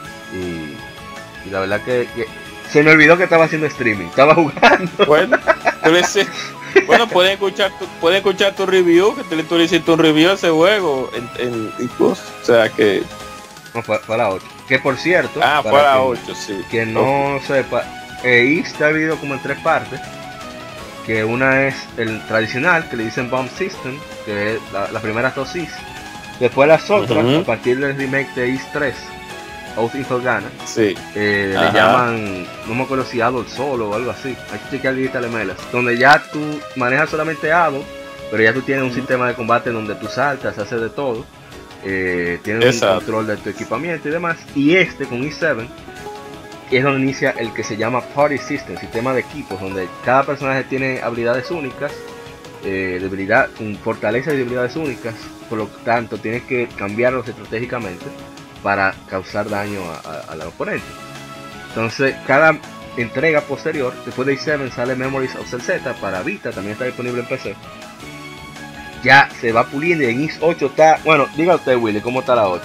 Speaker 2: y la verdad que se me olvidó que estaba haciendo streaming, estaba jugando.
Speaker 4: Bueno, pueden escuchar tu review, que tú le hiciste un review a ese juego en o sea que
Speaker 2: no, fue la 8, que por cierto,
Speaker 4: fue la 8, sí,
Speaker 2: que no sepa, Ys está dividido como en 3 partes, que una es el tradicional, que le dicen Bomb System, que es las primeras 2 Ys. Después las otras, a partir del remake de Ys 3, Oath in Holgana,
Speaker 4: sí.
Speaker 2: Le llaman, no me acuerdo si Adol solo o algo así, hay que chequear Digital Melas, donde ya tú manejas solamente Adol, pero ya tú tienes un sistema de combate donde tú saltas, haces de todo, tienes un control de tu equipamiento y demás. Y con Ys 7 es donde inicia el que se llama Party System, sistema de equipos, donde cada personaje tiene habilidades únicas, fortalezas y debilidades únicas, por lo tanto tienes que cambiarlos estratégicamente para causar daño al oponente. Entonces cada entrega posterior, después de i7 sale Memories of Z para Vita, también está disponible en PC. Ya se va puliendo y en Is8 está, bueno, diga usted Willy, ¿cómo está la 8?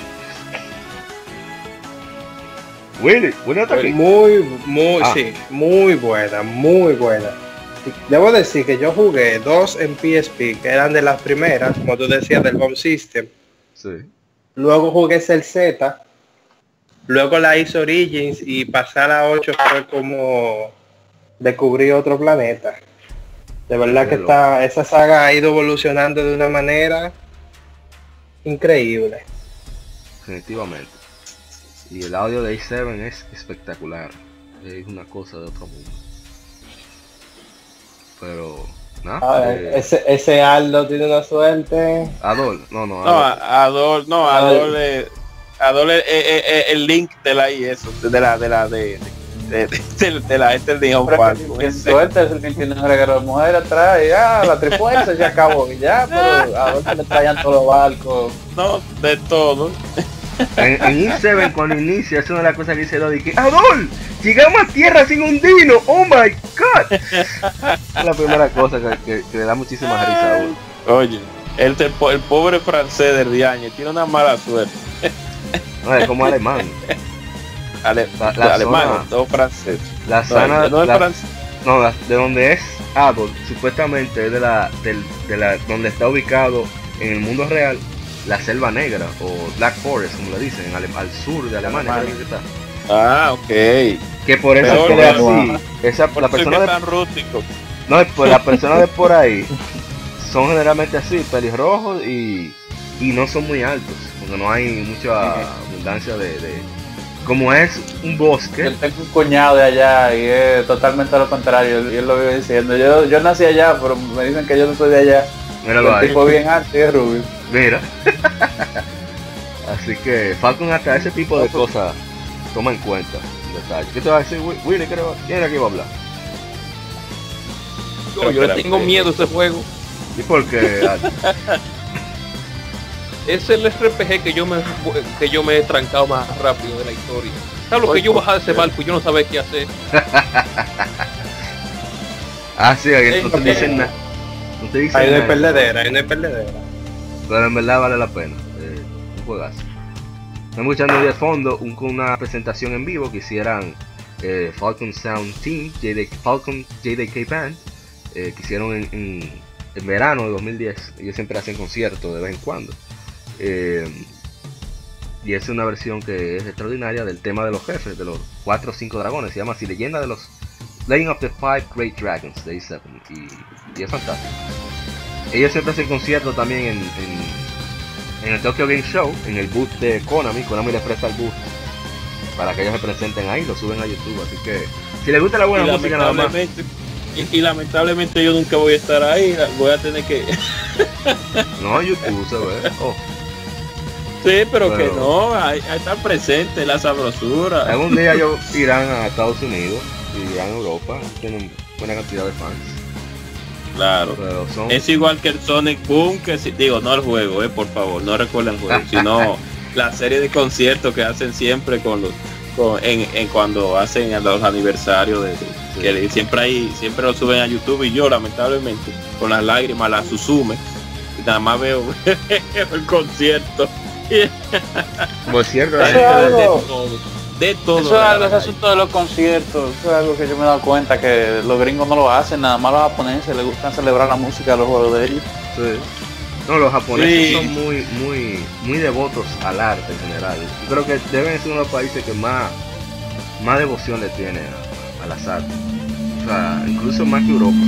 Speaker 2: Willy, buena
Speaker 3: sí, muy buena. Debo decir que yo jugué 2 en PSP, que eran de las primeras, como tú decías, del Home System.
Speaker 2: Sí.
Speaker 3: Luego jugué el Z, luego la hice Origins y pasar a 8 fue como descubrir otro planeta. De verdad que esa saga ha ido evolucionando de una manera increíble.
Speaker 2: Definitivamente. Y el audio de i7 es espectacular. Es una cosa de otro mundo. Pero nada.
Speaker 3: Ese Aldo tiene una suerte.
Speaker 2: Adol
Speaker 4: el link de la IS, de la
Speaker 9: suerte es el que tiene un regalo de mujer atrás y la trifuerza ya acabó y ya, pero a ver que le traían todos los barcos.
Speaker 4: No, de todo.
Speaker 2: En i7 cuando inicia es una de las cosas que dice Dodi, que ¡Adol! ¡Llegamos a tierra sin un dino! ¡Oh my god! Es la primera cosa que le da muchísima risa a uno.
Speaker 4: Oye, el pobre francés del Diagne tiene una mala suerte.
Speaker 2: No, es como alemán.
Speaker 4: Alemán, no francés.
Speaker 2: La zona de donde es Adol, supuestamente es de la donde está ubicado en el mundo real, la selva negra o Black Forest, como le dicen, al sur de Alemania. Creo que está.
Speaker 4: Ok.
Speaker 2: Que por eso es que así. La persona
Speaker 4: tan rústico.
Speaker 2: No, pues las personas de por ahí son generalmente así, pelirrojos y no son muy altos, porque no hay mucha abundancia de como es un bosque.
Speaker 9: Yo tengo un cuñado de allá y es totalmente lo contrario, y él lo vive diciendo. Yo nací allá, pero me dicen que yo no soy de allá.
Speaker 2: Míralo
Speaker 9: el tipo bien alto y es rubio.
Speaker 2: Mira. Así que Falcon hasta ese tipo de cosas toma en cuenta. ¿Qué te va a decir Willy? ¿Quién aquí va a hablar?
Speaker 5: Yo le tengo miedo a ese juego.
Speaker 2: ¿Y por qué?
Speaker 5: Es el RPG que yo me he trancado más rápido de la historia. ¿Sabes lo que yo bajaba de ese barco y yo no sabía qué hacer?
Speaker 2: Sí, no te dicen nada.
Speaker 3: Ahí no hay perdedera,
Speaker 2: Pero en verdad vale la pena. Un juegazo. Estamos escuchando de fondo una presentación en vivo que hicieran Falcon Sound Team, Falcon JDK Band, que hicieron en verano de 2010. Ellos siempre hacen conciertos de vez en cuando. Y es una versión que es extraordinaria del tema de los jefes, de los 4 o 5 dragones. Se llama así, Leyenda de los Legend of the 5 Great Dragons de i7. Y es fantástico. Ellos siempre hacen conciertos también en el Tokyo Game Show, en el booth de Konami. Konami les presta el booth para que ellos se presenten ahí, lo suben a YouTube. Así que si les gusta la buena música nada más.
Speaker 4: Y lamentablemente yo nunca voy a estar ahí, voy a tener que...
Speaker 2: No, YouTube se ve.
Speaker 4: Sí, pero que no, ahí están presentes la sabrosura.
Speaker 2: Algún día ellos irán a Estados Unidos, irán a Europa, tienen buena cantidad de fans.
Speaker 4: Claro, es igual que el Sonic Boom, que no el juego, por favor, no recuerden el juego, sino la serie de conciertos que hacen siempre cuando hacen los aniversarios que siempre lo suben a YouTube, y yo lamentablemente con las lágrimas la susume y nada más veo el concierto.
Speaker 2: Por cierto,
Speaker 9: de todo. Eso es algo, ese asunto de los conciertos, eso es algo que yo me he dado cuenta, que los gringos no lo hacen, nada más los japoneses les gusta celebrar la música de los juegos de ellos.
Speaker 2: Sí. No, los japoneses son muy devotos al arte en general. Yo creo que deben ser uno de los países que más devoción le tiene a las artes. O sea, incluso más que Europa.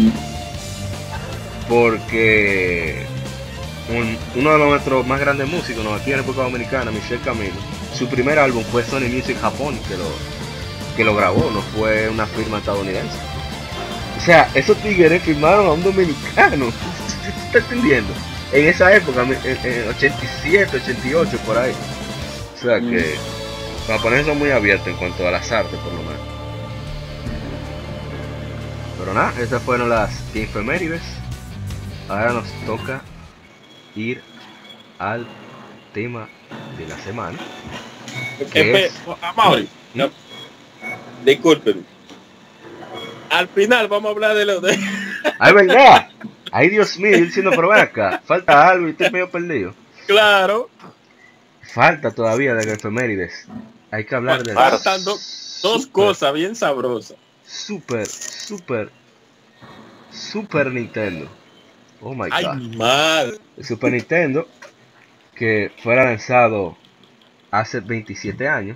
Speaker 2: Porque uno de nuestros más grandes músicos, aquí en República Dominicana, Michel Camilo, su primer álbum fue Sony Music Japón, que lo grabó, no fue una firma estadounidense. O sea, esos tigres firmaron a un dominicano. ¿Está entendiendo? En esa época, en 87, 88, por ahí. O sea que los japoneses son muy abiertos en cuanto a las artes, por lo menos. Pero nada, esas fueron las efemérides. Ahora nos toca ir al tema de la semana.
Speaker 4: Mauri, no, disculpen. Al final vamos a hablar de lo de...
Speaker 2: ¡Ay, verdad! ¡Ay, Dios mío! Diciendo, pero ven acá, falta algo y estoy medio perdido.
Speaker 4: Claro.
Speaker 2: Falta todavía de las efemérides. Hay que hablar de
Speaker 4: faltan dos cosas bien sabrosas.
Speaker 2: Super Nintendo. Oh my God.
Speaker 4: Ay, mi madre.
Speaker 2: El Super Nintendo, que fuera lanzado hace 27 años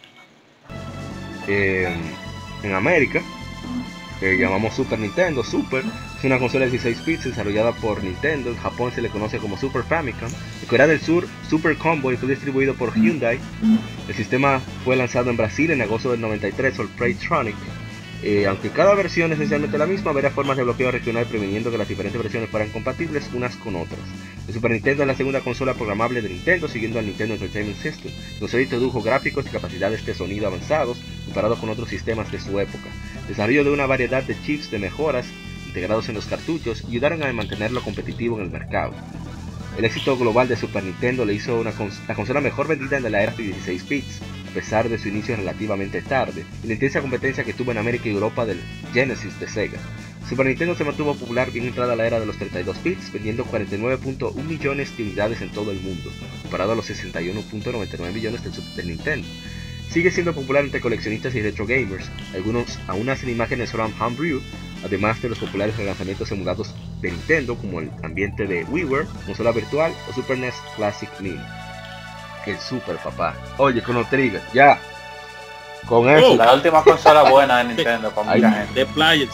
Speaker 2: en América, que llamamos Super Nintendo. Super es una consola de 16 bits desarrollada por Nintendo. En Japón se le conoce como Super Famicom. En Corea del Sur, Super Combo, y fue distribuido por Hyundai. El sistema fue lanzado en Brasil en agosto del 93 por Playtronic. Aunque cada versión es esencialmente la misma, habría formas de bloqueo regional previniendo que las diferentes versiones fueran compatibles unas con otras. El Super Nintendo es la segunda consola programable de Nintendo, siguiendo al Nintendo Entertainment System. La consola introdujo gráficos y capacidades de sonido avanzados comparados con otros sistemas de su época. El desarrollo de una variedad de chips de mejoras integrados en los cartuchos ayudaron a mantenerlo competitivo en el mercado. El éxito global de Super Nintendo le hizo la consola mejor vendida en la era de 16 bits, a pesar de su inicio relativamente tarde, y la intensa competencia que tuvo en América y Europa del Genesis de Sega. Super Nintendo se mantuvo popular bien entrada la era de los 32 bits, vendiendo 49.1 millones de unidades en todo el mundo, comparado a los 61.99 millones del Nintendo. Sigue siendo popular entre coleccionistas y retro gamers. Algunos aún hacen imágenes ROM Homebrew, además de los populares relanzamientos emulados de Nintendo, como el ambiente de WiiWare, consola virtual o Super NES Classic Mini. El Super, papá. Oye, Chrono Trigger, ya. Con eso.
Speaker 9: La última consola buena de Nintendo para mucha gente.
Speaker 4: De Players.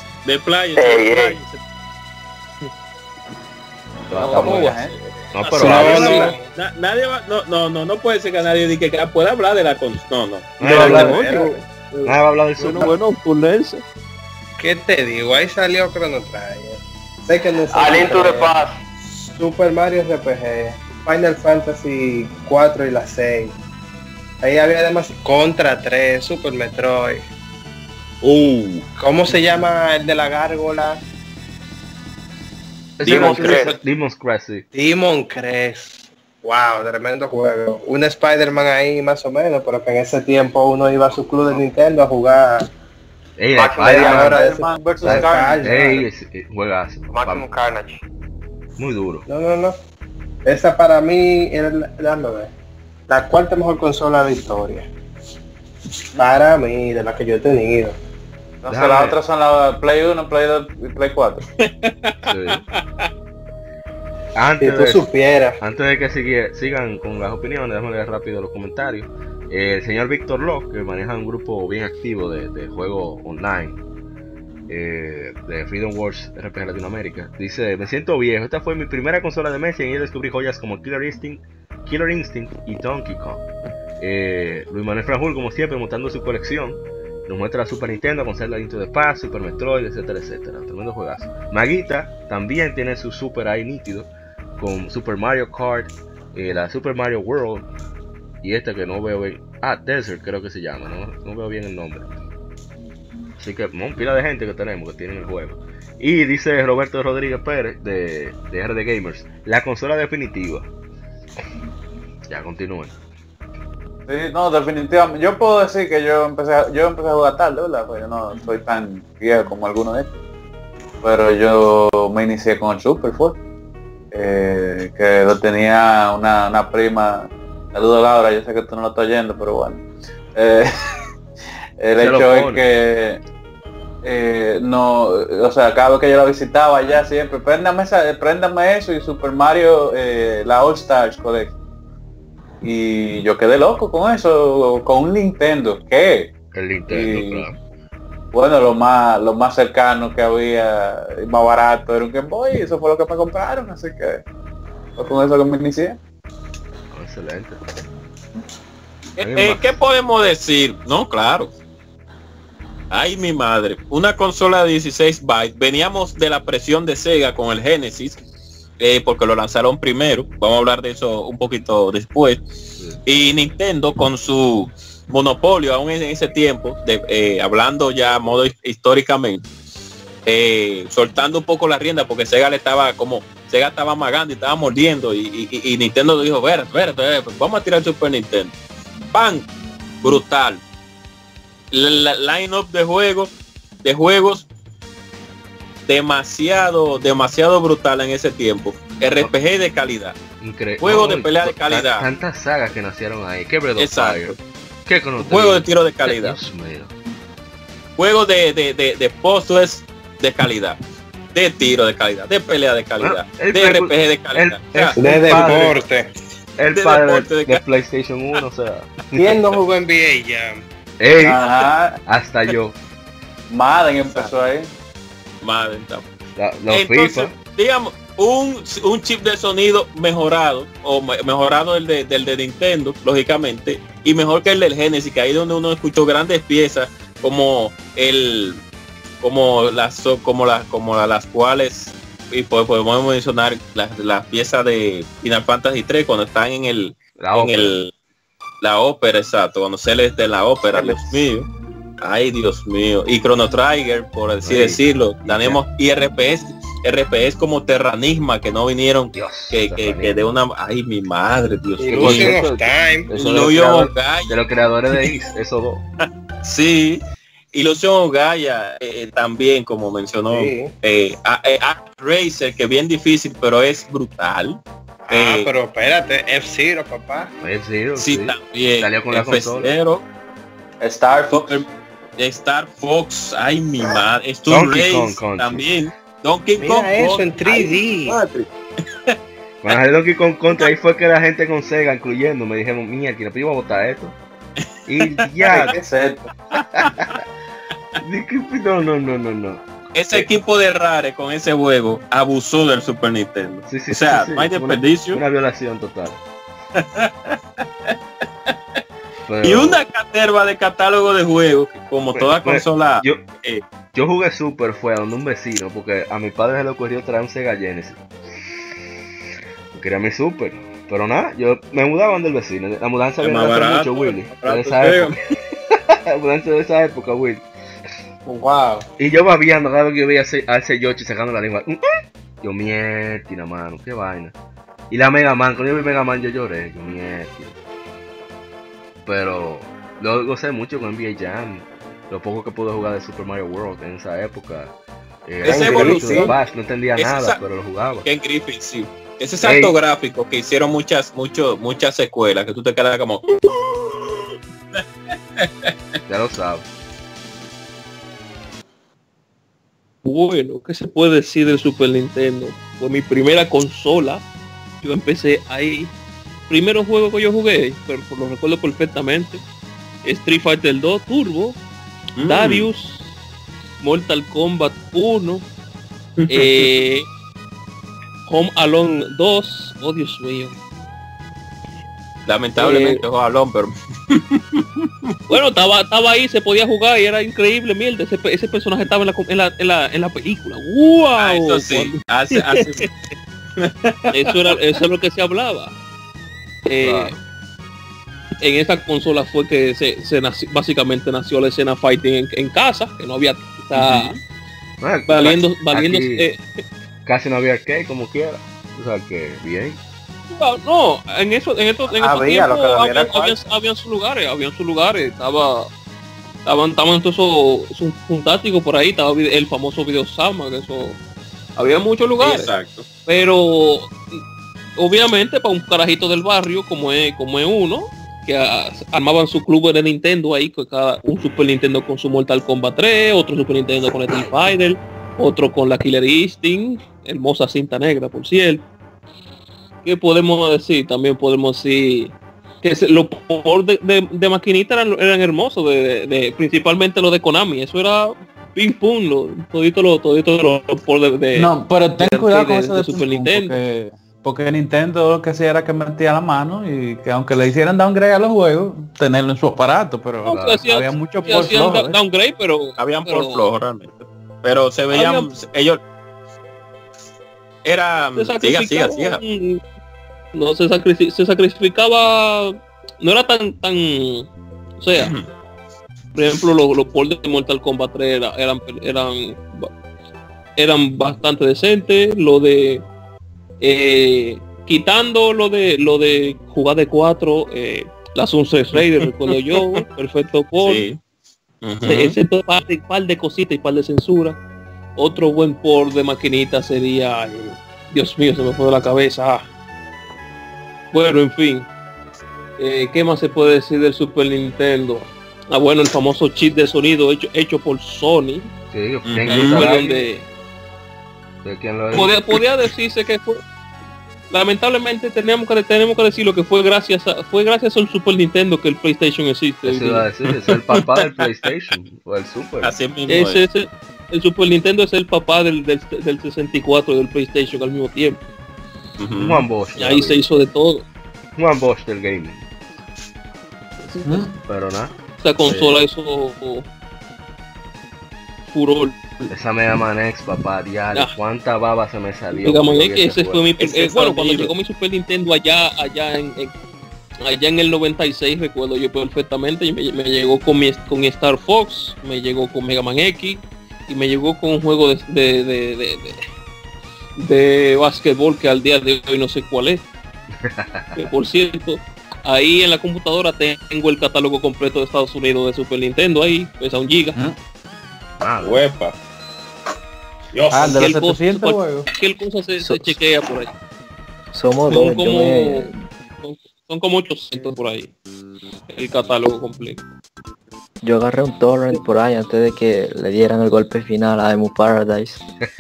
Speaker 2: No, pero
Speaker 4: nadie va, no puede ser que nadie diga que pueda hablar de la consola.
Speaker 2: Nadie va a hablar del Super.
Speaker 5: Bueno, ponerse.
Speaker 3: ¿Qué te digo? Ahí salió Chrono Trigger. Sé que no sé.
Speaker 7: A Link to the Past.
Speaker 3: Super Mario RPG, Final Fantasy 4 y la 6. Ahí había además Contra 3, Super Metroid. ¿Cómo se llama el de la gárgola?
Speaker 2: Demon's Crest, sí.
Speaker 3: Demon Crest. Wow, tremendo juego. Un Spider-Man ahí más o menos, pero que en ese tiempo uno iba a su club de Nintendo a jugar.
Speaker 7: Spider-Man vs.
Speaker 2: Carnage. Juegazo.
Speaker 7: Maximum Carnage.
Speaker 2: Muy duro.
Speaker 3: No. Esa para mí era la cuarta mejor consola de la historia. Para mí, de la que yo he tenido.
Speaker 9: No sé, las otras son la Play 1, Play 2 y Play 4.
Speaker 2: Sí. Antes de que sigan con las opiniones, déjame leer rápido los comentarios. El señor Víctor Locke, que maneja un grupo bien activo de juego online de Freedom Wars RPG Latinoamérica, dice: me siento viejo, esta fue mi primera consola de mesa y en ella descubrí joyas como Killer Instinct y Donkey Kong. Luis Manuel Franjul, como siempre, montando su colección, nos muestra la Super Nintendo con Zelda Link to the Past, Super Metroid, etcétera. Tremendo juegazo. Maguita también tiene su Super ahí nítido, con Super Mario Kart, la Super Mario World, y esta que no veo bien, Desert creo que se llama, no veo bien el nombre. Así que pila de gente que tenemos que tienen el juego. Y dice Roberto Rodríguez Pérez de RD Gamers, la consola definitiva. Ya, continúen.
Speaker 9: Sí, no, definitivamente. Yo puedo decir que yo empecé a jugar tarde, ¿verdad? Pues yo no soy tan viejo como algunos de estos. Pero yo me inicié con el Super, fue. Que lo tenía una prima. Saludos, Laura, yo sé que tú no lo estás oyendo, pero bueno. El hecho es que no, o sea, cada vez que yo la visitaba ya siempre, préndame eso y Super Mario, la All Stars Collection. Y yo quedé loco con eso, con un Nintendo. ¿Qué?
Speaker 2: El Nintendo, claro.
Speaker 9: Bueno, lo más cercano que había, más barato, era un Game Boy, y eso fue lo que me compraron, así que fue con eso que me inicié.
Speaker 2: Excelente.
Speaker 4: ¿Qué podemos decir? No, claro. Ay, mi madre. Una consola de 16 bytes. Veníamos de la presión de Sega con el Genesis, porque lo lanzaron primero. Vamos a hablar de eso un poquito después. Sí. Y Nintendo con su monopolio aún en ese tiempo, hablando ya modo históricamente, soltando un poco la rienda porque Sega estaba amagando y estaba mordiendo y Nintendo dijo, espérate, vamos a tirar el Super Nintendo. ¡Pam! Brutal. La line-up de juegos demasiado brutal en ese tiempo. RPG de calidad.
Speaker 2: Increíble.
Speaker 4: Juegos de pelea de calidad.
Speaker 2: Tantas sagas que nacieron ahí. ¿Qué Breath of
Speaker 4: Exacto.
Speaker 2: Fire? ¿Qué Chrono
Speaker 4: Juegos de
Speaker 2: Trigger?
Speaker 4: tiro de calidad.
Speaker 2: Dios mío.
Speaker 4: Juegos de puzzles de calidad. De tiro de calidad. De pelea de calidad. De RPG de calidad.
Speaker 5: De deporte.
Speaker 2: El
Speaker 4: de
Speaker 2: padre
Speaker 4: deporte
Speaker 2: de
Speaker 4: de
Speaker 2: PlayStation 1, o sea.
Speaker 5: ¿Quién no jugó NBA Jam?
Speaker 2: Ey,
Speaker 9: Ajá.
Speaker 2: hasta yo.
Speaker 9: Madden empezó ahí.
Speaker 4: Madden.
Speaker 2: Los
Speaker 4: Entonces,
Speaker 2: FIFA.
Speaker 4: digamos, un chip de sonido mejorado, mejorado el de Nintendo, lógicamente, y mejor que el del Genesis, que ahí donde uno escuchó grandes piezas como las cuales, y podemos mencionar las piezas de Final Fantasy 3 cuando están en la ópera, exacto, cuando sales de la ópera, Dios mío. Ay, Dios mío. Y Chrono Trigger, por así decirlo. Tenemos RPS como Terranigma, que no vinieron,
Speaker 2: Dios,
Speaker 4: que de una... Ay, mi madre, Dios mío.
Speaker 5: Illusion of Time.
Speaker 2: De los creadores de Is, esos dos.
Speaker 4: Sí. Illusion of Gaia, también, como mencionó.
Speaker 5: Sí.
Speaker 4: Racer, que bien difícil, pero es brutal.
Speaker 5: Pero espérate, F-Zero, papá.
Speaker 2: F-Zero,
Speaker 4: Sí, también.
Speaker 2: Salió con la consola.
Speaker 4: F-Zero,
Speaker 9: Star Fox.
Speaker 4: Star Fox, ay mi madre,
Speaker 2: Donkey Kong Country.
Speaker 4: también, Donkey
Speaker 5: Mira
Speaker 4: Kong
Speaker 5: eso
Speaker 4: Country.
Speaker 5: en 3D.
Speaker 4: Ay, madre.
Speaker 2: Cuando el Donkey Kong Country, ahí fue que la gente con Sega, incluyendo, me dijeron, mierda, que iba a botar esto. Y ya.
Speaker 9: ¿Qué es esto?
Speaker 2: No.
Speaker 4: Ese equipo de Rare con ese juego abusó del Super Nintendo.
Speaker 2: Sí,
Speaker 4: O sea,
Speaker 2: sí.
Speaker 4: no hay desperdicio.
Speaker 2: Una violación total. Pero,
Speaker 4: Y una caterva de catálogo de juegos, como toda consola.
Speaker 2: yo jugué Super, fue a donde un vecino, porque a mi padre se le ocurrió traer un Sega Genesis. Yo quería mi Super. Pero nada, yo me mudaba donde el vecino. La mudanza
Speaker 4: Es
Speaker 2: viene
Speaker 4: más
Speaker 2: de hace
Speaker 4: barato,
Speaker 2: mucho, Willy.
Speaker 4: más
Speaker 2: De
Speaker 4: barato,
Speaker 2: esa
Speaker 4: sí.
Speaker 2: época. La mudanza de esa época, Willy.
Speaker 3: Wow.
Speaker 2: Y yo babiando cada vez que yo veía a ese Yoshi sacando la lengua. Yo mierda, mano, qué vaina. Y la Mega Man, cuando yo vi Mega Man yo lloré, yo mierda. Pero lo gocé mucho con NBA Jam. Lo poco que pude jugar de Super Mario World en esa época.
Speaker 4: Esa evolución.
Speaker 2: No entendía nada, pero lo jugaba.
Speaker 4: Ken Griffin, sí. Ese salto gráfico que hicieron muchas secuelas, que tú te quedas como...
Speaker 2: Ya lo sabes.
Speaker 5: Bueno, ¿qué se puede decir del Super Nintendo? Fue mi primera consola. Yo empecé ahí. Primero juego que yo jugué, pero lo recuerdo perfectamente. Street Fighter 2 Turbo, Darius, Mortal Kombat 1, Home Alone 2. Oh, Dios mío.
Speaker 4: Lamentablemente Home pero...
Speaker 5: Bueno, estaba ahí, se podía jugar y era increíble, mierda. Ese personaje estaba en la película. ¡Wow!
Speaker 4: Eso sí, hace...
Speaker 5: Eso es lo que se hablaba. En esa consola fue que básicamente nació la escena fighting en casa, que no había valiendo
Speaker 2: casi no había arcade como quiera. O sea que bien.
Speaker 5: No, en esos tiempos habían sus lugares, estaban todos esos fantásticos por ahí, estaba el famoso Video Sama, que eso había muchos lugares.
Speaker 4: Exacto.
Speaker 5: Pero obviamente para un carajito del barrio como es uno, que armaban su club de Nintendo ahí, con un Super Nintendo con su Mortal Kombat 3, otro Super Nintendo con Street Fighter, otro con la Killer Instinct, hermosa cinta negra por cierto. ¿Qué podemos decir? También podemos decir que los por de maquinita eran hermosos, principalmente los de Konami. Eso era ping pong, todito los por de
Speaker 9: no, pero ten cuidado con eso de
Speaker 5: Super Nintendo.
Speaker 9: Porque Nintendo lo que hacía era que metía la mano y que aunque le hicieran downgrade a los juegos, tenerlo en su aparato, pero había mucho por flojo.
Speaker 5: Downgrade, pero
Speaker 4: habían por flojo realmente. Pero se veían ellos era siga.
Speaker 5: No se sacrificaba, no era tan o sea, por ejemplo los ports de Mortal Kombat 3 eran eran bastante decentes. Lo de quitando lo de jugar de 4, la Sunset Raider, recuerdo yo, perfecto port.
Speaker 4: Sí.
Speaker 5: Ese par de cositas y par de censura. Otro buen port de maquinita sería, Dios mío, se me fue de la cabeza. Bueno, en fin, ¿qué más se puede decir del Super Nintendo? Bueno, el famoso chip de sonido hecho por Sony.
Speaker 2: Sí,
Speaker 5: donde
Speaker 2: ¿de quién lo es?
Speaker 5: podía decirse que fue, lamentablemente tenemos que decirlo, que fue gracias al Super Nintendo que el PlayStation existe.
Speaker 2: Eso iba a decir, es el papá del PlayStation o el Super.
Speaker 4: Así mismo
Speaker 5: el Super Nintendo es el papá del 64 del PlayStation al mismo tiempo.
Speaker 2: Juan Bosch.
Speaker 5: Y ahí se hizo de todo.
Speaker 2: Juan Bosch del gaming. Pero nada.
Speaker 5: Esa consola hizo furor.
Speaker 2: Esa Mega Man X, papá, diario. ¿Cuánta baba se me salió?
Speaker 5: Mega Man X, ese fue mi
Speaker 4: bueno,
Speaker 5: cuando llegó mi Super Nintendo allá en el 96, recuerdo yo perfectamente, y me llegó con Star Fox, me llegó con Mega Man X y me llegó con un juego de básquetbol que al día de hoy no sé cuál es. Que, por cierto, ahí en la computadora tengo el catálogo completo de Estados Unidos de Super Nintendo, ahí pesa 1 giga.
Speaker 4: Huepa.
Speaker 9: De los 700 juegos.
Speaker 5: Cualquier cosa se chequea por ahí.
Speaker 6: Somos dos.
Speaker 5: Son como 800 por ahí. El catálogo completo.
Speaker 6: Yo agarré un torrent por ahí antes de que le dieran el golpe final a Emu Paradise.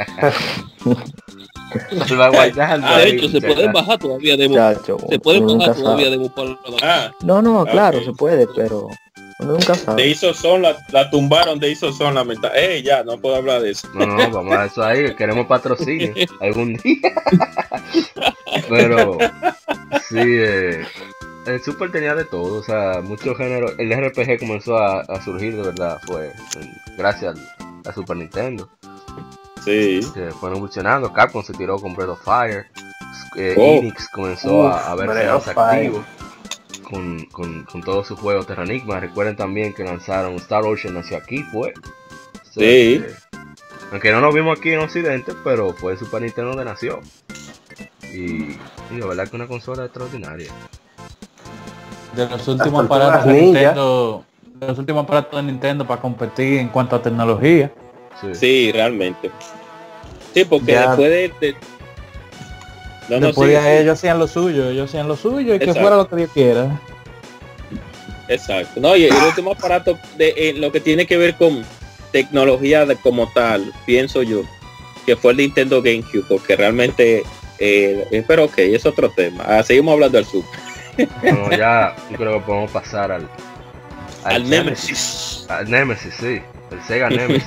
Speaker 5: De hecho, se pueden bajar todavía de Emu. Se pueden bajar todavía de Emu Paradise.
Speaker 6: No, claro, se puede, pero uno nunca sabe.
Speaker 4: De ISOZone la tumbaron de ISOZone, lamentablemente. Ya, no puedo hablar de eso.
Speaker 2: No, vamos a eso ahí, queremos patrocinio algún día. Pero sí, el Super tenía de todo, o sea, muchos géneros. El RPG comenzó a surgir de verdad, fue gracias al Super Nintendo.
Speaker 4: Sí.
Speaker 2: Que fueron evolucionando. Capcom se tiró con Breath of Fire. Enix comenzó a verse más activo con todos sus juegos Terranigma. Recuerden también que lanzaron Star Ocean, nació aquí, fue.
Speaker 4: Sí.
Speaker 2: Aunque no nos vimos aquí en Occidente, pero fue Super Nintendo donde nació. Y la verdad que una consola extraordinaria.
Speaker 9: De los últimos aparatos de Nintendo, para competir en cuanto a tecnología.
Speaker 4: Sí, realmente. Sí, porque
Speaker 9: Ya,
Speaker 4: después de
Speaker 9: después de ellos hacían lo suyo y que
Speaker 4: Exacto.
Speaker 9: fuera lo que Dios quiera.
Speaker 4: Exacto. No, y el último aparato de lo que tiene que ver con tecnología como tal, pienso yo, que fue el Nintendo GameCube, porque realmente pero ok, es otro tema. Seguimos hablando del Super.
Speaker 2: Bueno, ya yo creo que podemos pasar al
Speaker 4: Nemesis.
Speaker 2: Al Nemesis, sí. El Sega Nemesis.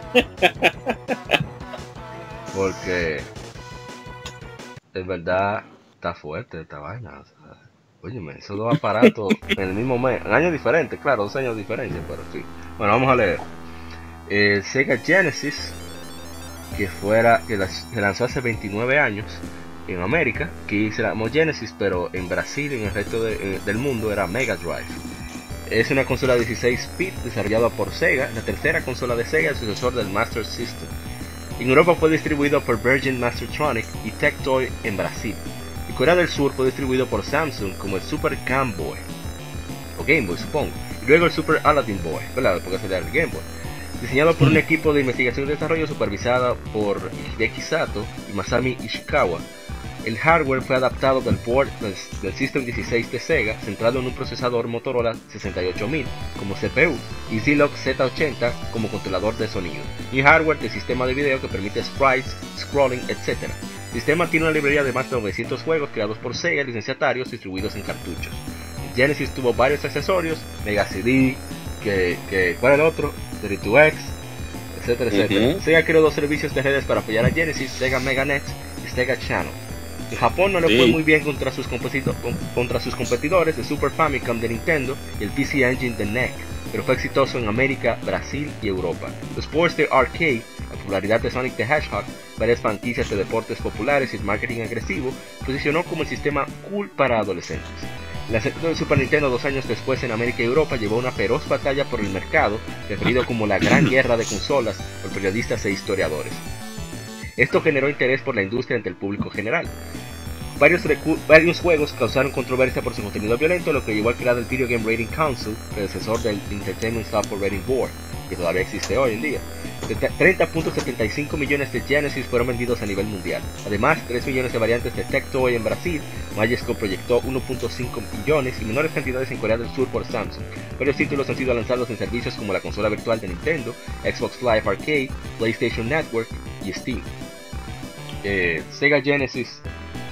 Speaker 2: Porque en verdad está fuerte esta vaina. O sea, óyeme, esos dos aparatos en el mismo mes, en años diferentes, claro, 2 años diferentes, pero sí. Bueno, vamos a leer. El Sega Genesis, que se lanzó hace 29 años en América, que se llamó Genesis, pero en Brasil y en el resto del mundo era Mega Drive. Es una consola 16-bit desarrollada por Sega, la tercera consola de Sega, el sucesor del Master System. En Europa fue distribuido por Virgin Mastertronic y Tectoy en Brasil. En Corea del Sur fue distribuido por Samsung como el Super Game Boy, o Game Boy supongo, y luego el Super Aladdin Boy, ¿verdad? Porque sería el Game Boy. Diseñado por un equipo de investigación y desarrollo supervisada por Hideki Sato y Masami Ishikawa, el hardware fue adaptado del board del System 16 de Sega, centrado en un procesador Motorola 68000 como CPU y Zilog Z80 como controlador de sonido, y hardware de sistema de video que permite sprites, scrolling, etc. El sistema tiene una librería de más de 900 juegos creados por Sega y licenciatarios distribuidos en cartuchos. El Genesis tuvo varios accesorios, Mega CD, ¿cuál era el otro? 32X, etcétera, etcétera. Sega creó 2 servicios de redes para apoyar a Genesis, Sega MegaNet y Sega Channel. En Japón no le fue muy bien contra sus competidores de Super Famicom de Nintendo y el PC Engine de NEC, pero fue exitoso en América, Brasil y Europa. Los ports de arcade, la popularidad de Sonic the Hedgehog, varias franquicias de deportes populares y el marketing agresivo, posicionó como el sistema cool para adolescentes. El lanzamiento del Super Nintendo 2 años después en América y Europa llevó una feroz batalla por el mercado, referido como la Gran Guerra de Consolas por periodistas e historiadores. Esto generó interés por la industria entre el público general. Varios juegos causaron controversia por su contenido violento, lo que llevó a crear el Video Game Rating Council, predecesor del Entertainment Software Rating Board, que todavía existe hoy en día. 30.75 millones de Genesis fueron vendidos a nivel mundial. Además, 3 millones de variantes de Tectoy en Brasil, Majesco proyectó 1.5 millones y menores cantidades en Corea del Sur por Samsung. Varios títulos han sido lanzados en servicios como la consola virtual de Nintendo, Xbox Live Arcade, PlayStation Network y Steam. Sega Genesis.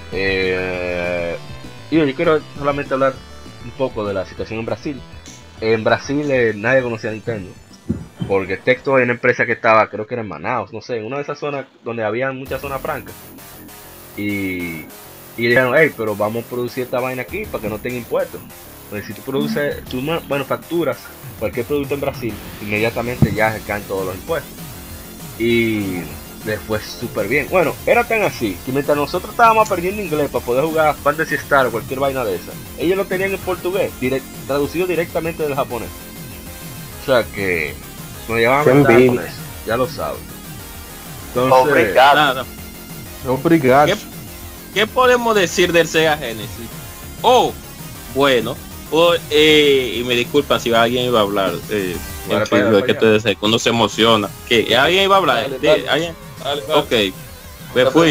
Speaker 2: Yo quiero solamente hablar un poco de la situación en Brasil. En Brasil nadie conocía a Nintendo, porque Tectoy era una empresa que estaba, creo que era en Manaus, no sé, en una de esas zonas donde había muchas zonas francas. Y dijeron, hey, pero vamos a producir esta vaina aquí para que no tenga impuestos. Pues si tú produces, tú manufacturas cualquier producto en Brasil, inmediatamente ya se caen todos los impuestos. Y después súper bien. Bueno, era tan así que mientras nosotros estábamos aprendiendo inglés para poder jugar Fantasy Star o cualquier vaina de esa, ellos lo tenían en portugués, traducido directamente del japonés. O sea que nos llevaban a japonés, ya lo saben. Entonces,
Speaker 4: obrigado. ¿Qué podemos decir del Sega Genesis? Bueno, y me disculpan si alguien iba a hablar. Cuando se emociona. ¿Que alguien iba a hablar? ¿Alguien? Ok, me fui.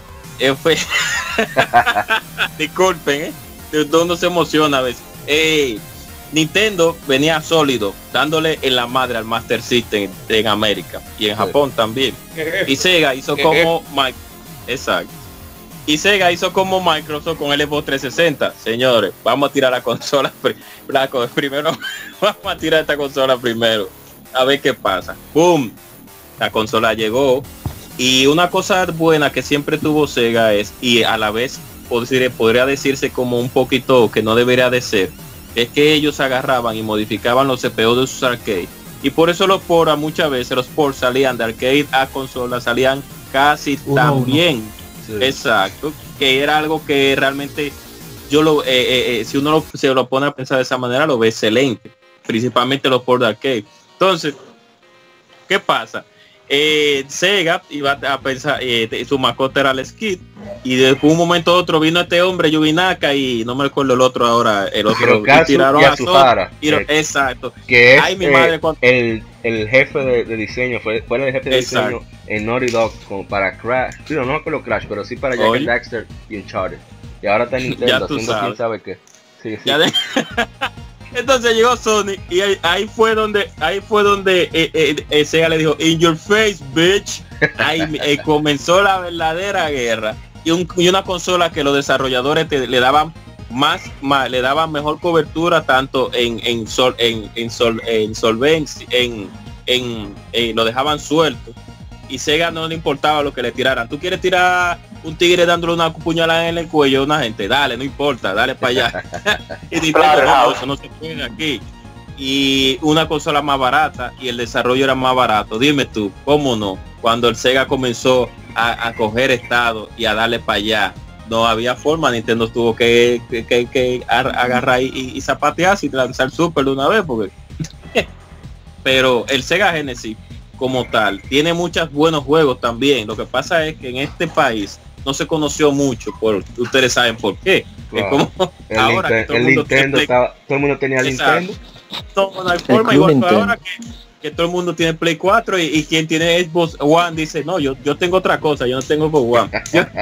Speaker 4: Disculpen, uno se emociona a veces. Nintendo venía sólido, dándole en la madre al Master System en América y en Japón también. Y Sega hizo como exacto. Y Sega hizo como Microsoft con el Xbox 360. Señores, vamos a tirar la consola primero. Vamos a tirar esta consola primero, a ver qué pasa. ¡Boom! La consola llegó. Y una cosa buena que siempre tuvo Sega es, y a la vez podría decirse como un poquito que no debería de ser, es que ellos agarraban y modificaban los CPU de sus arcades. Y por eso los ports, muchas veces los ports salían de arcade a consola, salían casi tan bien. Sí. Exacto, que era algo que realmente yo si uno se lo pone a pensar de esa manera, lo ve excelente, principalmente los ports de arcade. Entonces, ¿qué pasa? Sega iba a pensar, su mascota era el Skid, y de un momento a otro vino este hombre Yubinaka y no me recuerdo el otro ahora, y tiraron a Sora, exacto,
Speaker 2: que es mi madre, el jefe de diseño, fue el jefe de diseño en Naughty Dog para Crash, no con los Crash, pero sí para Jack and Daxter y Uncharted, y ahora está en Nintendo haciendo quién sabe qué. Sí.
Speaker 4: Entonces llegó Sony y ahí fue donde Sega le dijo in your face bitch. Ahí comenzó la verdadera guerra y una consola que los desarrolladores le daban le daban mejor cobertura tanto en solvencia, lo dejaban suelto y Sega no le importaba lo que le tiraran. Tú quieres tirar un tigre dándole una puñalada en el cuello a una gente, dale, no importa, dale para allá. Y Nintendo, no, eso no se puede aquí. Y una consola más barata y el desarrollo era más barato. Dime tú, ¿cómo no? Cuando el Sega comenzó a coger estado y a darle para allá, no había forma. Nintendo tuvo que agarrar y zapatearse y lanzar Super de una vez, porque pero el Sega Genesis como tal tiene muchos buenos juegos también. Lo que pasa es que en este país no se conoció mucho, ustedes saben por qué. Wow. Es como ahora que todo
Speaker 2: el mundo tenía Nintendo.
Speaker 4: No hay forma, igual que ahora que todo el mundo tiene Play 4 y quien tiene Xbox One dice, no, yo tengo otra cosa, yo no tengo Xbox One.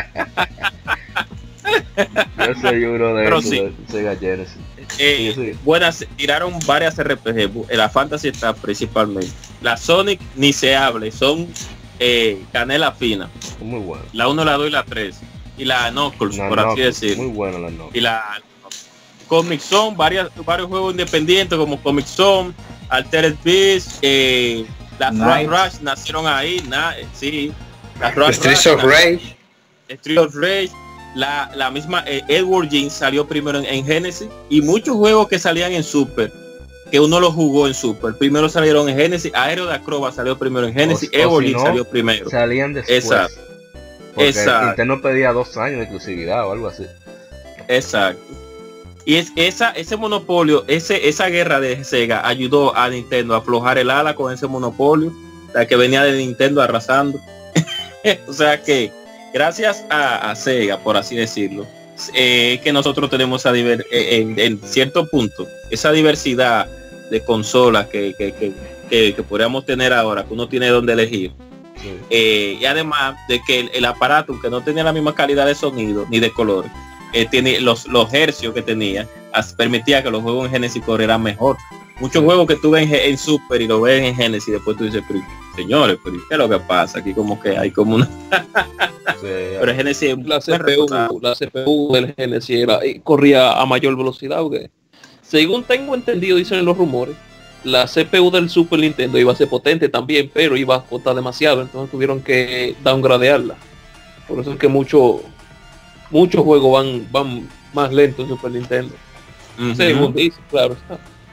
Speaker 2: Yo soy uno de Sega Genesis.
Speaker 4: Buenas, tiraron varias RPG, la Fantasy Star principalmente. La Sonic ni se hable, son canela fina.
Speaker 2: Muy bueno.
Speaker 4: La 1, la 2 y la 3. Y la Knuckles, por así decirlo.
Speaker 2: Muy buena la Knuckles.
Speaker 4: Y la Comic Zone, varios juegos independientes como Comic Zone, Altered Beast, las Rush nacieron ahí, sí. Las
Speaker 3: Streets of Rage.
Speaker 4: Street of Rage. La misma Edward Jean salió primero en Genesis y muchos juegos que salían en Super que uno lo jugó en Super primero salieron en Genesis. Aero de Acrobat salió primero en Genesis, Edward Jean salió primero,
Speaker 2: salían después.
Speaker 4: Exacto.
Speaker 2: Nintendo pedía 2 años de exclusividad o algo así.
Speaker 4: Exacto. Y ese monopolio, esa guerra de Sega ayudó a Nintendo a aflojar el ala con ese monopolio, la que venía de Nintendo arrasando. O sea que gracias a Sega, por así decirlo, que nosotros tenemos en cierto punto esa diversidad de consolas que podríamos tener ahora, que uno tiene donde elegir. Y además de que el aparato, que no tenía la misma calidad de sonido ni de color, tiene los hercios que tenía, permitía que los juegos en Genesis corrieran mejor. Muchos juegos que tú ves en Super y lo ves en Genesis, después tú dices, pero, señores, pero ¿qué es lo que pasa? Aquí como que hay como una... Pero Genesis,
Speaker 5: la CPU del Genesis corría a mayor velocidad, porque según tengo entendido, dicen los rumores, la CPU del Super Nintendo iba a ser potente también, pero iba a costar demasiado, entonces tuvieron que downgradearla. Por eso es que muchos juegos van más lentos en Super Nintendo. Según dice, claro está.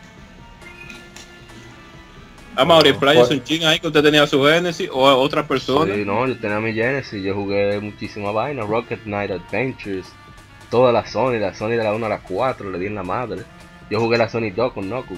Speaker 4: Mauri, es un ching ahí que usted tenía su Genesis o a otra persona.
Speaker 2: Sí, no, yo tenía mi Genesis, yo jugué muchísima vaina, Rocket Knight Adventures, toda la Sony de la 1 a la 4, le di en la madre. Yo jugué la Sony 2 con Knuckles.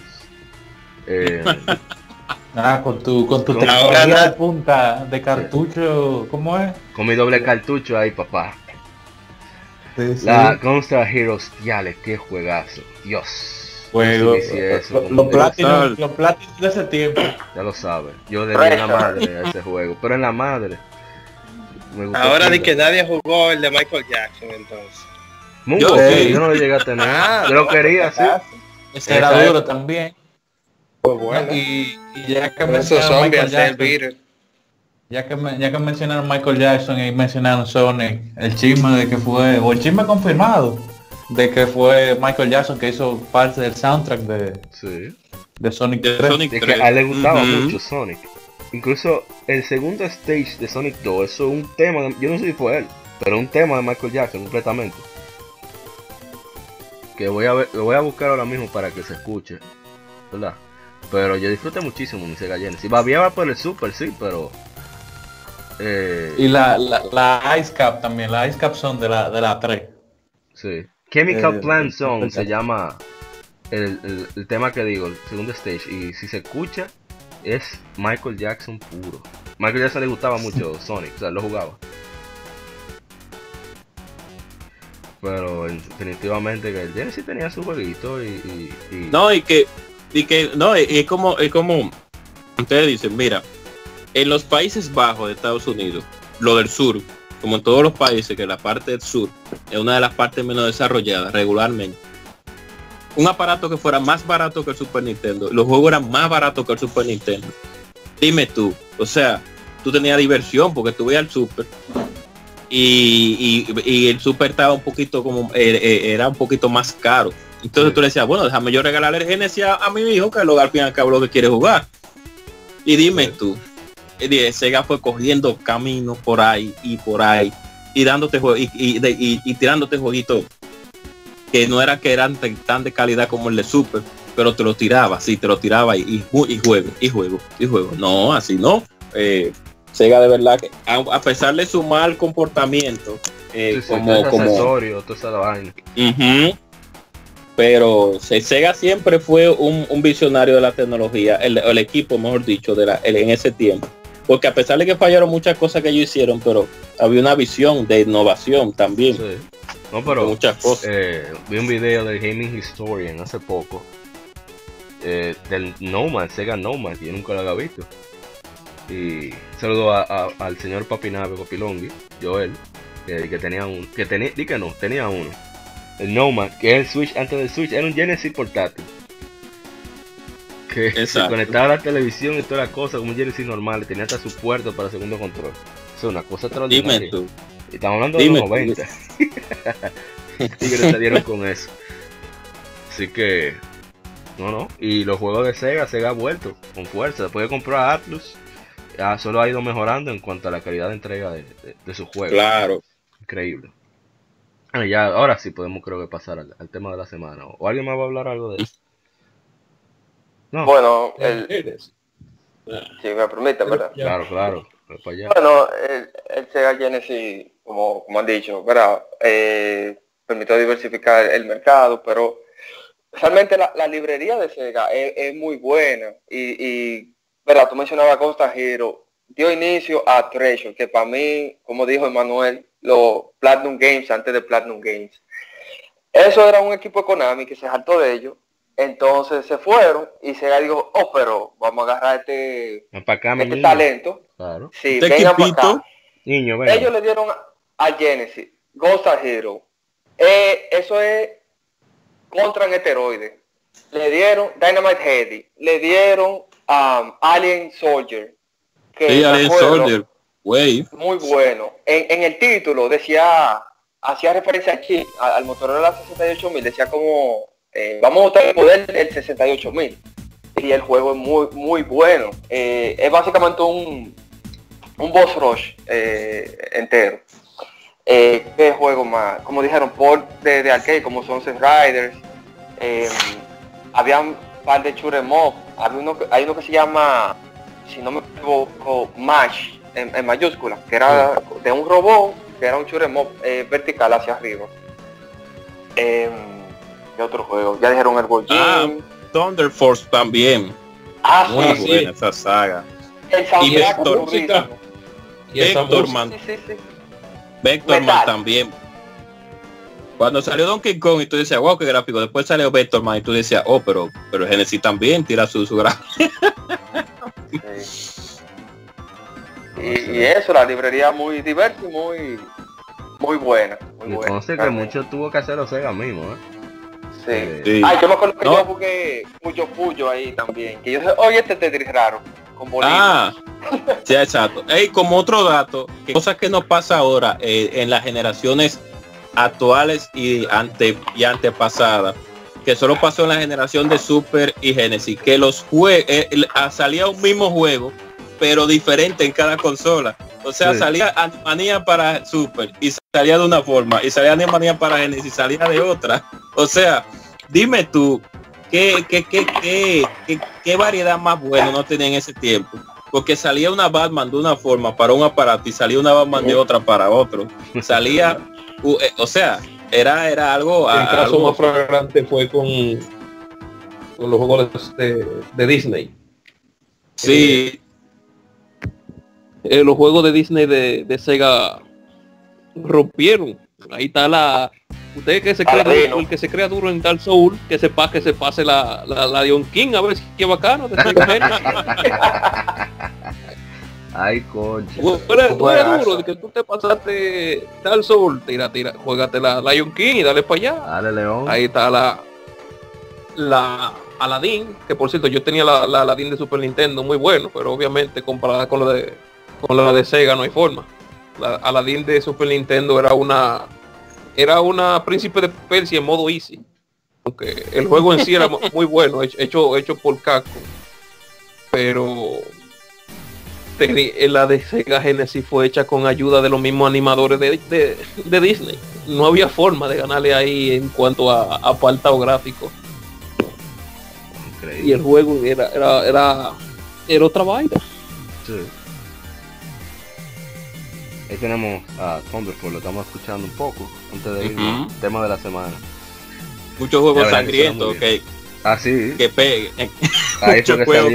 Speaker 9: Con tu tecnología de punta de cartucho, ¿cómo es?
Speaker 2: Con mi doble cartucho ahí, papá.
Speaker 9: Sí.
Speaker 2: La Gunstar Heroes, diales, qué juegazo, Dios.
Speaker 9: Juego, los platinos de ese tiempo.
Speaker 2: Ya lo sabes, yo le di en la madre a ese juego, pero en la madre.
Speaker 3: Ahora de que nadie jugó el de Michael Jackson,
Speaker 2: entonces. Yo no lo llegué a tener. Yo lo quería, sí.
Speaker 9: Ese era duro también.
Speaker 3: Pues bueno.
Speaker 9: Y ya que mencionaron Michael Jackson, ya que mencionaron Michael Jackson y mencionaron Sonic, el chisme de que fue, o el chisme confirmado, de que fue Michael Jackson que hizo parte del soundtrack de Sonic 3.
Speaker 2: De que a él le gustaba mucho Sonic. Incluso el segundo stage de Sonic 2, eso es un tema, yo no sé si fue él, pero un tema de Michael Jackson completamente. Que voy a buscar ahora mismo para que se escuche, ¿verdad? Pero yo disfruté muchísimo mi Sega Genesis. Babiaba por el Super, sí, pero...
Speaker 9: Y la Ice Cap también, la Ice Cap son de la 3.
Speaker 2: Sí. Chemical Plant Zone se llama el tema que digo, el segundo stage. Y si se escucha, es Michael Jackson puro. Michael Jackson le gustaba mucho Sonic, o sea, lo jugaba. Pero definitivamente que el Genesis tenía su jueguito y...
Speaker 4: No, y es como ustedes dicen, mira, en los Países Bajos de Estados Unidos, lo del sur, como en todos los países, que la parte del sur es una de las partes menos desarrolladas regularmente, un aparato que fuera más barato que el Super Nintendo, los juegos eran más baratos que el Super Nintendo. Dime tú, o sea, tú tenías diversión porque tú veías el Super y el Super estaba un poquito como era un poquito más caro. Entonces tú le decías, bueno, déjame yo regalarle el Genesis a mi hijo, que luego al fin y al cabo lo que quiere jugar. Y dime tú, Sega fue cogiendo caminos por ahí y dándote y tirándote jueguitos que no era que eran tan de calidad como el de Super, pero te lo tiraba y juego. No, así no. Sega de verdad que a pesar de su mal comportamiento, como
Speaker 2: accesorio, toda esa vaina.
Speaker 4: Pero Sega siempre fue un visionario de la tecnología, el equipo, mejor dicho, en ese tiempo. Porque a pesar de que fallaron muchas cosas que ellos hicieron, pero había una visión de innovación también.
Speaker 2: Sí. No, pero
Speaker 4: muchas cosas.
Speaker 2: Vi un video del Gaming Historian hace poco del Nomad, Sega Nomad, que yo nunca lo había visto. Y saludo al señor Papinabe Copilongui, Joel, que tenía uno. El Nomad, que es el Switch antes del Switch, era un Genesis portátil. Que se conectaba a la televisión y toda la cosa como un Genesis normal, y tenía hasta su puerto para segundo control. Eso es una cosa extraordinaria.
Speaker 4: Dime tú.
Speaker 2: Y estamos hablando de los 90. Y que le salieron con eso. Así que... No. Y los juegos de Sega ha vuelto con fuerza. Después de comprar Atlus, ya solo ha ido mejorando en cuanto a la calidad de entrega de sus juegos.
Speaker 4: Claro.
Speaker 2: Increíble. Ya, ahora sí podemos creo que pasar al tema de la semana. ¿O alguien más va a hablar algo de eso?
Speaker 7: No. Bueno, si me permiten, ¿verdad?
Speaker 2: Claro.
Speaker 7: Bueno, el Sega Genesis, como han dicho, ¿verdad? Permitió diversificar el mercado, pero realmente la librería de Sega es muy buena. Y ¿verdad? Tú mencionabas Gunstar Heroes, dio inicio a Treasure, que para mí, como dijo Emanuel, los Platinum Games antes de Platinum Games. Eso era un equipo de Konami que se saltó de ellos. Entonces se fueron y Sega dijo, oh, pero vamos a agarrar este talento.
Speaker 2: Claro.
Speaker 7: Sí, vengan para acá.
Speaker 2: Niño, venga.
Speaker 7: Ellos le dieron a Genesis, Ghost Hero. Eso es contra en esteroides. Le dieron Dynamite Heady. Le dieron Alien Soldier. Que
Speaker 4: sí, Alien Soldier. Wey.
Speaker 7: Muy bueno. En el título hacía referencia aquí al Motorola 68000. Decía como, vamos a usar el poder del 68000. Y el juego es muy, muy bueno. Es básicamente un boss rush entero. ¿Qué juego más? Como dijeron, port de arcade, como Sunset Riders. Había un par de shoot 'em up. Hay uno que se llama, si no me equivoco, MASH, en mayúscula, que era de un robot, que era un shoot 'em up vertical hacia arriba. ¿Qué otro juego? Ya dijeron el World Game.
Speaker 4: Thunder Force también. Muy buena esa saga.
Speaker 7: Y
Speaker 4: Vectorman. Vectorman también. Cuando salió Donkey Kong y tú decías, wow, qué gráfico. Después salió Vectorman y tú decías, oh, pero Genesis también tira su gráfico.
Speaker 7: Y eso, la librería muy diversa y muy buena. Muy buena.
Speaker 2: Entonces que mucho tuvo que hacer los Sega mismo,
Speaker 7: Sí. Ay, yo me acuerdo que yo jugué Puyo ahí también. Que yo sé, oye, este Tetris raro. Con bolitas.
Speaker 4: Sí, exacto. Como otro dato, que cosas que nos pasa ahora en las generaciones actuales y antepasadas, que solo pasó en la generación de Super y Genesis, que los salía un mismo juego, pero diferente en cada consola. O sea, salía Animania para Super y salía de una forma, y salía Animania para Genesis y salía de otra. O sea, dime tú, ¿qué variedad más buena no tenía en ese tiempo? Porque salía una Batman de una forma para un aparato y salía una Batman de otra para otro. Salía, o sea, era algo...
Speaker 5: El caso más flagrante fue con los juegos de Disney.
Speaker 4: Sí.
Speaker 5: Los juegos de Disney de Sega rompieron. Ahí está usted que se crea duro, el que se crea duro en Dark Souls, que se pase la Lion King, a ver si qué bacano de Sega.
Speaker 2: Ay, concha.
Speaker 5: Tú eres duro, de que tú te pasaste Dark Souls, tira, juégate la Lion King y dale para allá.
Speaker 2: Dale, León.
Speaker 5: Ahí está la Aladdin, que por cierto yo tenía la Aladdin de Super Nintendo, muy bueno, pero obviamente comparada con la de Sega no hay forma. La Aladdin de Super Nintendo era una Príncipe de Persia en modo easy, aunque el juego en sí era muy bueno, hecho por Capcom, pero la de Sega Genesis fue hecha con ayuda de los mismos animadores de Disney. No había forma de ganarle ahí en cuanto a apartado gráfico. Increíble. Y el juego era otra vaina.
Speaker 2: Sí. Ahí tenemos a Thunderfall, lo estamos escuchando un poco antes de ir al tema de la semana.
Speaker 4: Muchos juegos sangrientos que peguen. Muchos juegos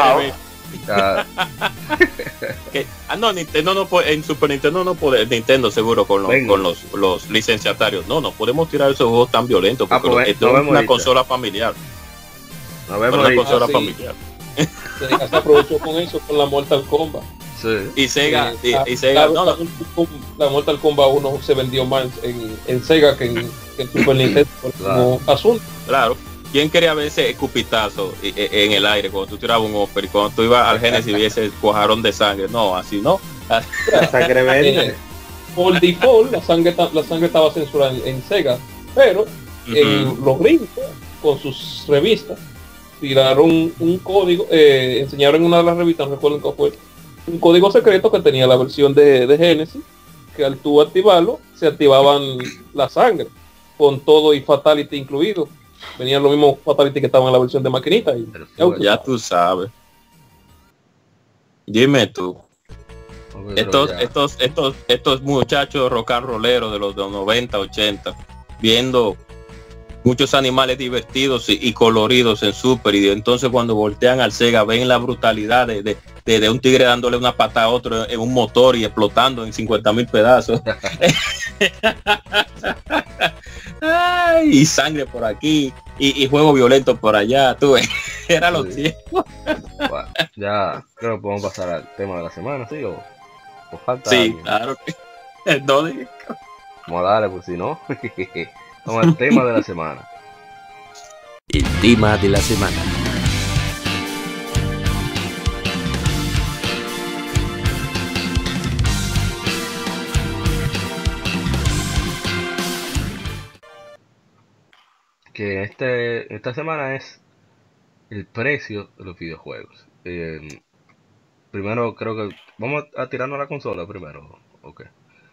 Speaker 4: Nintendo no puede, en Super Nintendo no puede, Nintendo seguro con los licenciatarios. No podemos tirar esos juegos tan violentos porque esto es una consola familiar.
Speaker 2: Una
Speaker 4: consola familiar.
Speaker 5: Sega se aprovechó con eso, con la Mortal Kombat.
Speaker 2: Sí.
Speaker 4: Y Sega,
Speaker 5: la Mortal Kombat 1 se vendió más en Sega que en Super Nintendo como asunto.
Speaker 4: Claro. ¿Quién quería ver ese escupitazo en el aire cuando tú tirabas un offer y cuando tú ibas al Genesis y ese cuajarón de sangre? No, así no.
Speaker 3: La sangre verde.
Speaker 5: Por default la sangre estaba censurada en Sega, pero en los gringos con sus revistas tiraron un código, enseñaron en una de las revistas, no recuerdo cuál fue, un código secreto que tenía la versión de Genesis, que al tú activarlo se activaban la sangre con todo y Fatality incluido. Venían los mismos Fatality que estaban en la versión de maquinita y
Speaker 4: ya tú sabes. Dime tú, estos muchachos rock and rolleros de los 90, 80 viendo muchos animales divertidos y coloridos en Super, y entonces cuando voltean al Sega ven la brutalidad de un tigre dándole una pata a otro en un motor y explotando en 50,000 pedazos. Ay, y sangre por aquí y juego violento por allá, tú ves. Era los tiempos.
Speaker 2: Bueno, ya creo que podemos pasar al tema de la semana, ¿sí? ¿O falta
Speaker 4: Sí,
Speaker 2: alguien?
Speaker 4: claro que no,
Speaker 2: Vamos a darle, pues si no. Vamos al tema de la semana.
Speaker 1: El tema de la semana.
Speaker 2: Que esta semana es el precio de los videojuegos. Primero creo que vamos a tirarnos a la consola primero. Okay.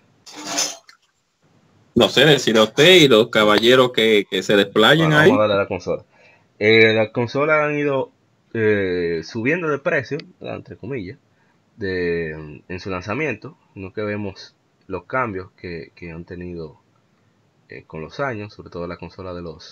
Speaker 4: no sé, decir a usted y los caballeros que se desplayen
Speaker 2: Bueno,
Speaker 4: ahí.
Speaker 2: vamos a darle a la consola. Las consolas han ido subiendo de precio, entre comillas, en su lanzamiento, no que vemos los cambios que han tenido con los años, sobre todo la consola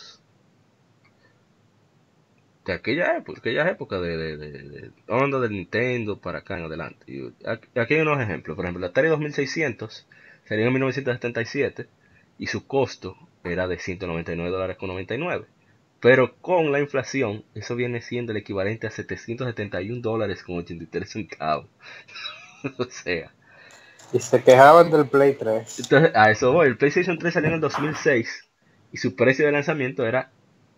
Speaker 2: de aquellas épocas de onda del Nintendo para acá en adelante. Y aquí hay unos ejemplos. Por ejemplo, la Atari 2600 salió en 1977 y su costo era de $199.99. Pero con la inflación, eso viene siendo el equivalente a $771.83. O sea,
Speaker 3: Y se quejaban del Play 3.
Speaker 2: entonces a eso voy. El PlayStation 3 salió en el 2006 y su precio de lanzamiento era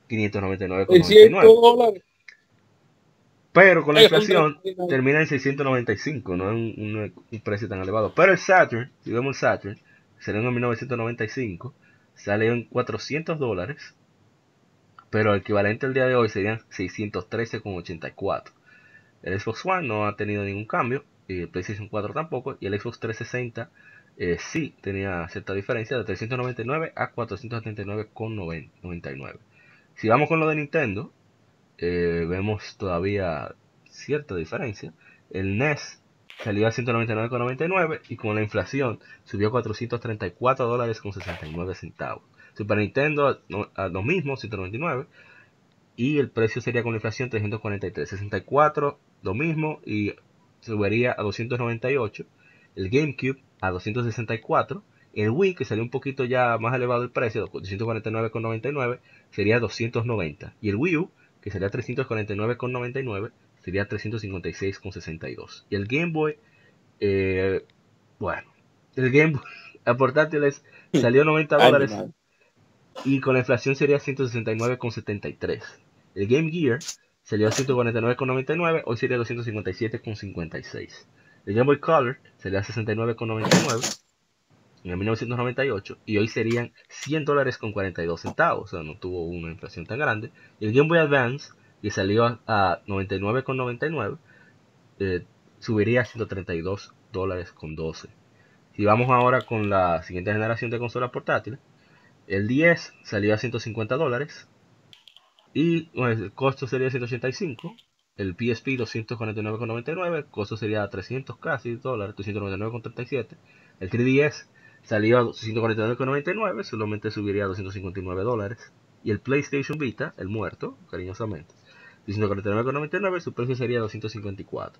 Speaker 2: $599.99. Pero con la inflación termina en 695, no es un precio tan elevado. Pero el Saturn, si vemos el Saturn, salió en 1995, salió en $400, pero el equivalente al día de hoy serían 613.84. El Xbox One no ha tenido ningún cambio, y el PlayStation 4 tampoco, y el Xbox 360 sí tenía cierta diferencia de 399 a 479.99. Si vamos con lo de Nintendo, vemos todavía cierta diferencia. El NES salió a $199.99 y con la inflación subió a $434.69. Super Nintendo a lo mismo, 199, y el precio sería con la inflación 343. 64 lo mismo y subiría a 298. El GameCube a 264. El Wii, que salió un poquito ya más elevado el precio, 249.99, sería 290. Y el Wii U, que sería 349.99, sería 356.62. Y el Game Boy, bueno, el Game Boy a portátiles salió $90 y con la inflación sería 169.73. El Game Gear salió a 149.99, hoy sería 257.56. El Game Boy Color salió a 69.99 en el 1998 y hoy serían $100.42, o sea, no tuvo una inflación tan grande. Y el Game Boy Advance, que salió a 99.99, subiría a $132.12. Si vamos ahora con la siguiente generación de consolas portátiles, el 10 salió a $150 y bueno, el costo sería 185. El PSP 249.99, el costo sería 300 casi dólares, 299.37. El 3DS salió a $249.99, solamente subiría a $259. Y el PlayStation Vita, el muerto, cariñosamente, $249.99, su precio sería 254.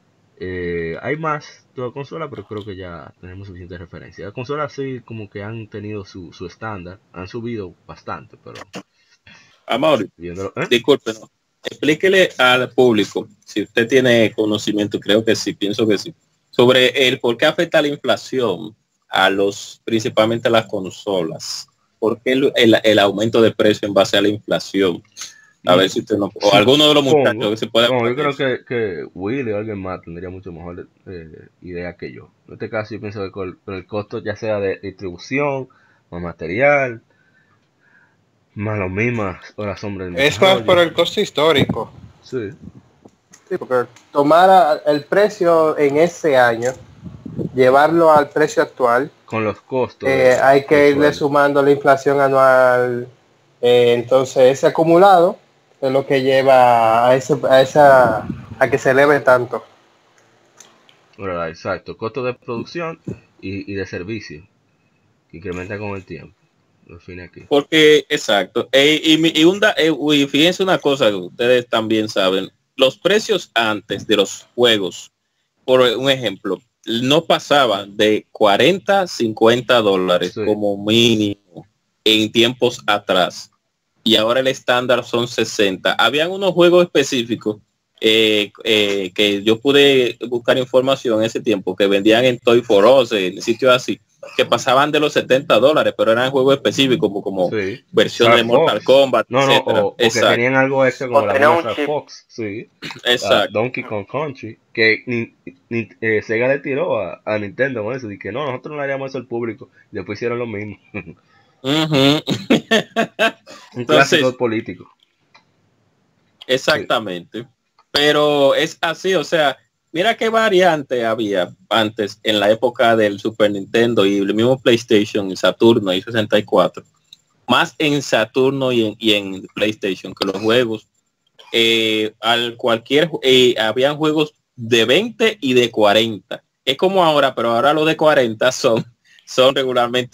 Speaker 2: Hay más de la consola, pero creo que ya tenemos suficiente referencia. Las consolas sí como que han tenido su estándar, han subido bastante, pero...
Speaker 4: Amor, disculpe, no. Explíquele al público, si usted tiene conocimiento, creo que sí, pienso que sí, sobre el por qué afecta la inflación a principalmente a las consolas. ¿Por qué el aumento de precio en base a la inflación? A ver si usted no, o alguno de los muchachos que se pueda.
Speaker 2: Yo creo que Willy o alguien más tendría mucho mejor idea que yo. En este caso yo pienso que con el costo ya sea de distribución, más material, más las mismas horas sombra del
Speaker 3: es más por el costo histórico.
Speaker 2: Sí.
Speaker 3: Sí, porque tomar el precio en ese año, llevarlo al precio actual,
Speaker 2: con los costos
Speaker 3: hay que irle sumando la inflación anual, entonces ese acumulado es lo que lleva a que se eleve tanto.
Speaker 2: Bueno, exacto, costo de producción y de servicio que incrementa con el tiempo. define aquí.
Speaker 4: Porque, exacto. Y fíjense una cosa que ustedes también saben. Los precios antes de los juegos, por un ejemplo, no pasaban de 40, 50 dólares
Speaker 2: Sí.
Speaker 4: como mínimo en tiempos atrás. Y ahora el estándar son 60. Habían unos juegos específicos que yo pude buscar información en ese tiempo que vendían en Toy for Us, en sitios así, que pasaban de los 70 dólares, pero eran juegos específicos como
Speaker 2: Sí.
Speaker 4: versiones de
Speaker 2: Star
Speaker 4: Mortal
Speaker 2: Fox.
Speaker 4: Kombat,
Speaker 2: No,
Speaker 4: etcétera.
Speaker 2: o que tenían algo extra como
Speaker 7: O
Speaker 2: la
Speaker 7: tenía
Speaker 2: misma
Speaker 7: un
Speaker 2: Star
Speaker 7: chip.
Speaker 2: Fox, sí.
Speaker 4: Exacto.
Speaker 2: Donkey Kong Country, que Sega le tiró a Nintendo con eso, y que no, nosotros no le haríamos eso al público, y después hicieron lo mismo.
Speaker 4: Ujú.
Speaker 2: Un clásico
Speaker 4: Entonces,
Speaker 2: político.
Speaker 4: exactamente. Pero es así, o sea, mira qué variante había antes en la época del Super Nintendo y el mismo PlayStation y Saturno y 64. Más en Saturno y en PlayStation que los juegos. Habían juegos de 20 y de 40. Es como ahora, pero ahora los de 40 son regularmente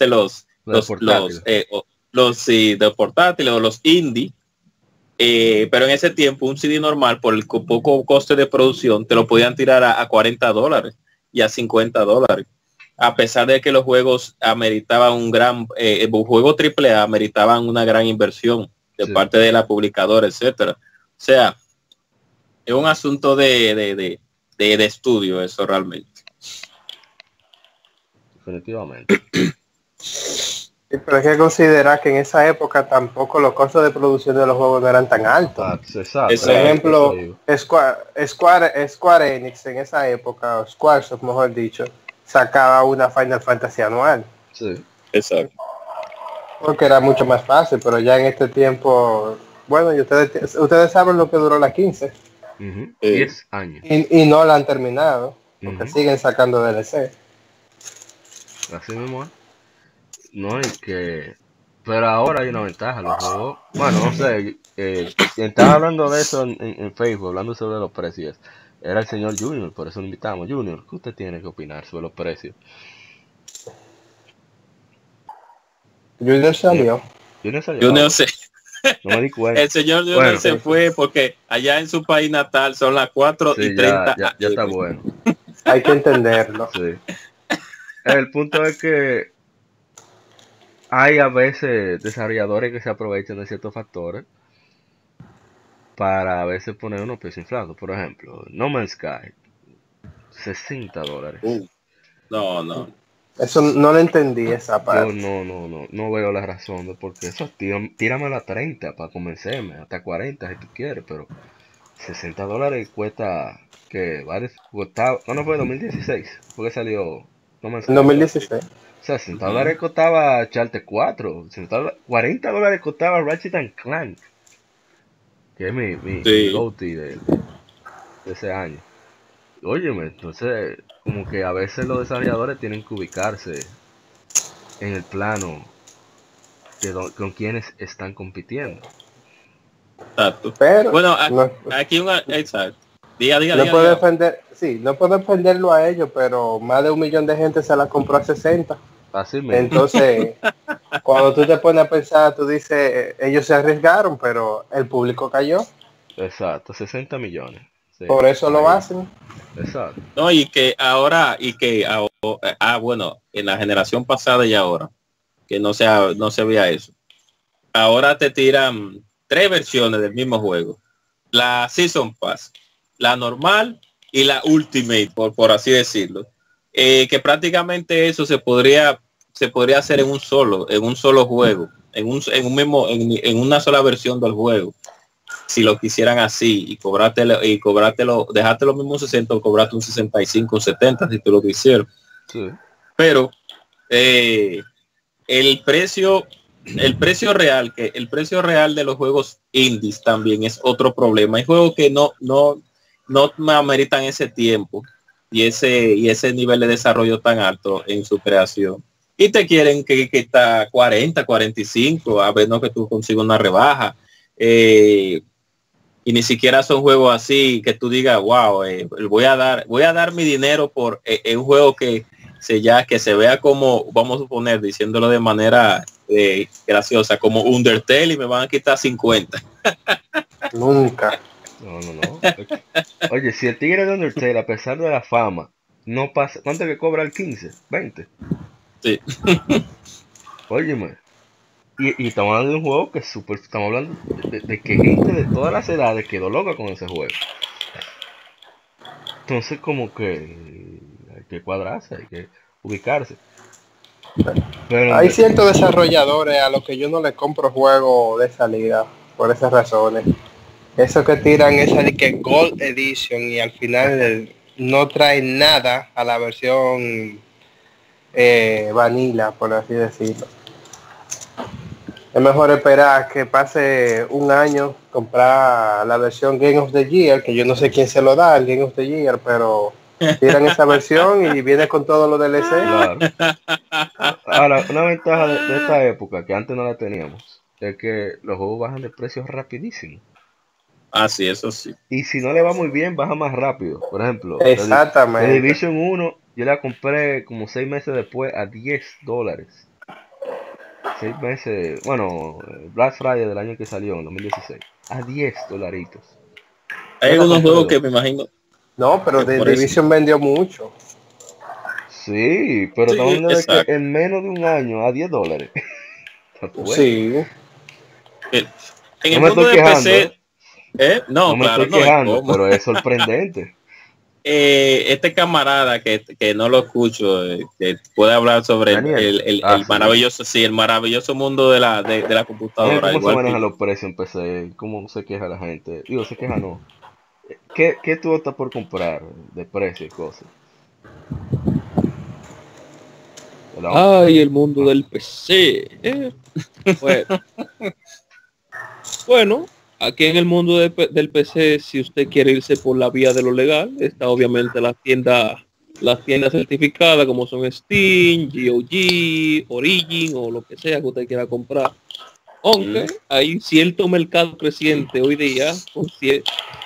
Speaker 4: sí, de portátiles o los indie. Pero en ese tiempo un CD normal por el poco coste de producción te lo podían tirar a 40 dólares y a 50 dólares, a pesar de que los juegos ameritaban juego AAA ameritaban una gran inversión de
Speaker 2: Sí.
Speaker 4: parte de la publicadora, etcétera. O sea, es un asunto de estudio eso realmente.
Speaker 2: Definitivamente.
Speaker 3: Sí, pero hay que considerar que en esa época tampoco los costos de producción de los juegos no eran tan altos.
Speaker 2: Exacto.
Speaker 3: Por ejemplo,
Speaker 2: Eso
Speaker 3: Square Enix en esa época, o Squaresoft mejor dicho, sacaba una Final Fantasy anual,
Speaker 2: sí.
Speaker 4: Exacto.
Speaker 3: porque era mucho más fácil, pero ya en este tiempo, bueno, y ustedes saben lo que duró la 15,
Speaker 2: 10 años.
Speaker 3: y no la han terminado, porque
Speaker 2: Ujú.
Speaker 3: siguen sacando DLC.
Speaker 2: Así mismo es. No, y que... Pero ahora hay una ventaja, los juegos... Bueno, no sé, estaba hablando de eso en Facebook, hablando sobre los precios. Era el señor Junior, por eso lo invitamos. Junior, ¿qué usted tiene que opinar sobre los precios?
Speaker 3: Junior salió.
Speaker 2: Junior salió.
Speaker 4: Yo no sé.
Speaker 2: No me di cuenta.
Speaker 4: El señor Junior
Speaker 2: Bueno,
Speaker 4: se fue porque allá en su país natal son las 4
Speaker 2: Sí,
Speaker 4: y 30.
Speaker 2: ya está bueno.
Speaker 3: Hay que entenderlo.
Speaker 2: Sí. El punto es que hay a veces desarrolladores que se aprovechan de ciertos factores para a veces poner unos precios inflados. Por ejemplo, No Man's Sky, 60 dólares.
Speaker 4: No.
Speaker 3: Eso no lo entendí esa
Speaker 2: Yo
Speaker 3: parte.
Speaker 2: no veo la razón de por qué eso. Tíramelo a 30 para convencerme, hasta 40 si tú quieres, pero 60 dólares cuesta que varios costaba, no fue 2016, porque salió No Man's Sky.
Speaker 3: En 2016.
Speaker 2: O sea, 60 dólares costaba Charter 4, 40 dólares costaba Ratchet and Clank, que es mi GOTY de ese año. Óyeme, entonces, como que a veces los desarrolladores tienen que ubicarse en el plano con quienes están compitiendo.
Speaker 4: Exacto.
Speaker 3: Pero
Speaker 4: Bueno,
Speaker 3: no,
Speaker 4: aquí exacto. Diga.
Speaker 3: no puedo defender, sí, no puedo defenderlo a ellos, pero más de 1 millón de gente se la compró a 60.
Speaker 2: Fácilmente.
Speaker 3: Entonces, cuando tú te pones a pensar, tú dices, ellos se arriesgaron, pero el público cayó.
Speaker 2: Exacto, 60 millones. Sí,
Speaker 3: Por eso lo
Speaker 2: ahí.
Speaker 3: hacen.
Speaker 2: Exacto.
Speaker 4: No, bueno, en la generación pasada y ahora, que no se veía eso. Ahora te tiran 3 versiones del mismo juego. La Season Pass, la normal y la Ultimate, por así decirlo. Que prácticamente eso se podría hacer en un solo juego, en una sola versión del juego. Si lo quisieran así y cobrártelo, dejarte los mismos 60 o cobrarte un 65 o 70 si tú lo quisieras.
Speaker 2: Sí.
Speaker 4: Pero el precio real de los juegos indies también es otro problema. Hay juegos que no me ameritan ese tiempo y ese nivel de desarrollo tan alto en su creación. Y te quieren que está 40, 45, a ver no que tú consigas una rebaja. Y ni siquiera son juegos así que tú digas, wow, voy a dar mi dinero por un juego que se vea como, vamos a suponer, diciéndolo de manera graciosa como Undertale y me van a quitar 50.
Speaker 3: Nunca.
Speaker 2: No. Oye, si el tigre de Undertale, a pesar de la fama, no pasa... ¿Cuánto que cobra el 15? ¿20?
Speaker 4: Sí.
Speaker 2: Óyeme. Y estamos hablando de un juego que es súper... Estamos hablando de que gente de todas las edades quedó loca con ese juego. Entonces como que hay que cuadrarse, hay que ubicarse. Pero
Speaker 3: Hay ciertos desarrolladores a los que yo no les compro juegos de salida por esas razones. Esos que tiran esa de que Gold Edition y al final no traen nada a la versión vanilla, por así decirlo. Es mejor esperar que pase un año, comprar la versión Game of the Year, que yo no sé quién se lo da, el Game of the Year, pero tiran esa versión y viene con todos los DLC.
Speaker 2: claro. Ahora, una ventaja de esta época, que antes no la teníamos, es que los juegos bajan de precio rapidísimo.
Speaker 4: Ah, sí, eso sí.
Speaker 2: Y si no le va muy bien, baja más rápido. Por ejemplo,
Speaker 3: Exactamente.
Speaker 2: The Division 1, yo la compré como 6 meses después a $10. 6 meses, bueno, Black Friday del año que salió, en 2016, a $10.
Speaker 4: Hay algunos juegos que me imagino.
Speaker 3: No, pero The Division vendió mucho.
Speaker 2: Sí, pero
Speaker 4: Sí,
Speaker 2: estamos hablando de
Speaker 4: exacto.
Speaker 2: que en menos de un año a $10.
Speaker 3: Sí.
Speaker 4: En
Speaker 2: No
Speaker 4: el
Speaker 2: me
Speaker 4: mundo
Speaker 2: estoy
Speaker 4: de
Speaker 2: quejando,
Speaker 4: PC, no,
Speaker 2: no me
Speaker 4: claro,
Speaker 2: estoy
Speaker 4: no.
Speaker 2: quejando, pero es sorprendente.
Speaker 4: Este camarada que no lo escucho, que puede hablar sobre
Speaker 2: Daniel.
Speaker 4: el
Speaker 2: Sí.
Speaker 4: maravilloso, sí, el maravilloso mundo de la
Speaker 2: Mira
Speaker 4: computadora.
Speaker 2: cómo se
Speaker 4: Igual
Speaker 2: manejan
Speaker 4: que
Speaker 2: los precios en PC, cómo se queja la gente. Digo, se queja no. ¿Qué tú estás por comprar de precio y cosas? ¿Hello?
Speaker 5: Ay, el mundo del PC. Bueno, aquí en el mundo del PC, si usted quiere irse por la vía de lo legal, está obviamente las tiendas certificadas como son Steam, GOG, Origin o lo que sea que usted quiera comprar. Aunque hay cierto mercado creciente hoy día, si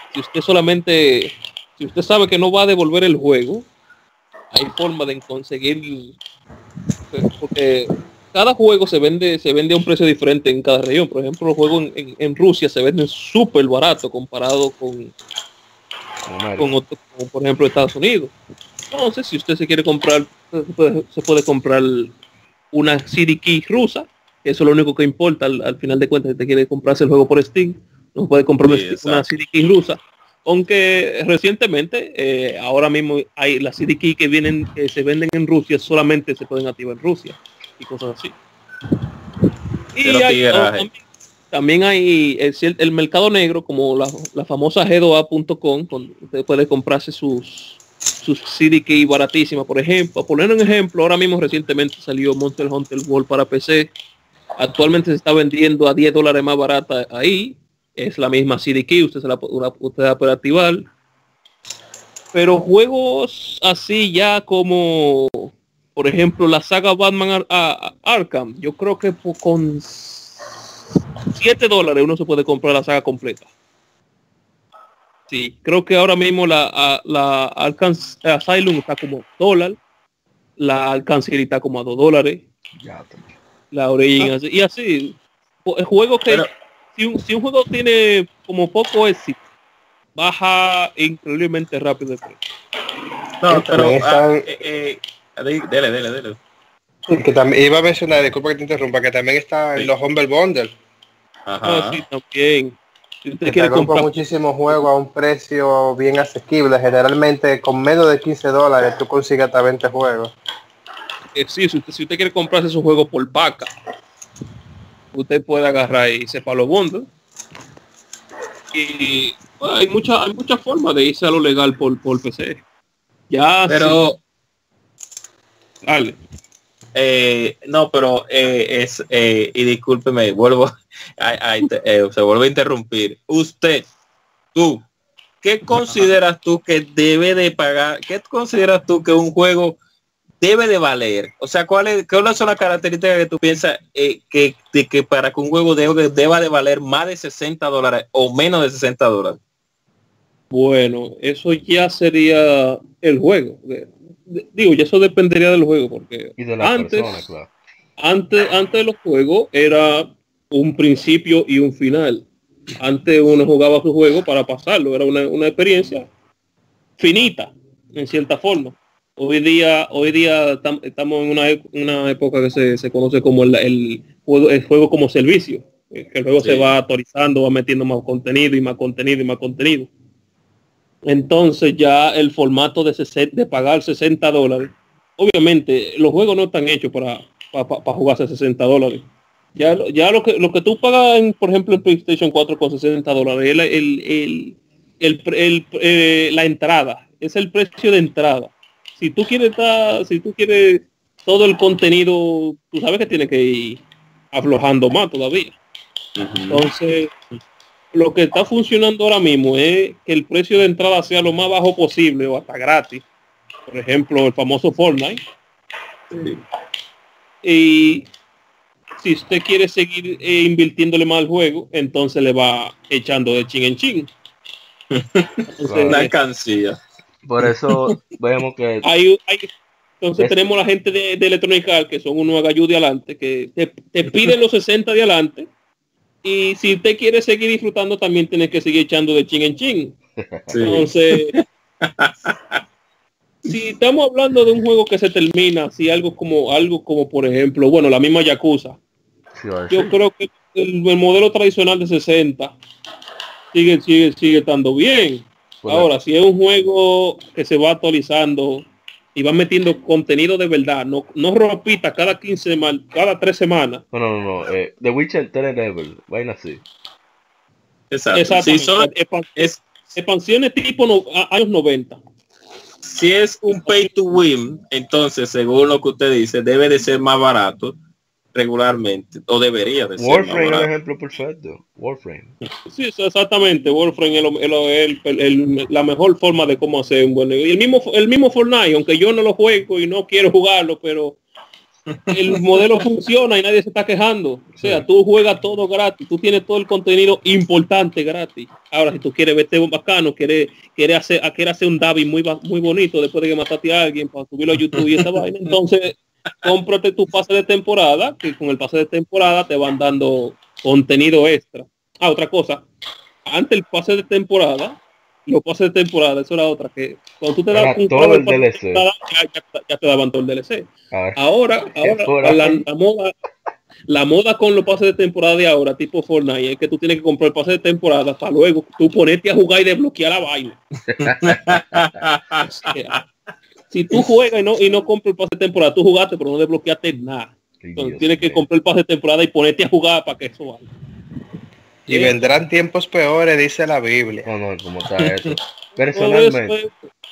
Speaker 5: usted sabe que no va a devolver el juego, hay forma de conseguir, porque cada juego se vende a un precio diferente en cada región. Por ejemplo, los juegos en Rusia se venden súper barato comparado con por ejemplo, Estados Unidos. Entonces, si usted se quiere comprar, se puede comprar una CD key rusa, que eso es lo único que importa al final de cuentas. Si usted quiere comprarse el juego por Steam, no puede comprar una CD key rusa. Aunque recientemente, ahora mismo hay las CD key que se venden en Rusia, solamente se pueden activar en Rusia y cosas así. Y también hay el mercado negro, como la famosa G2A.com, donde usted puede comprarse sus CD key baratísimas. Por ejemplo, a poner un ejemplo, ahora mismo recientemente salió Monster Hunter World para PC. Actualmente se está vendiendo a $10 más barata ahí. Es la misma CD key, usted la puede activar. Pero juegos así ya como, por ejemplo, la saga Batman Arkham, yo creo que con $7 uno se puede comprar la saga completa. Sí, creo que ahora mismo la Arkham Asylum está como $1, la Arkham City está como a $2, la Origin y así. El juego que si un juego tiene como poco éxito, baja increíblemente rápido el precio.
Speaker 4: No, pero dele.
Speaker 3: Sí, que también iba a mencionar, disculpa que te interrumpa, que también está en los Humble Bundle.
Speaker 4: Ajá.
Speaker 5: Sí, también. Si usted
Speaker 3: que
Speaker 5: quiere comprar
Speaker 3: muchísimos juegos a un precio bien asequible, generalmente con menos de $15 tú consigues hasta 20 juegos.
Speaker 5: Sí, si usted quiere comprarse su juego por vaca, usted puede agarrar y sepa los bundles. Y bueno, hay muchas formas de irse a lo legal por PC. Ya,
Speaker 4: pero
Speaker 5: sí. Dale.
Speaker 4: No, pero y discúlpeme, se vuelve a interrumpir. Tú, ¿qué consideras tú que debe de pagar? ¿Qué consideras tú que un juego debe de valer? O sea, ¿cuáles son las características que tú piensas que para que un juego deba de valer más de $60 o menos de $60?
Speaker 5: Bueno, eso ya sería el juego. Digo, ya eso dependería del juego, porque
Speaker 2: y de la
Speaker 5: antes,
Speaker 2: persona, claro.
Speaker 5: Antes de los juegos era un principio y un final. Antes uno jugaba su juego para pasarlo, era una experiencia finita, en cierta forma. Hoy día estamos en una época que se conoce como el juego como servicio. Que el juego se va actualizando, va metiendo más contenido y más contenido y más contenido. Entonces ya el formato de pagar $60, obviamente los juegos no están hechos para jugarse $60. Ya lo que tú pagas por ejemplo en PlayStation 4 con $60 es la entrada, es el precio de entrada. Si tú quieres todo el contenido, tú sabes que tienes que ir aflojando más todavía. Entonces lo que está funcionando ahora mismo es que el precio de entrada sea lo más bajo posible o hasta gratis. Por ejemplo, el famoso Fortnite. Y si usted quiere seguir invirtiéndole más al juego, entonces le va echando de chin en chin.
Speaker 4: Una alcancía.
Speaker 2: Por eso vemos que
Speaker 5: entonces tenemos la gente de Electronic Arts, que son unos agayú de adelante, que te piden los 60 de adelante. Y si usted quiere seguir disfrutando, también tiene que seguir echando de chin en chin. Entonces, si estamos hablando de un juego que se termina, si algo como por ejemplo, bueno, la misma Yakuza. Yo creo que el modelo tradicional de 60 sigue estando bien. Ahora, si es un juego que se va actualizando y va metiendo contenido de verdad, no ropita cada 3 semanas.
Speaker 2: No. The Witcher 3 Level, vaina así.
Speaker 4: Exacto. Si son
Speaker 5: expansiones tipo años 90.
Speaker 4: Si es un pay to win, entonces, según lo que usted dice, debe de ser más barato regularmente, o debería de ser.
Speaker 2: Warframe es un ejemplo perfecto. Warframe.
Speaker 5: Sí, exactamente. Warframe es la mejor forma de cómo hacer un buen negocio. Y el mismo Fortnite, aunque yo no lo juego y no quiero jugarlo, pero el modelo funciona y nadie se está quejando. O sea, tú juegas todo gratis, tú tienes todo el contenido importante gratis. Ahora, si tú quieres verte bacano, quieres hacer un David muy bonito después de que mataste a alguien para subirlo a YouTube y esta vaina, entonces cómprate tu pase de temporada, que con el pase de temporada te van dando contenido extra. Otra cosa, antes el pase de temporada, los pases de temporada, eso era otra, que cuando tú te das un
Speaker 2: todo el DLC,
Speaker 5: ya te daban todo el DLC. Ahora la moda con los pases de temporada de ahora, tipo Fortnite, es que tú tienes que comprar el pase de temporada para luego tú ponerte a jugar y desbloquear la vaina. Si tú juegas y no compras el pase de temporada, tú jugaste pero no desbloqueaste nada. Entonces tienes que comprar el pase de temporada y ponerte a jugar para que eso vaya.
Speaker 3: Y vendrán tiempos peores, dice la Biblia.
Speaker 2: No, como está eso. Personalmente,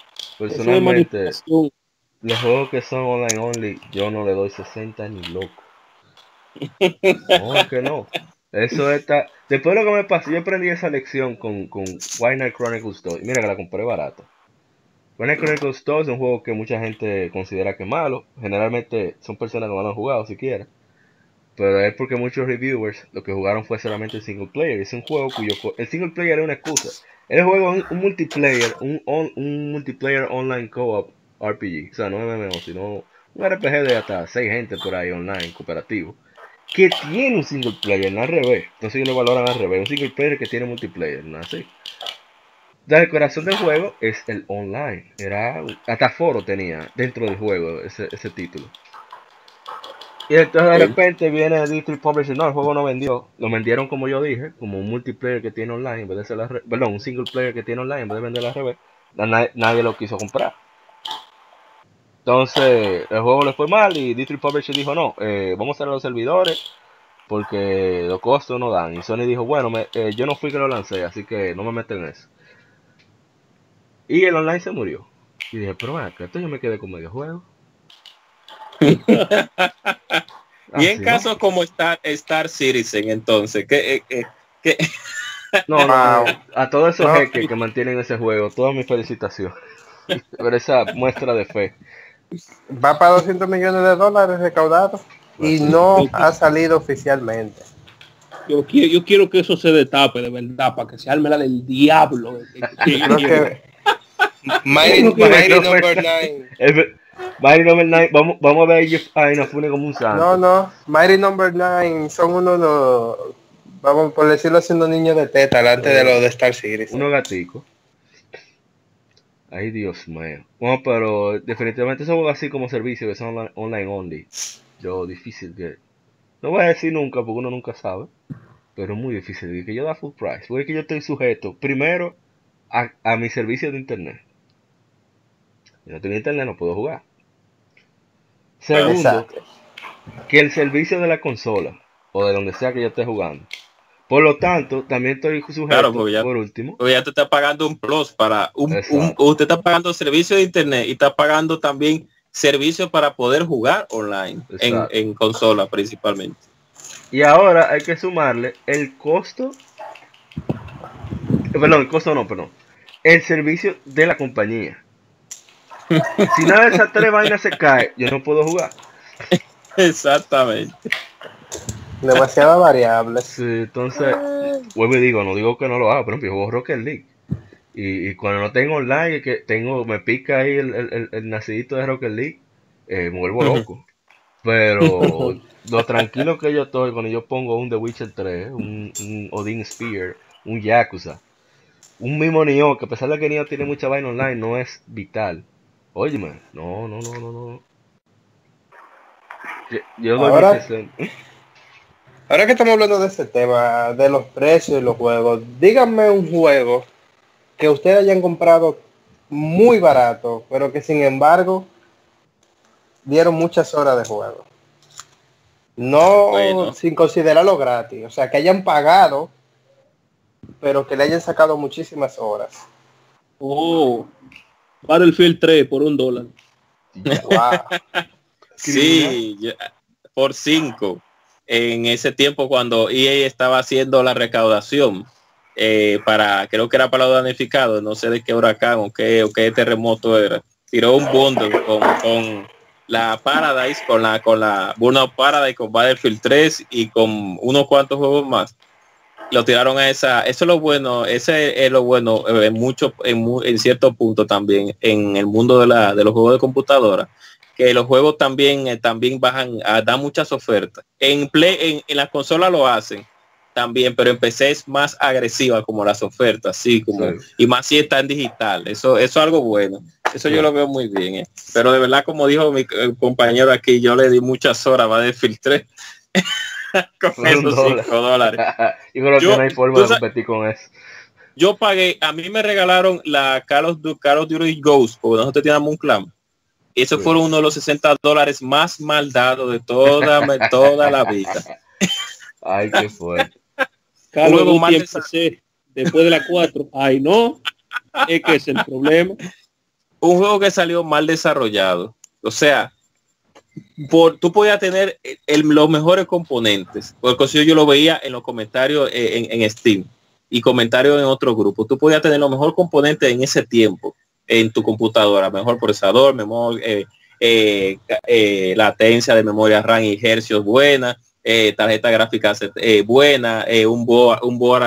Speaker 2: los juegos que son online only, yo no le doy 60 ni loco. No, que no. Eso está. Después de lo que me pasó, yo aprendí esa lección con White Knight Chronicles 2. Y mira que la compré barato. White Knight Chronicles 2 es un juego que mucha gente considera que es malo. Generalmente son personas que no lo han jugado siquiera. Pero es porque muchos reviewers lo que jugaron fue solamente el single player. Es un juego el single player es una excusa. El juego es un multiplayer, un multiplayer online co-op RPG. O sea, no MMO, sino un RPG de hasta 6 gente por ahí online, cooperativo. Que tiene un single player, no al revés. Entonces ellos lo valoran al revés. Un single player que tiene multiplayer, no así. El corazón del juego es el online. Hasta foro tenía dentro del juego ese título. Y entonces de repente viene D3 Publishing, no, el juego no vendió. Lo vendieron como yo dije, como un multiplayer que tiene online en vez de ser un single player que tiene online en vez de vender al revés. Nadie lo quiso comprar. Entonces el juego le fue mal y D3 Publishing dijo no, vamos a cerrar los servidores porque los costos no dan. Y Sony dijo, bueno, yo no fui que lo lancé, así que no me meten en eso. Y el online se murió. Y dije, pero bueno, que esto yo me quedé con medio juego.
Speaker 4: Y en casos como Star Citizen, entonces, ¿qué?
Speaker 2: No, a todos esos jeques que mantienen ese juego, todas mis felicitaciones por esa muestra de fe.
Speaker 3: Va para $200 millones recaudados y no ha salido oficialmente.
Speaker 5: Yo quiero que eso se destape de verdad, para que se arme la del diablo.
Speaker 3: Mighty Number 9.
Speaker 2: Mighty Number 9, vamos a ver a Jeff Inafune como un santo.
Speaker 3: No, Mighty Number 9 son unos, vamos por decirlo así, unos niños de teta delante de los de Star Citizen.
Speaker 2: Unos gaticos. Ay, Dios mío. Bueno, pero definitivamente son así como servicios que son online only. Yo, difícil que... No voy a decir nunca, porque uno nunca sabe. Pero es muy difícil que yo da full price. Porque es que yo estoy sujeto, primero, a mi servicio de internet. Si no tengo internet no puedo jugar. Segundo,
Speaker 3: Exacto.
Speaker 2: que el servicio de la consola, o de donde sea que yo esté jugando. Por lo tanto, también estoy sujeto,
Speaker 4: Claro, porque ya,
Speaker 2: por último.
Speaker 4: porque ya te está pagando un plus para
Speaker 2: Exacto.
Speaker 4: usted está pagando servicio de internet y está pagando también servicio para poder jugar online
Speaker 2: Exacto.
Speaker 4: en consola principalmente.
Speaker 2: Y ahora hay que sumarle el costo. Perdón, el costo no, perdón. El servicio de la compañía. Si nada de esas tres vainas se cae, yo no puedo jugar.
Speaker 4: Exactamente.
Speaker 3: Demasiadas variables.
Speaker 2: Sí, entonces, vuelvo y digo, no digo que no lo haga, por ejemplo, yo juego Rocket League. Y cuando no tengo online, es que me pica ahí el nacidito de Rocket League, me vuelvo loco. Pero lo tranquilo que yo estoy cuando yo pongo un The Witcher 3, un Odin Spear, un Yakuza, un mismo Nioh, que a pesar de que Nioh tiene mucha vaina online, no es vital. Óyeme, no. Yo doy
Speaker 3: Ahora-
Speaker 2: mi 60.
Speaker 3: Ahora que estamos hablando de este tema, de los precios de los juegos, díganme un juego que ustedes hayan comprado muy barato, pero que sin embargo dieron muchas horas de juego. No,
Speaker 4: Bueno.
Speaker 3: sin considerarlo gratis, o sea, que hayan pagado, pero que le hayan sacado muchísimas horas.
Speaker 5: Oh, Battlefield 3 por $1.
Speaker 3: Wow.
Speaker 4: Sí, por 5. En ese tiempo cuando EA estaba haciendo la recaudación creo que era para los damnificados, no sé de qué huracán o qué terremoto era, tiró un bundle con la Paradise, con la Burnout Paradise, con Battlefield 3 y con unos cuantos juegos más. Lo tiraron a esa, eso es lo bueno, ese es lo bueno en cierto punto también en el mundo de los juegos de computadora, que los juegos también bajan, dan muchas ofertas. En la consola lo hacen también, pero en PC es más agresiva como las ofertas, sí, como
Speaker 2: Sí.
Speaker 4: y más si está en digital. Eso es algo bueno. Eso yo lo veo muy bien. Pero de verdad, como dijo mi compañero aquí, yo le di muchas horas a Battlefield 3 con
Speaker 2: Por
Speaker 4: esos
Speaker 2: $1.
Speaker 4: $5.
Speaker 2: Yo creo que
Speaker 4: Yo-
Speaker 2: no hay forma
Speaker 4: tú
Speaker 2: de
Speaker 4: sabes-
Speaker 2: competir con eso.
Speaker 4: Yo pagué, a mí me regalaron la Call of Duty Ghost, porque nosotros teníamos un clan. Y esos
Speaker 2: Sí.
Speaker 4: fueron uno de los $60 más mal dados de toda la vida.
Speaker 2: Ay, qué fuerte.
Speaker 5: Carlos
Speaker 4: Juego mal
Speaker 5: Duty empecé después de la 4. Ay, no. Es que es el problema.
Speaker 4: Un juego que salió mal desarrollado. O sea, tú podías tener los mejores componentes. Porque si yo lo veía en los comentarios en Steam y comentarios en otro grupo. Tú podías tener los mejores componentes en ese tiempo en tu computadora. Mejor procesador, memoria, latencia de memoria RAM y hercios buena, tarjeta gráfica buena, un board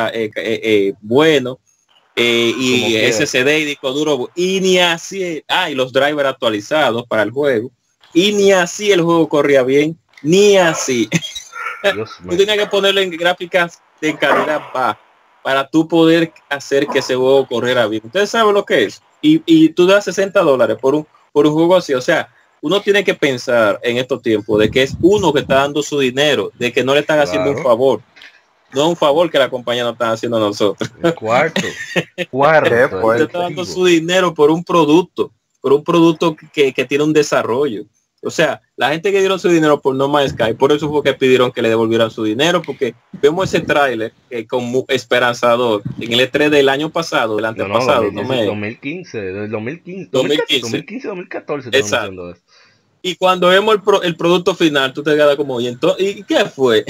Speaker 4: bueno. Y
Speaker 2: Como
Speaker 4: SSD y disco duro y ni así y los drivers actualizados para el juego y ni así el juego corría bien, ni así.
Speaker 2: Dios
Speaker 4: Tú
Speaker 2: mío.
Speaker 4: tenías que ponerle en gráficas de calidad baja para tú poder hacer que ese juego corriera bien. Ustedes saben lo que es y tú das $60 por un juego así. O sea, uno tiene que pensar en estos tiempos de que es uno que está dando su dinero, de que no le están haciendo un
Speaker 2: Claro.
Speaker 4: favor. No es un favor que la compañía no está haciendo a nosotros.
Speaker 2: El cuarto.
Speaker 3: Qué
Speaker 2: Cuarto.
Speaker 3: fuerte.
Speaker 4: Usted está dando su dinero por un producto que tiene un desarrollo. O sea, la gente que dieron su dinero por No Man's Sky, por eso fue que pidieron que le devolvieran su dinero, porque vemos ese tráiler como esperanzador en el E3 del año pasado, del
Speaker 2: No,
Speaker 4: antepasado,
Speaker 2: 2015, del 2015, 2014 estamos
Speaker 4: Exacto.
Speaker 2: haciendo eso.
Speaker 4: Y cuando vemos el producto final, tú te quedas como, ¿y entonces y qué fue?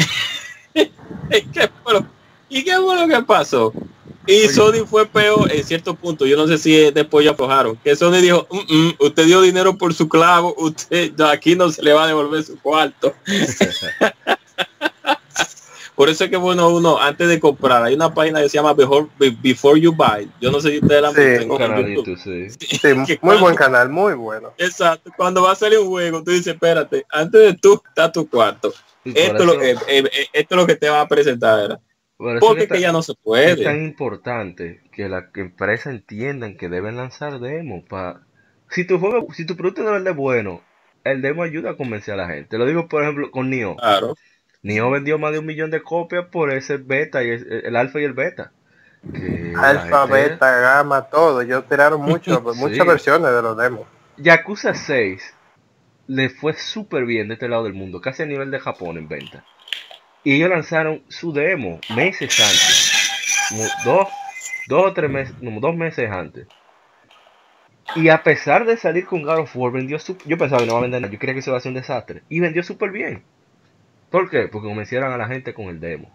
Speaker 4: ¿Y qué fue lo que pasó? Y Sony fue peor en cierto punto. Yo no sé si después ya aflojaron. Que Sony dijo, usted dio dinero por su clavo, usted aquí no se le va a devolver su cuarto. Por eso es que bueno, uno antes de comprar, hay una página que se llama Before You Buy. Yo no sé si ustedes la han visto
Speaker 3: Sí,
Speaker 2: Un
Speaker 4: en
Speaker 2: canal de
Speaker 4: YouTube.
Speaker 2: YouTube, sí.
Speaker 3: Sí, muy buen canal, muy bueno.
Speaker 4: Exacto. Cuando va a salir un juego, tú dices, espérate, antes de tú está tu cuarto.
Speaker 2: Y por
Speaker 4: Esto,
Speaker 2: eso,
Speaker 4: esto es lo que te va a presentar. ¿Verdad?
Speaker 2: por eso
Speaker 4: Porque que ya no se
Speaker 2: es
Speaker 4: puede.
Speaker 2: tan importante que las empresas entiendan que deben lanzar demos para... Si tu juego, si tu producto de verdad es bueno, el demo ayuda a convencer a la gente. Lo digo, por ejemplo, con Nioh.
Speaker 4: Claro.
Speaker 2: Nioh vendió más de 1 millón de copias por ese beta, y el alfa y el beta. Que la
Speaker 3: Alfa,
Speaker 2: gente...
Speaker 3: beta, gamma, todo. Ellos tiraron muchas
Speaker 2: Sí.
Speaker 3: versiones de los demos.
Speaker 2: Yakuza 6 le fue súper bien de este lado del mundo, casi a nivel de Japón en venta. Y ellos lanzaron su demo meses antes, como dos o 3 meses, como 2 meses antes. Y a pesar de salir con God of War, yo pensaba que no iba a vender nada, yo creía que eso iba a ser un desastre. Y vendió súper bien. ¿Por qué? Porque convencieron a la gente con el demo.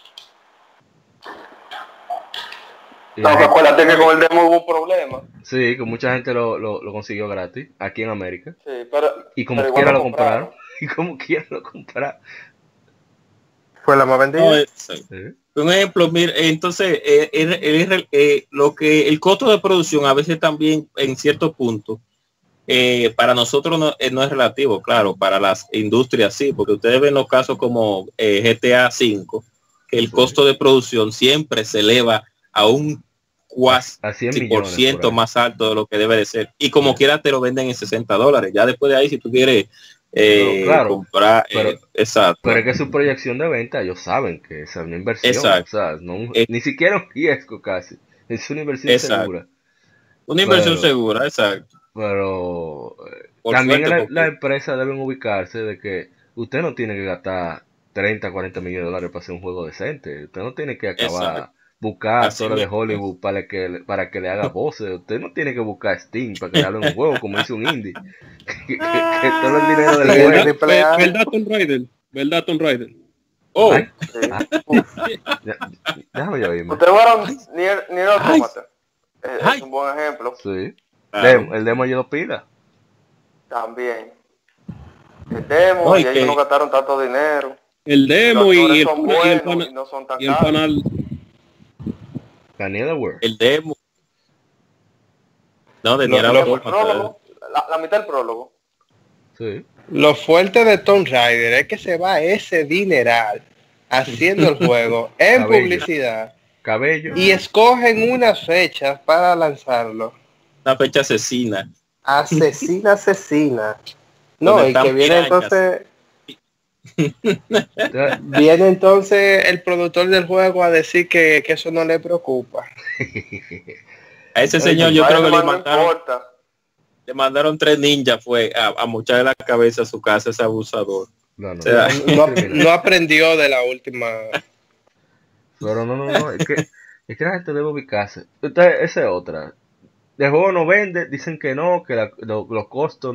Speaker 2: Y
Speaker 7: No,
Speaker 2: la
Speaker 7: que
Speaker 2: gente-
Speaker 7: acuérdate que con el demo hubo un problema.
Speaker 2: sí, que mucha gente lo consiguió gratis aquí en América.
Speaker 7: Sí, pero,
Speaker 2: Y como
Speaker 7: pero igual
Speaker 2: quiera
Speaker 7: lo
Speaker 2: lo compraron. Y como quiera lo compraron.
Speaker 3: Fue la más vendida.
Speaker 4: No,
Speaker 2: Sí.
Speaker 4: un ejemplo, mira, entonces lo que el costo de producción a veces también en cierto punto para nosotros no es relativo, claro, para las industrias sí, porque ustedes ven los casos como GTA 5, que el costo de producción siempre se eleva a un
Speaker 2: A 100
Speaker 4: por
Speaker 2: millones.
Speaker 4: ciento
Speaker 2: por ahí.
Speaker 4: más alto de lo que debe de ser. Y como quiera te lo venden en $60. Ya después de ahí, si tú quieres
Speaker 2: Claro,
Speaker 4: comprar,
Speaker 2: pero-
Speaker 4: exacto.
Speaker 2: Pero es que su proyección de venta, ellos saben que es una inversión.
Speaker 4: Exacto.
Speaker 2: O sea,
Speaker 4: Eh,
Speaker 2: ni siquiera un riesgo casi. Es una inversión
Speaker 4: Exacto.
Speaker 2: segura.
Speaker 4: Una inversión
Speaker 2: Pero-
Speaker 4: segura, exacto.
Speaker 2: Pero
Speaker 4: Por
Speaker 2: también
Speaker 4: suerte, porque-
Speaker 2: las empresas deben ubicarse de que usted no tiene que gastar 30, 40 millones de dólares para hacer un juego decente. Usted no tiene que acabar
Speaker 4: Exacto.
Speaker 2: buscar
Speaker 4: Así
Speaker 2: actores de
Speaker 4: mismo.
Speaker 2: Hollywood para que le haga voces. Usted no tiene que buscar Steam para que le haga un juego como hizo un indie. que todo el dinero del
Speaker 3: Sí,
Speaker 2: juego.
Speaker 3: el triple A.
Speaker 5: ¿Verdad, Tomb Raider? ¿Verdad, Tomb Raider?
Speaker 4: Oh,
Speaker 2: Ay,
Speaker 7: sí.
Speaker 2: déjame yo irme.
Speaker 7: Ustedes jugaron Nier Automata. Es
Speaker 4: Ay.
Speaker 7: un buen ejemplo.
Speaker 2: Sí.
Speaker 4: claro.
Speaker 2: El demo ayudó pila.
Speaker 7: También. El demo,
Speaker 4: No, y
Speaker 7: y ellos
Speaker 4: que-
Speaker 7: no gastaron tanto dinero.
Speaker 5: El demo
Speaker 7: Los
Speaker 5: y
Speaker 7: actores
Speaker 5: el,
Speaker 7: son
Speaker 5: y el,
Speaker 7: buenos y no son tan
Speaker 5: y el
Speaker 7: caros.
Speaker 5: panel.
Speaker 2: Daniel Aware.
Speaker 4: El demo. No, de
Speaker 3: Lo-
Speaker 4: Nier
Speaker 3: lo-
Speaker 7: El
Speaker 4: Automata.
Speaker 7: prólogo, la mitad del prólogo.
Speaker 2: Sí.
Speaker 3: Lo fuerte de Tomb Raider es que se va ese dineral haciendo el juego en
Speaker 2: Cabello.
Speaker 3: publicidad
Speaker 2: Cabello.
Speaker 3: y escogen unas fechas para lanzarlo.
Speaker 4: Una fecha asesina.
Speaker 3: Asesina. No,
Speaker 4: Donde
Speaker 3: y que
Speaker 4: están
Speaker 3: viene
Speaker 4: pirañas.
Speaker 3: entonces, viene entonces el productor del juego a decir que eso no le preocupa.
Speaker 4: A ese señor yo creo que
Speaker 7: Spider-Man no importa.
Speaker 4: le mandaron 3 ninjas, fue a mocharle la cabeza a su casa ese abusador.
Speaker 2: No, no,
Speaker 4: O sea,
Speaker 3: No aprendió de la última.
Speaker 2: Pero no, es que la gente debe ubicarse. Entonces, esa es otra. El juego no vende, dicen que no, que los costos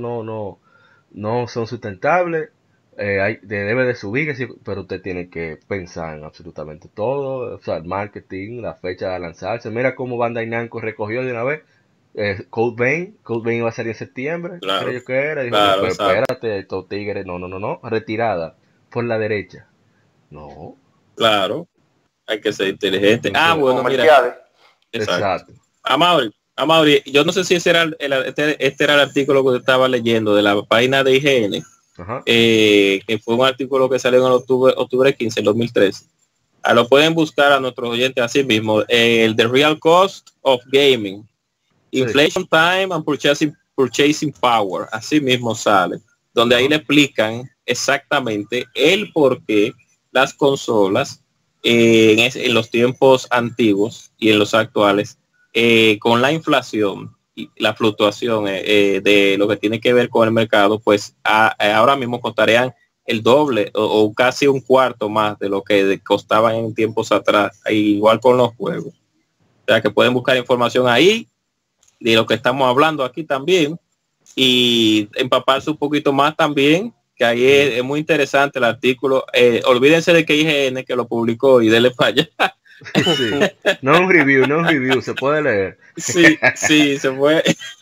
Speaker 2: no son sustentables. Debe de subir, que sí, pero usted tiene que pensar en absolutamente todo. O sea, el marketing, la fecha de lanzarse. Mira cómo Bandai Namco recogió de una vez. Code Vein iba a salir en septiembre,
Speaker 4: Claro,
Speaker 2: creo yo que era. Dijo,
Speaker 4: claro,
Speaker 2: pero
Speaker 4: exacto.
Speaker 2: espérate, estos tigres, no, retirada por la derecha. No,
Speaker 4: Claro, hay que ser inteligente.
Speaker 2: Entonces,
Speaker 4: Bueno, mira.
Speaker 7: Comerciales.
Speaker 4: Exacto. Amaury, yo no sé si ese era este era el artículo que estaba leyendo de la página de IGN,
Speaker 2: Ajá.
Speaker 4: que fue un artículo que salió en el octubre 15 del 2013. Lo pueden buscar a nuestros oyentes así mismo. El The Real Cost of Gaming,
Speaker 2: Sí.
Speaker 4: Inflation Time and Purchasing Power, así mismo sale, donde ahí le explican exactamente el por qué las consolas en los tiempos antiguos y en los actuales, con la inflación y la fluctuación de lo que tiene que ver con el mercado, pues ahora mismo costarían el doble o casi un cuarto más de lo que costaban en tiempos atrás, igual con los juegos. O sea que pueden buscar información ahí de lo que estamos hablando aquí también y empaparse un poquito más también, que ahí es muy interesante el artículo. Olvídense de que IGN que lo publicó y dele para allá.
Speaker 2: Sí. No es un review, se puede leer.
Speaker 4: Sí, se fue.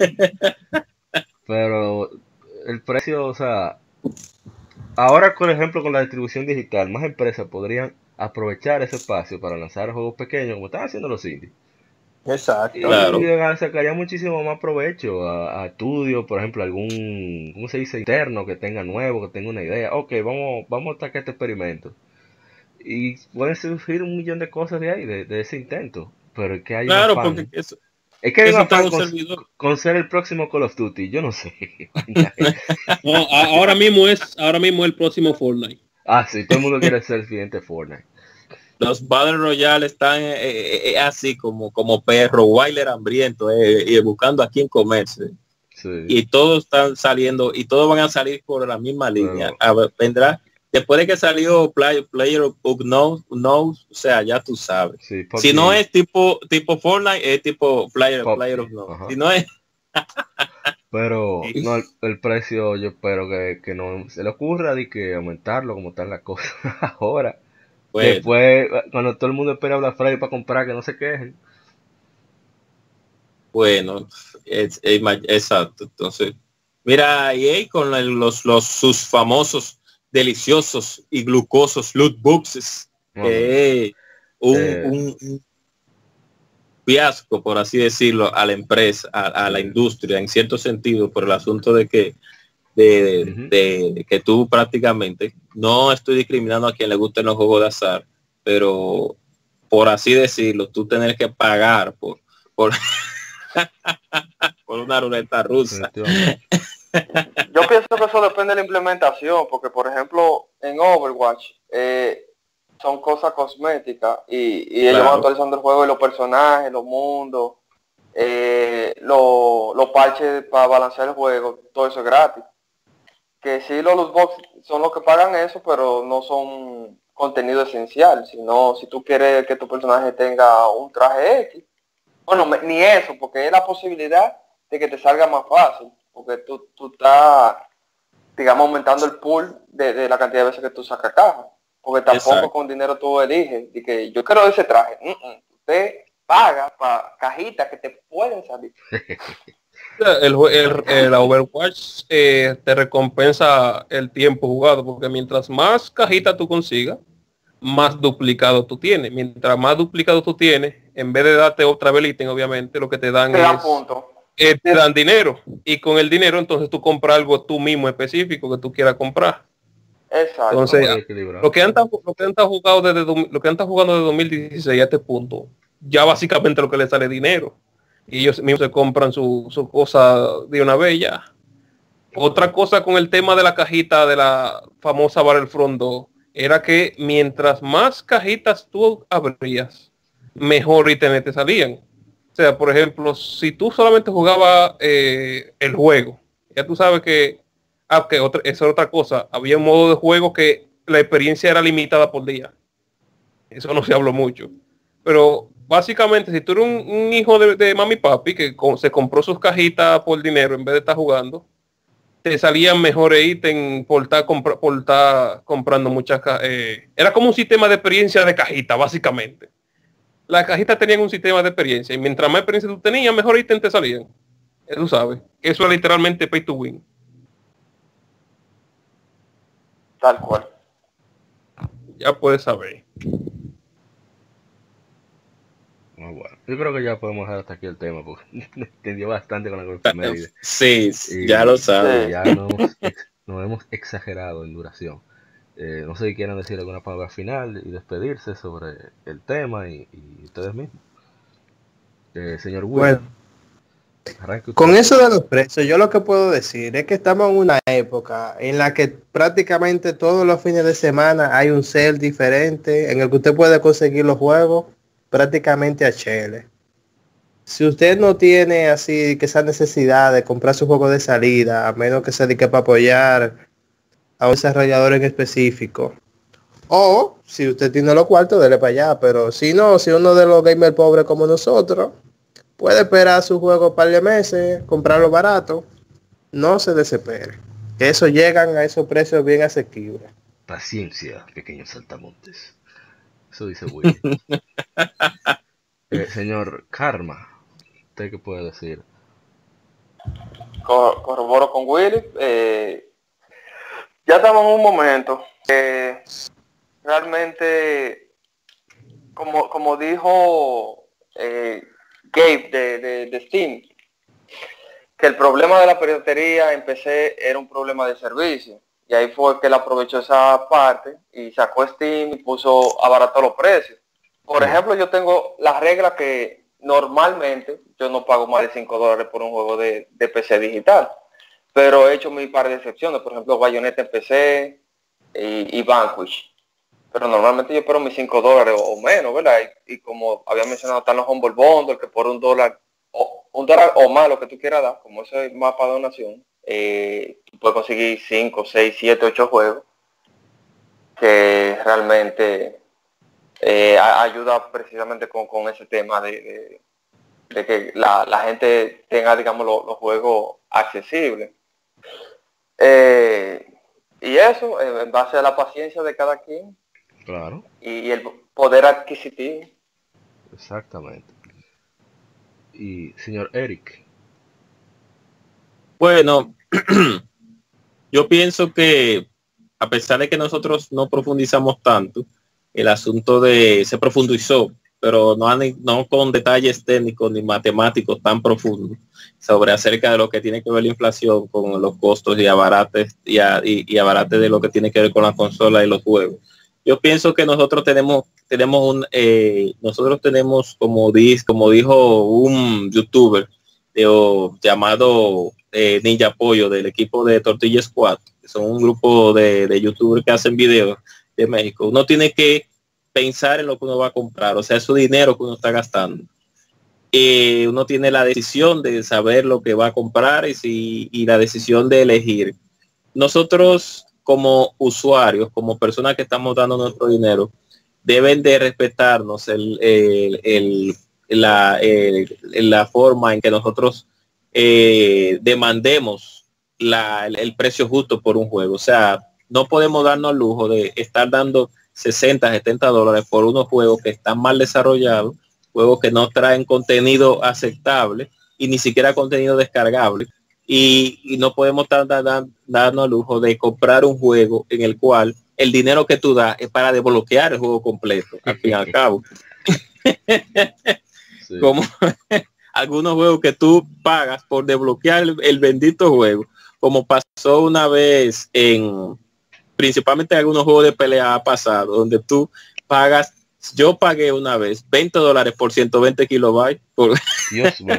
Speaker 2: Pero el precio, o sea, ahora por ejemplo con la distribución digital, más empresas podrían aprovechar ese espacio para lanzar juegos pequeños como están haciendo los indies.
Speaker 3: Exacto.
Speaker 4: Claro.
Speaker 2: Y sacaría muchísimo más provecho a estudios, por ejemplo, algún, ¿cómo se dice? Interno que tenga nuevo, que tenga una idea. Ok, vamos a atacar este experimento. Y pueden surgir un millón de cosas de ahí, de ese intento. Pero es que hay un
Speaker 4: Claro,
Speaker 2: afán.
Speaker 4: porque eso,
Speaker 2: Es que hay un
Speaker 4: eso está en
Speaker 2: afán
Speaker 4: un servidor.
Speaker 2: con ser el próximo Call of Duty. Yo no sé.
Speaker 5: No, ahora mismo es el próximo Fortnite.
Speaker 2: Ah, sí, todo el mundo quiere ser el siguiente Fortnite.
Speaker 4: Los Battle Royale están así como perro, Wilder hambriento, y buscando a quién comerse.
Speaker 2: Sí.
Speaker 4: Y todos están saliendo, y todos van a salir por la misma línea. A ver, vendrá, después de que salió Player of Unknowns, o sea, ya tú sabes.
Speaker 2: Sí,
Speaker 4: si no es tipo Fortnite, es tipo Player of Unknowns. Si no es...
Speaker 2: Pero no, el precio yo espero que no se le ocurra de que aumentarlo como están las cosas ahora. Bueno. Después, cuando todo el mundo espera Black Friday para comprar, que no se quejen.
Speaker 4: Bueno, exacto. Entonces, mira, EA con sus famosos, deliciosos y glucosos loot boxes. Un fiasco, por así decirlo, a la empresa, a la industria, en cierto sentido, por el asunto de que de que tú prácticamente, no estoy discriminando a quien le gusten los juegos de azar, pero por así decirlo, tú tener que pagar por por una ruleta rusa.
Speaker 7: Yo pienso que eso depende de la implementación, porque por ejemplo en Overwatch son cosas cosméticas y ellos van actualizando el juego y los personajes, los mundos, los parches para balancear el juego, todo eso es gratis. Que sí, los loot box son los que pagan eso, pero no son contenido esencial, sino si tú quieres que tu personaje tenga un traje X, bueno, ni eso, porque es la posibilidad de que te salga más fácil, porque tú estás, digamos, aumentando el pool de la cantidad de veces que tú sacas caja, porque tampoco con dinero tú eliges, y que yo quiero ese traje, usted paga para cajitas que te pueden salir.
Speaker 5: El Overwatch te recompensa el tiempo jugado, porque mientras más cajitas tú consigas, más duplicado tú tienes. Mientras más duplicado tú tienes, en vez de darte otra vez el ítem, obviamente, lo que te dan te dan dinero. Y con el dinero, entonces tú compras algo tú mismo específico que tú quieras comprar.
Speaker 7: Exacto.
Speaker 5: Entonces, lo que han estado jugando desde 2016 a este punto, ya básicamente lo que le sale dinero. Y ellos mismos se compran su cosa de una vez ya. Otra cosa con el tema de la cajita de la famosa Battlefront 2 era que mientras más cajitas tú abrías, mejor ítems te salían. O sea, por ejemplo, si tú solamente jugabas el juego, ya tú sabes que esa es otra cosa. Había un modo de juego que la experiencia era limitada por día. Eso no se habló mucho. Pero básicamente, si tú eres un hijo de mami y papi que se compró sus cajitas por dinero en vez de estar jugando, te salían mejores ítems por estar comprando muchas cajitas. Era como un sistema de experiencia de cajita, básicamente. Las cajitas tenían un sistema de experiencia y mientras más experiencia tú tenías, mejor ítems te salían. Tú sabes. Eso es literalmente pay to win.
Speaker 7: Tal cual.
Speaker 5: Ya puedes saber.
Speaker 2: Bueno, yo creo que ya podemos dejar hasta aquí el tema porque entendió bastante con la efeméride.
Speaker 4: Sí, ya lo sabes.
Speaker 2: Ya nos hemos exagerado en duración. No sé si quieran decir alguna palabra final y despedirse sobre el tema y ustedes mismos. Señor Will.
Speaker 3: Bueno, con eso de los precios, yo lo que puedo decir es que estamos en una época en la que prácticamente todos los fines de semana hay un sale diferente en el que usted puede conseguir los juegos prácticamente a chele. Si usted no tiene así que esa necesidad de comprar su juego de salida, a menos que se dedique para apoyar a un desarrollador en específico, o si usted tiene los cuartos, dele para allá. Pero si no, si uno de los gamers pobres como nosotros puede esperar su juego un par de meses, comprarlo barato, no se desespere, que eso llegan a esos precios bien asequibles.
Speaker 2: Paciencia, pequeños saltamontes. Eso dice Will. Señor Karma, ¿usted qué puede decir?
Speaker 7: Corroboro con Willy. Ya estamos en un momento realmente como dijo Gabe de Steam, que el problema de la piratería en PC era un problema de servicio. Y ahí fue que él aprovechó esa parte y sacó Steam y abarató los precios. Por ejemplo, yo tengo la regla que normalmente yo no pago más de $5 por un juego de PC digital. Pero he hecho mi par de excepciones, por ejemplo, Bayonetta en PC y Vanquish. Pero normalmente yo espero mis $5 o menos, ¿verdad? Y como había mencionado, están los Humble Bundle, que por $1 o más lo que tú quieras dar, como eso es más para donación, tú puedes conseguir 5, 6, 7, 8 juegos que realmente ayuda precisamente con ese tema de que la gente tenga, digamos, los juegos accesibles. Y eso, en base a la paciencia de cada quien.
Speaker 2: Claro.
Speaker 7: Y el poder adquisitivo.
Speaker 2: Exactamente. Y señor Eric.
Speaker 4: Bueno, yo pienso que a pesar de que nosotros no profundizamos tanto, el asunto se profundizó, pero no con detalles técnicos ni matemáticos tan profundos sobre acerca de lo que tiene que ver la inflación con los costos y abarate de lo que tiene que ver con la consola y los juegos. Yo pienso que nosotros tenemos como dijo un youtuber llamado Ninja Pollo del equipo de Tortilla Squad, que son un grupo de youtubers que hacen videos de México. Uno tiene que pensar en lo que uno va a comprar, o sea, es su dinero que uno está gastando. Uno tiene la decisión de saber lo que va a comprar y la decisión de elegir. Nosotros como usuarios, como personas que estamos dando nuestro dinero, deben de respetarnos la forma en que nosotros demandemos el precio justo por un juego. O sea, no podemos darnos el lujo de estar dando $60, $70 por unos juegos que están mal desarrollados, juegos que no traen contenido aceptable y ni siquiera contenido descargable. Y no podemos estar darnos el lujo de comprar un juego en el cual el dinero que tú das es para desbloquear el juego completo, al fin y al cabo. Sí. Como algunos juegos que tú pagas por desbloquear el bendito juego, como pasó una vez principalmente en algunos juegos de pelea pasado, donde tú pagas, yo pagué una vez $20 por 120 kilobytes
Speaker 2: Dios mío.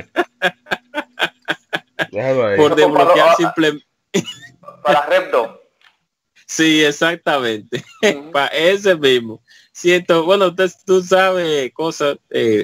Speaker 4: por desbloquear simplemente
Speaker 7: para Repdo.
Speaker 4: Sí, exactamente. Para ese mismo. Bueno, tú sabes cosas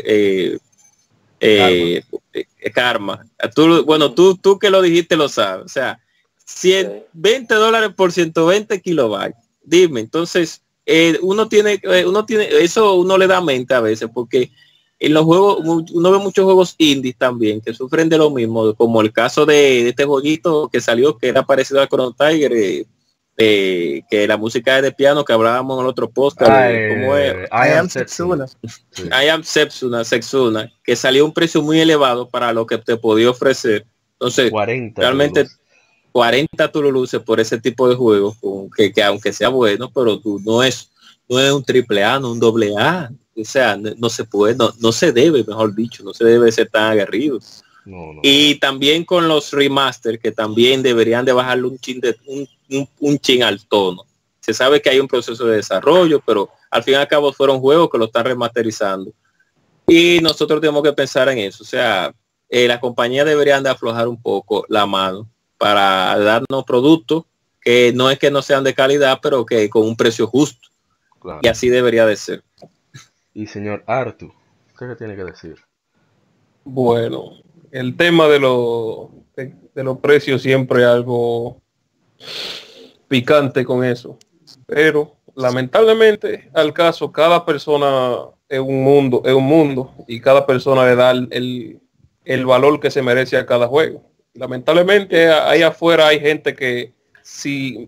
Speaker 4: karma. Tú que lo dijiste lo sabes. O sea, $20 por 120 kilobytes. Dime, entonces uno tiene eso, uno le da mente a veces, porque en los juegos uno ve muchos juegos indies también que sufren de lo mismo, como el caso de este jueguito que salió, que era parecido a Chrono Trigger, que la música es de piano, que hablábamos en el otro podcast. ¿Cómo es?
Speaker 3: I Am Setsuna.
Speaker 4: I Am Setsuna, que salió a un precio muy elevado para lo que te podía ofrecer. Entonces,
Speaker 2: 40
Speaker 4: realmente 40 tululuces por ese tipo de juegos, que aunque sea bueno, pero no es un AAA, no un AA. O sea, no se puede, no se debe, mejor dicho, no se debe ser tan aguerrido.
Speaker 2: No.
Speaker 4: Y también con los remaster, que también deberían de bajarle un chin al tono. Se sabe que hay un proceso de desarrollo, pero al fin y al cabo fueron juegos que lo están remasterizando. Y nosotros tenemos que pensar en eso. O sea, las compañías deberían de aflojar un poco la mano para darnos productos que no es que no sean de calidad, pero que con un precio justo.
Speaker 2: Claro.
Speaker 4: Y así debería de ser.
Speaker 2: Y señor Artu, ¿qué tiene que decir?
Speaker 5: Bueno, el tema de los precios siempre algo picante con eso, pero lamentablemente al caso cada persona es un mundo y cada persona le da el valor que se merece a cada juego. Lamentablemente ahí afuera hay gente que si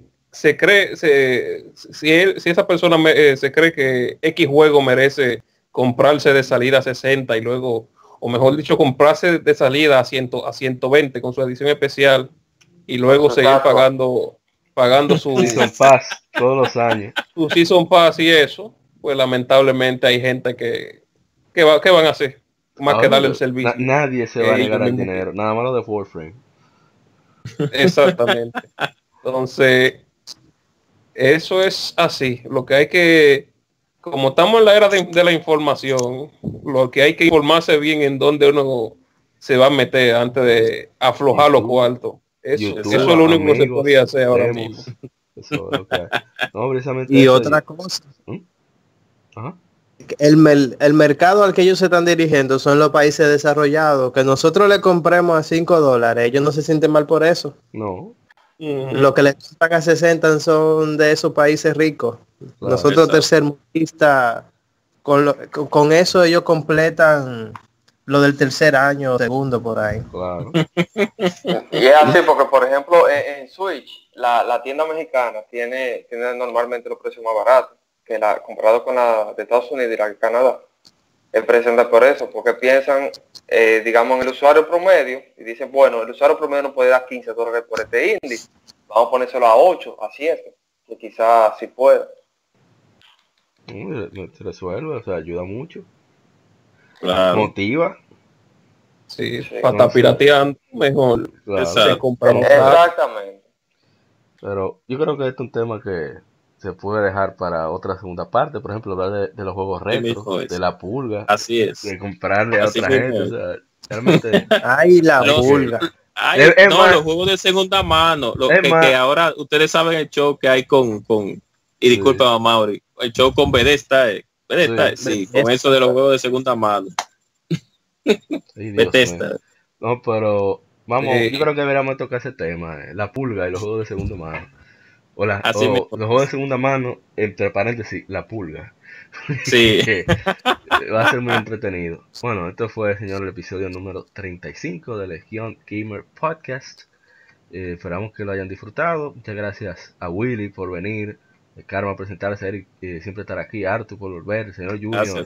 Speaker 5: esa persona se cree que X juego merece comprarse de salida a 60 y luego, o mejor dicho, comprarse de salida a 120 con su edición especial y luego seguir pagando su
Speaker 2: Season Pass todos los años.
Speaker 5: Su Season Pass y eso, pues lamentablemente hay gente que van a hacer más que darle el servicio.
Speaker 2: Nadie se va a negar al dinero, nada más lo de Warframe.
Speaker 5: Exactamente. Entonces, eso es así. Lo que hay que, como estamos en la era de la información, lo que hay que informarse bien en dónde uno se va a meter antes de aflojar los cuartos. Eso es lo único que se podía hacer ahora mismo.
Speaker 2: Eso es lo que hay. No, precisamente
Speaker 3: y otra cosa.
Speaker 2: Ajá.
Speaker 3: El mercado al que ellos se están dirigiendo son los países desarrollados. Que nosotros le compremos a $5, ellos no se sienten mal por eso.
Speaker 2: No.
Speaker 3: Lo que le pagan a 60 son de esos países ricos. Claro, nosotros tercermundistas, con eso ellos completan lo del tercer año, segundo por ahí.
Speaker 2: Claro.
Speaker 7: Y es así porque, por ejemplo, en Switch, la tienda mexicana tiene normalmente los precios más baratos que comparado con la de Estados Unidos y la de Canadá. El precio anda por eso, porque piensan, digamos, en el usuario promedio, y dicen, bueno, el usuario promedio no puede dar $15 por este indie, vamos a ponérselo a 8, a 7, que quizás sí pueda.
Speaker 2: Se resuelve, o sea, ayuda mucho.
Speaker 4: Claro.
Speaker 2: Motiva.
Speaker 5: Sí, para estar pirateando mejor.
Speaker 2: Claro.
Speaker 7: Exactamente.
Speaker 2: Pero yo creo que este es un tema que se puede dejar para otra segunda parte, por ejemplo, hablar de los juegos retro, de la pulga.
Speaker 4: Así es.
Speaker 2: De comprarle a otra gente. O sea, realmente.
Speaker 3: Ay, la pulga.
Speaker 4: Los juegos de segunda mano. Que ahora ustedes saben el show que hay con y disculpa Mauri, el show con Bethesda. Sí, con eso de los juegos de segunda mano.
Speaker 2: Bethesda. No, pero vamos, yo creo que deberíamos tocar ese tema, la pulga y los juegos de segunda mano. O los juegos de segunda mano, entre paréntesis, la pulga.
Speaker 4: Sí.
Speaker 2: Va a ser muy entretenido. Bueno, esto fue, señor, el episodio número 35 de Legion Gamer Podcast. Esperamos que lo hayan disfrutado. Muchas gracias a Willy por venir, Karma a presentarse, Eric siempre estar aquí, Artu por volver, el señor Junior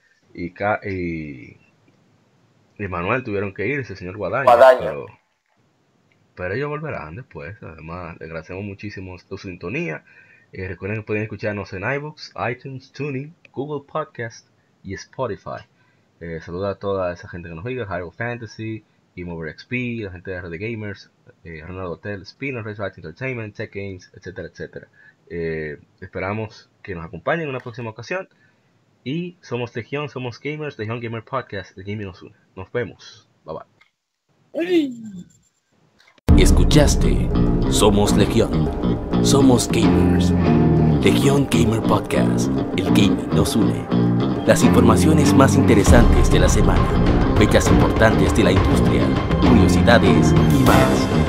Speaker 2: y Manuel tuvieron que ir, ese señor Guadaña. Pero ellos volverán después. Además, le agradecemos muchísimo su sintonía. Recuerden que pueden escucharnos en iVoox, iTunes, TuneIn, Google Podcast y Spotify. Saluda a toda esa gente que nos oiga, Hyrule Fantasy, Game Over XP, la gente de RD Gamers, Ronald Hotel, Spinner, Race Entertainment, Tech Games, etcétera, etcétera. Esperamos que nos acompañen en una próxima ocasión. Y somos Legion, somos Gamers, Legion Gamer Podcast, el gaming nos une. Nos vemos. Bye bye.
Speaker 1: Escuchaste Somos Legión, somos gamers. Legion Gamer Podcast, el gaming nos une. Las informaciones más interesantes de la semana, fechas importantes de la industria, curiosidades y más.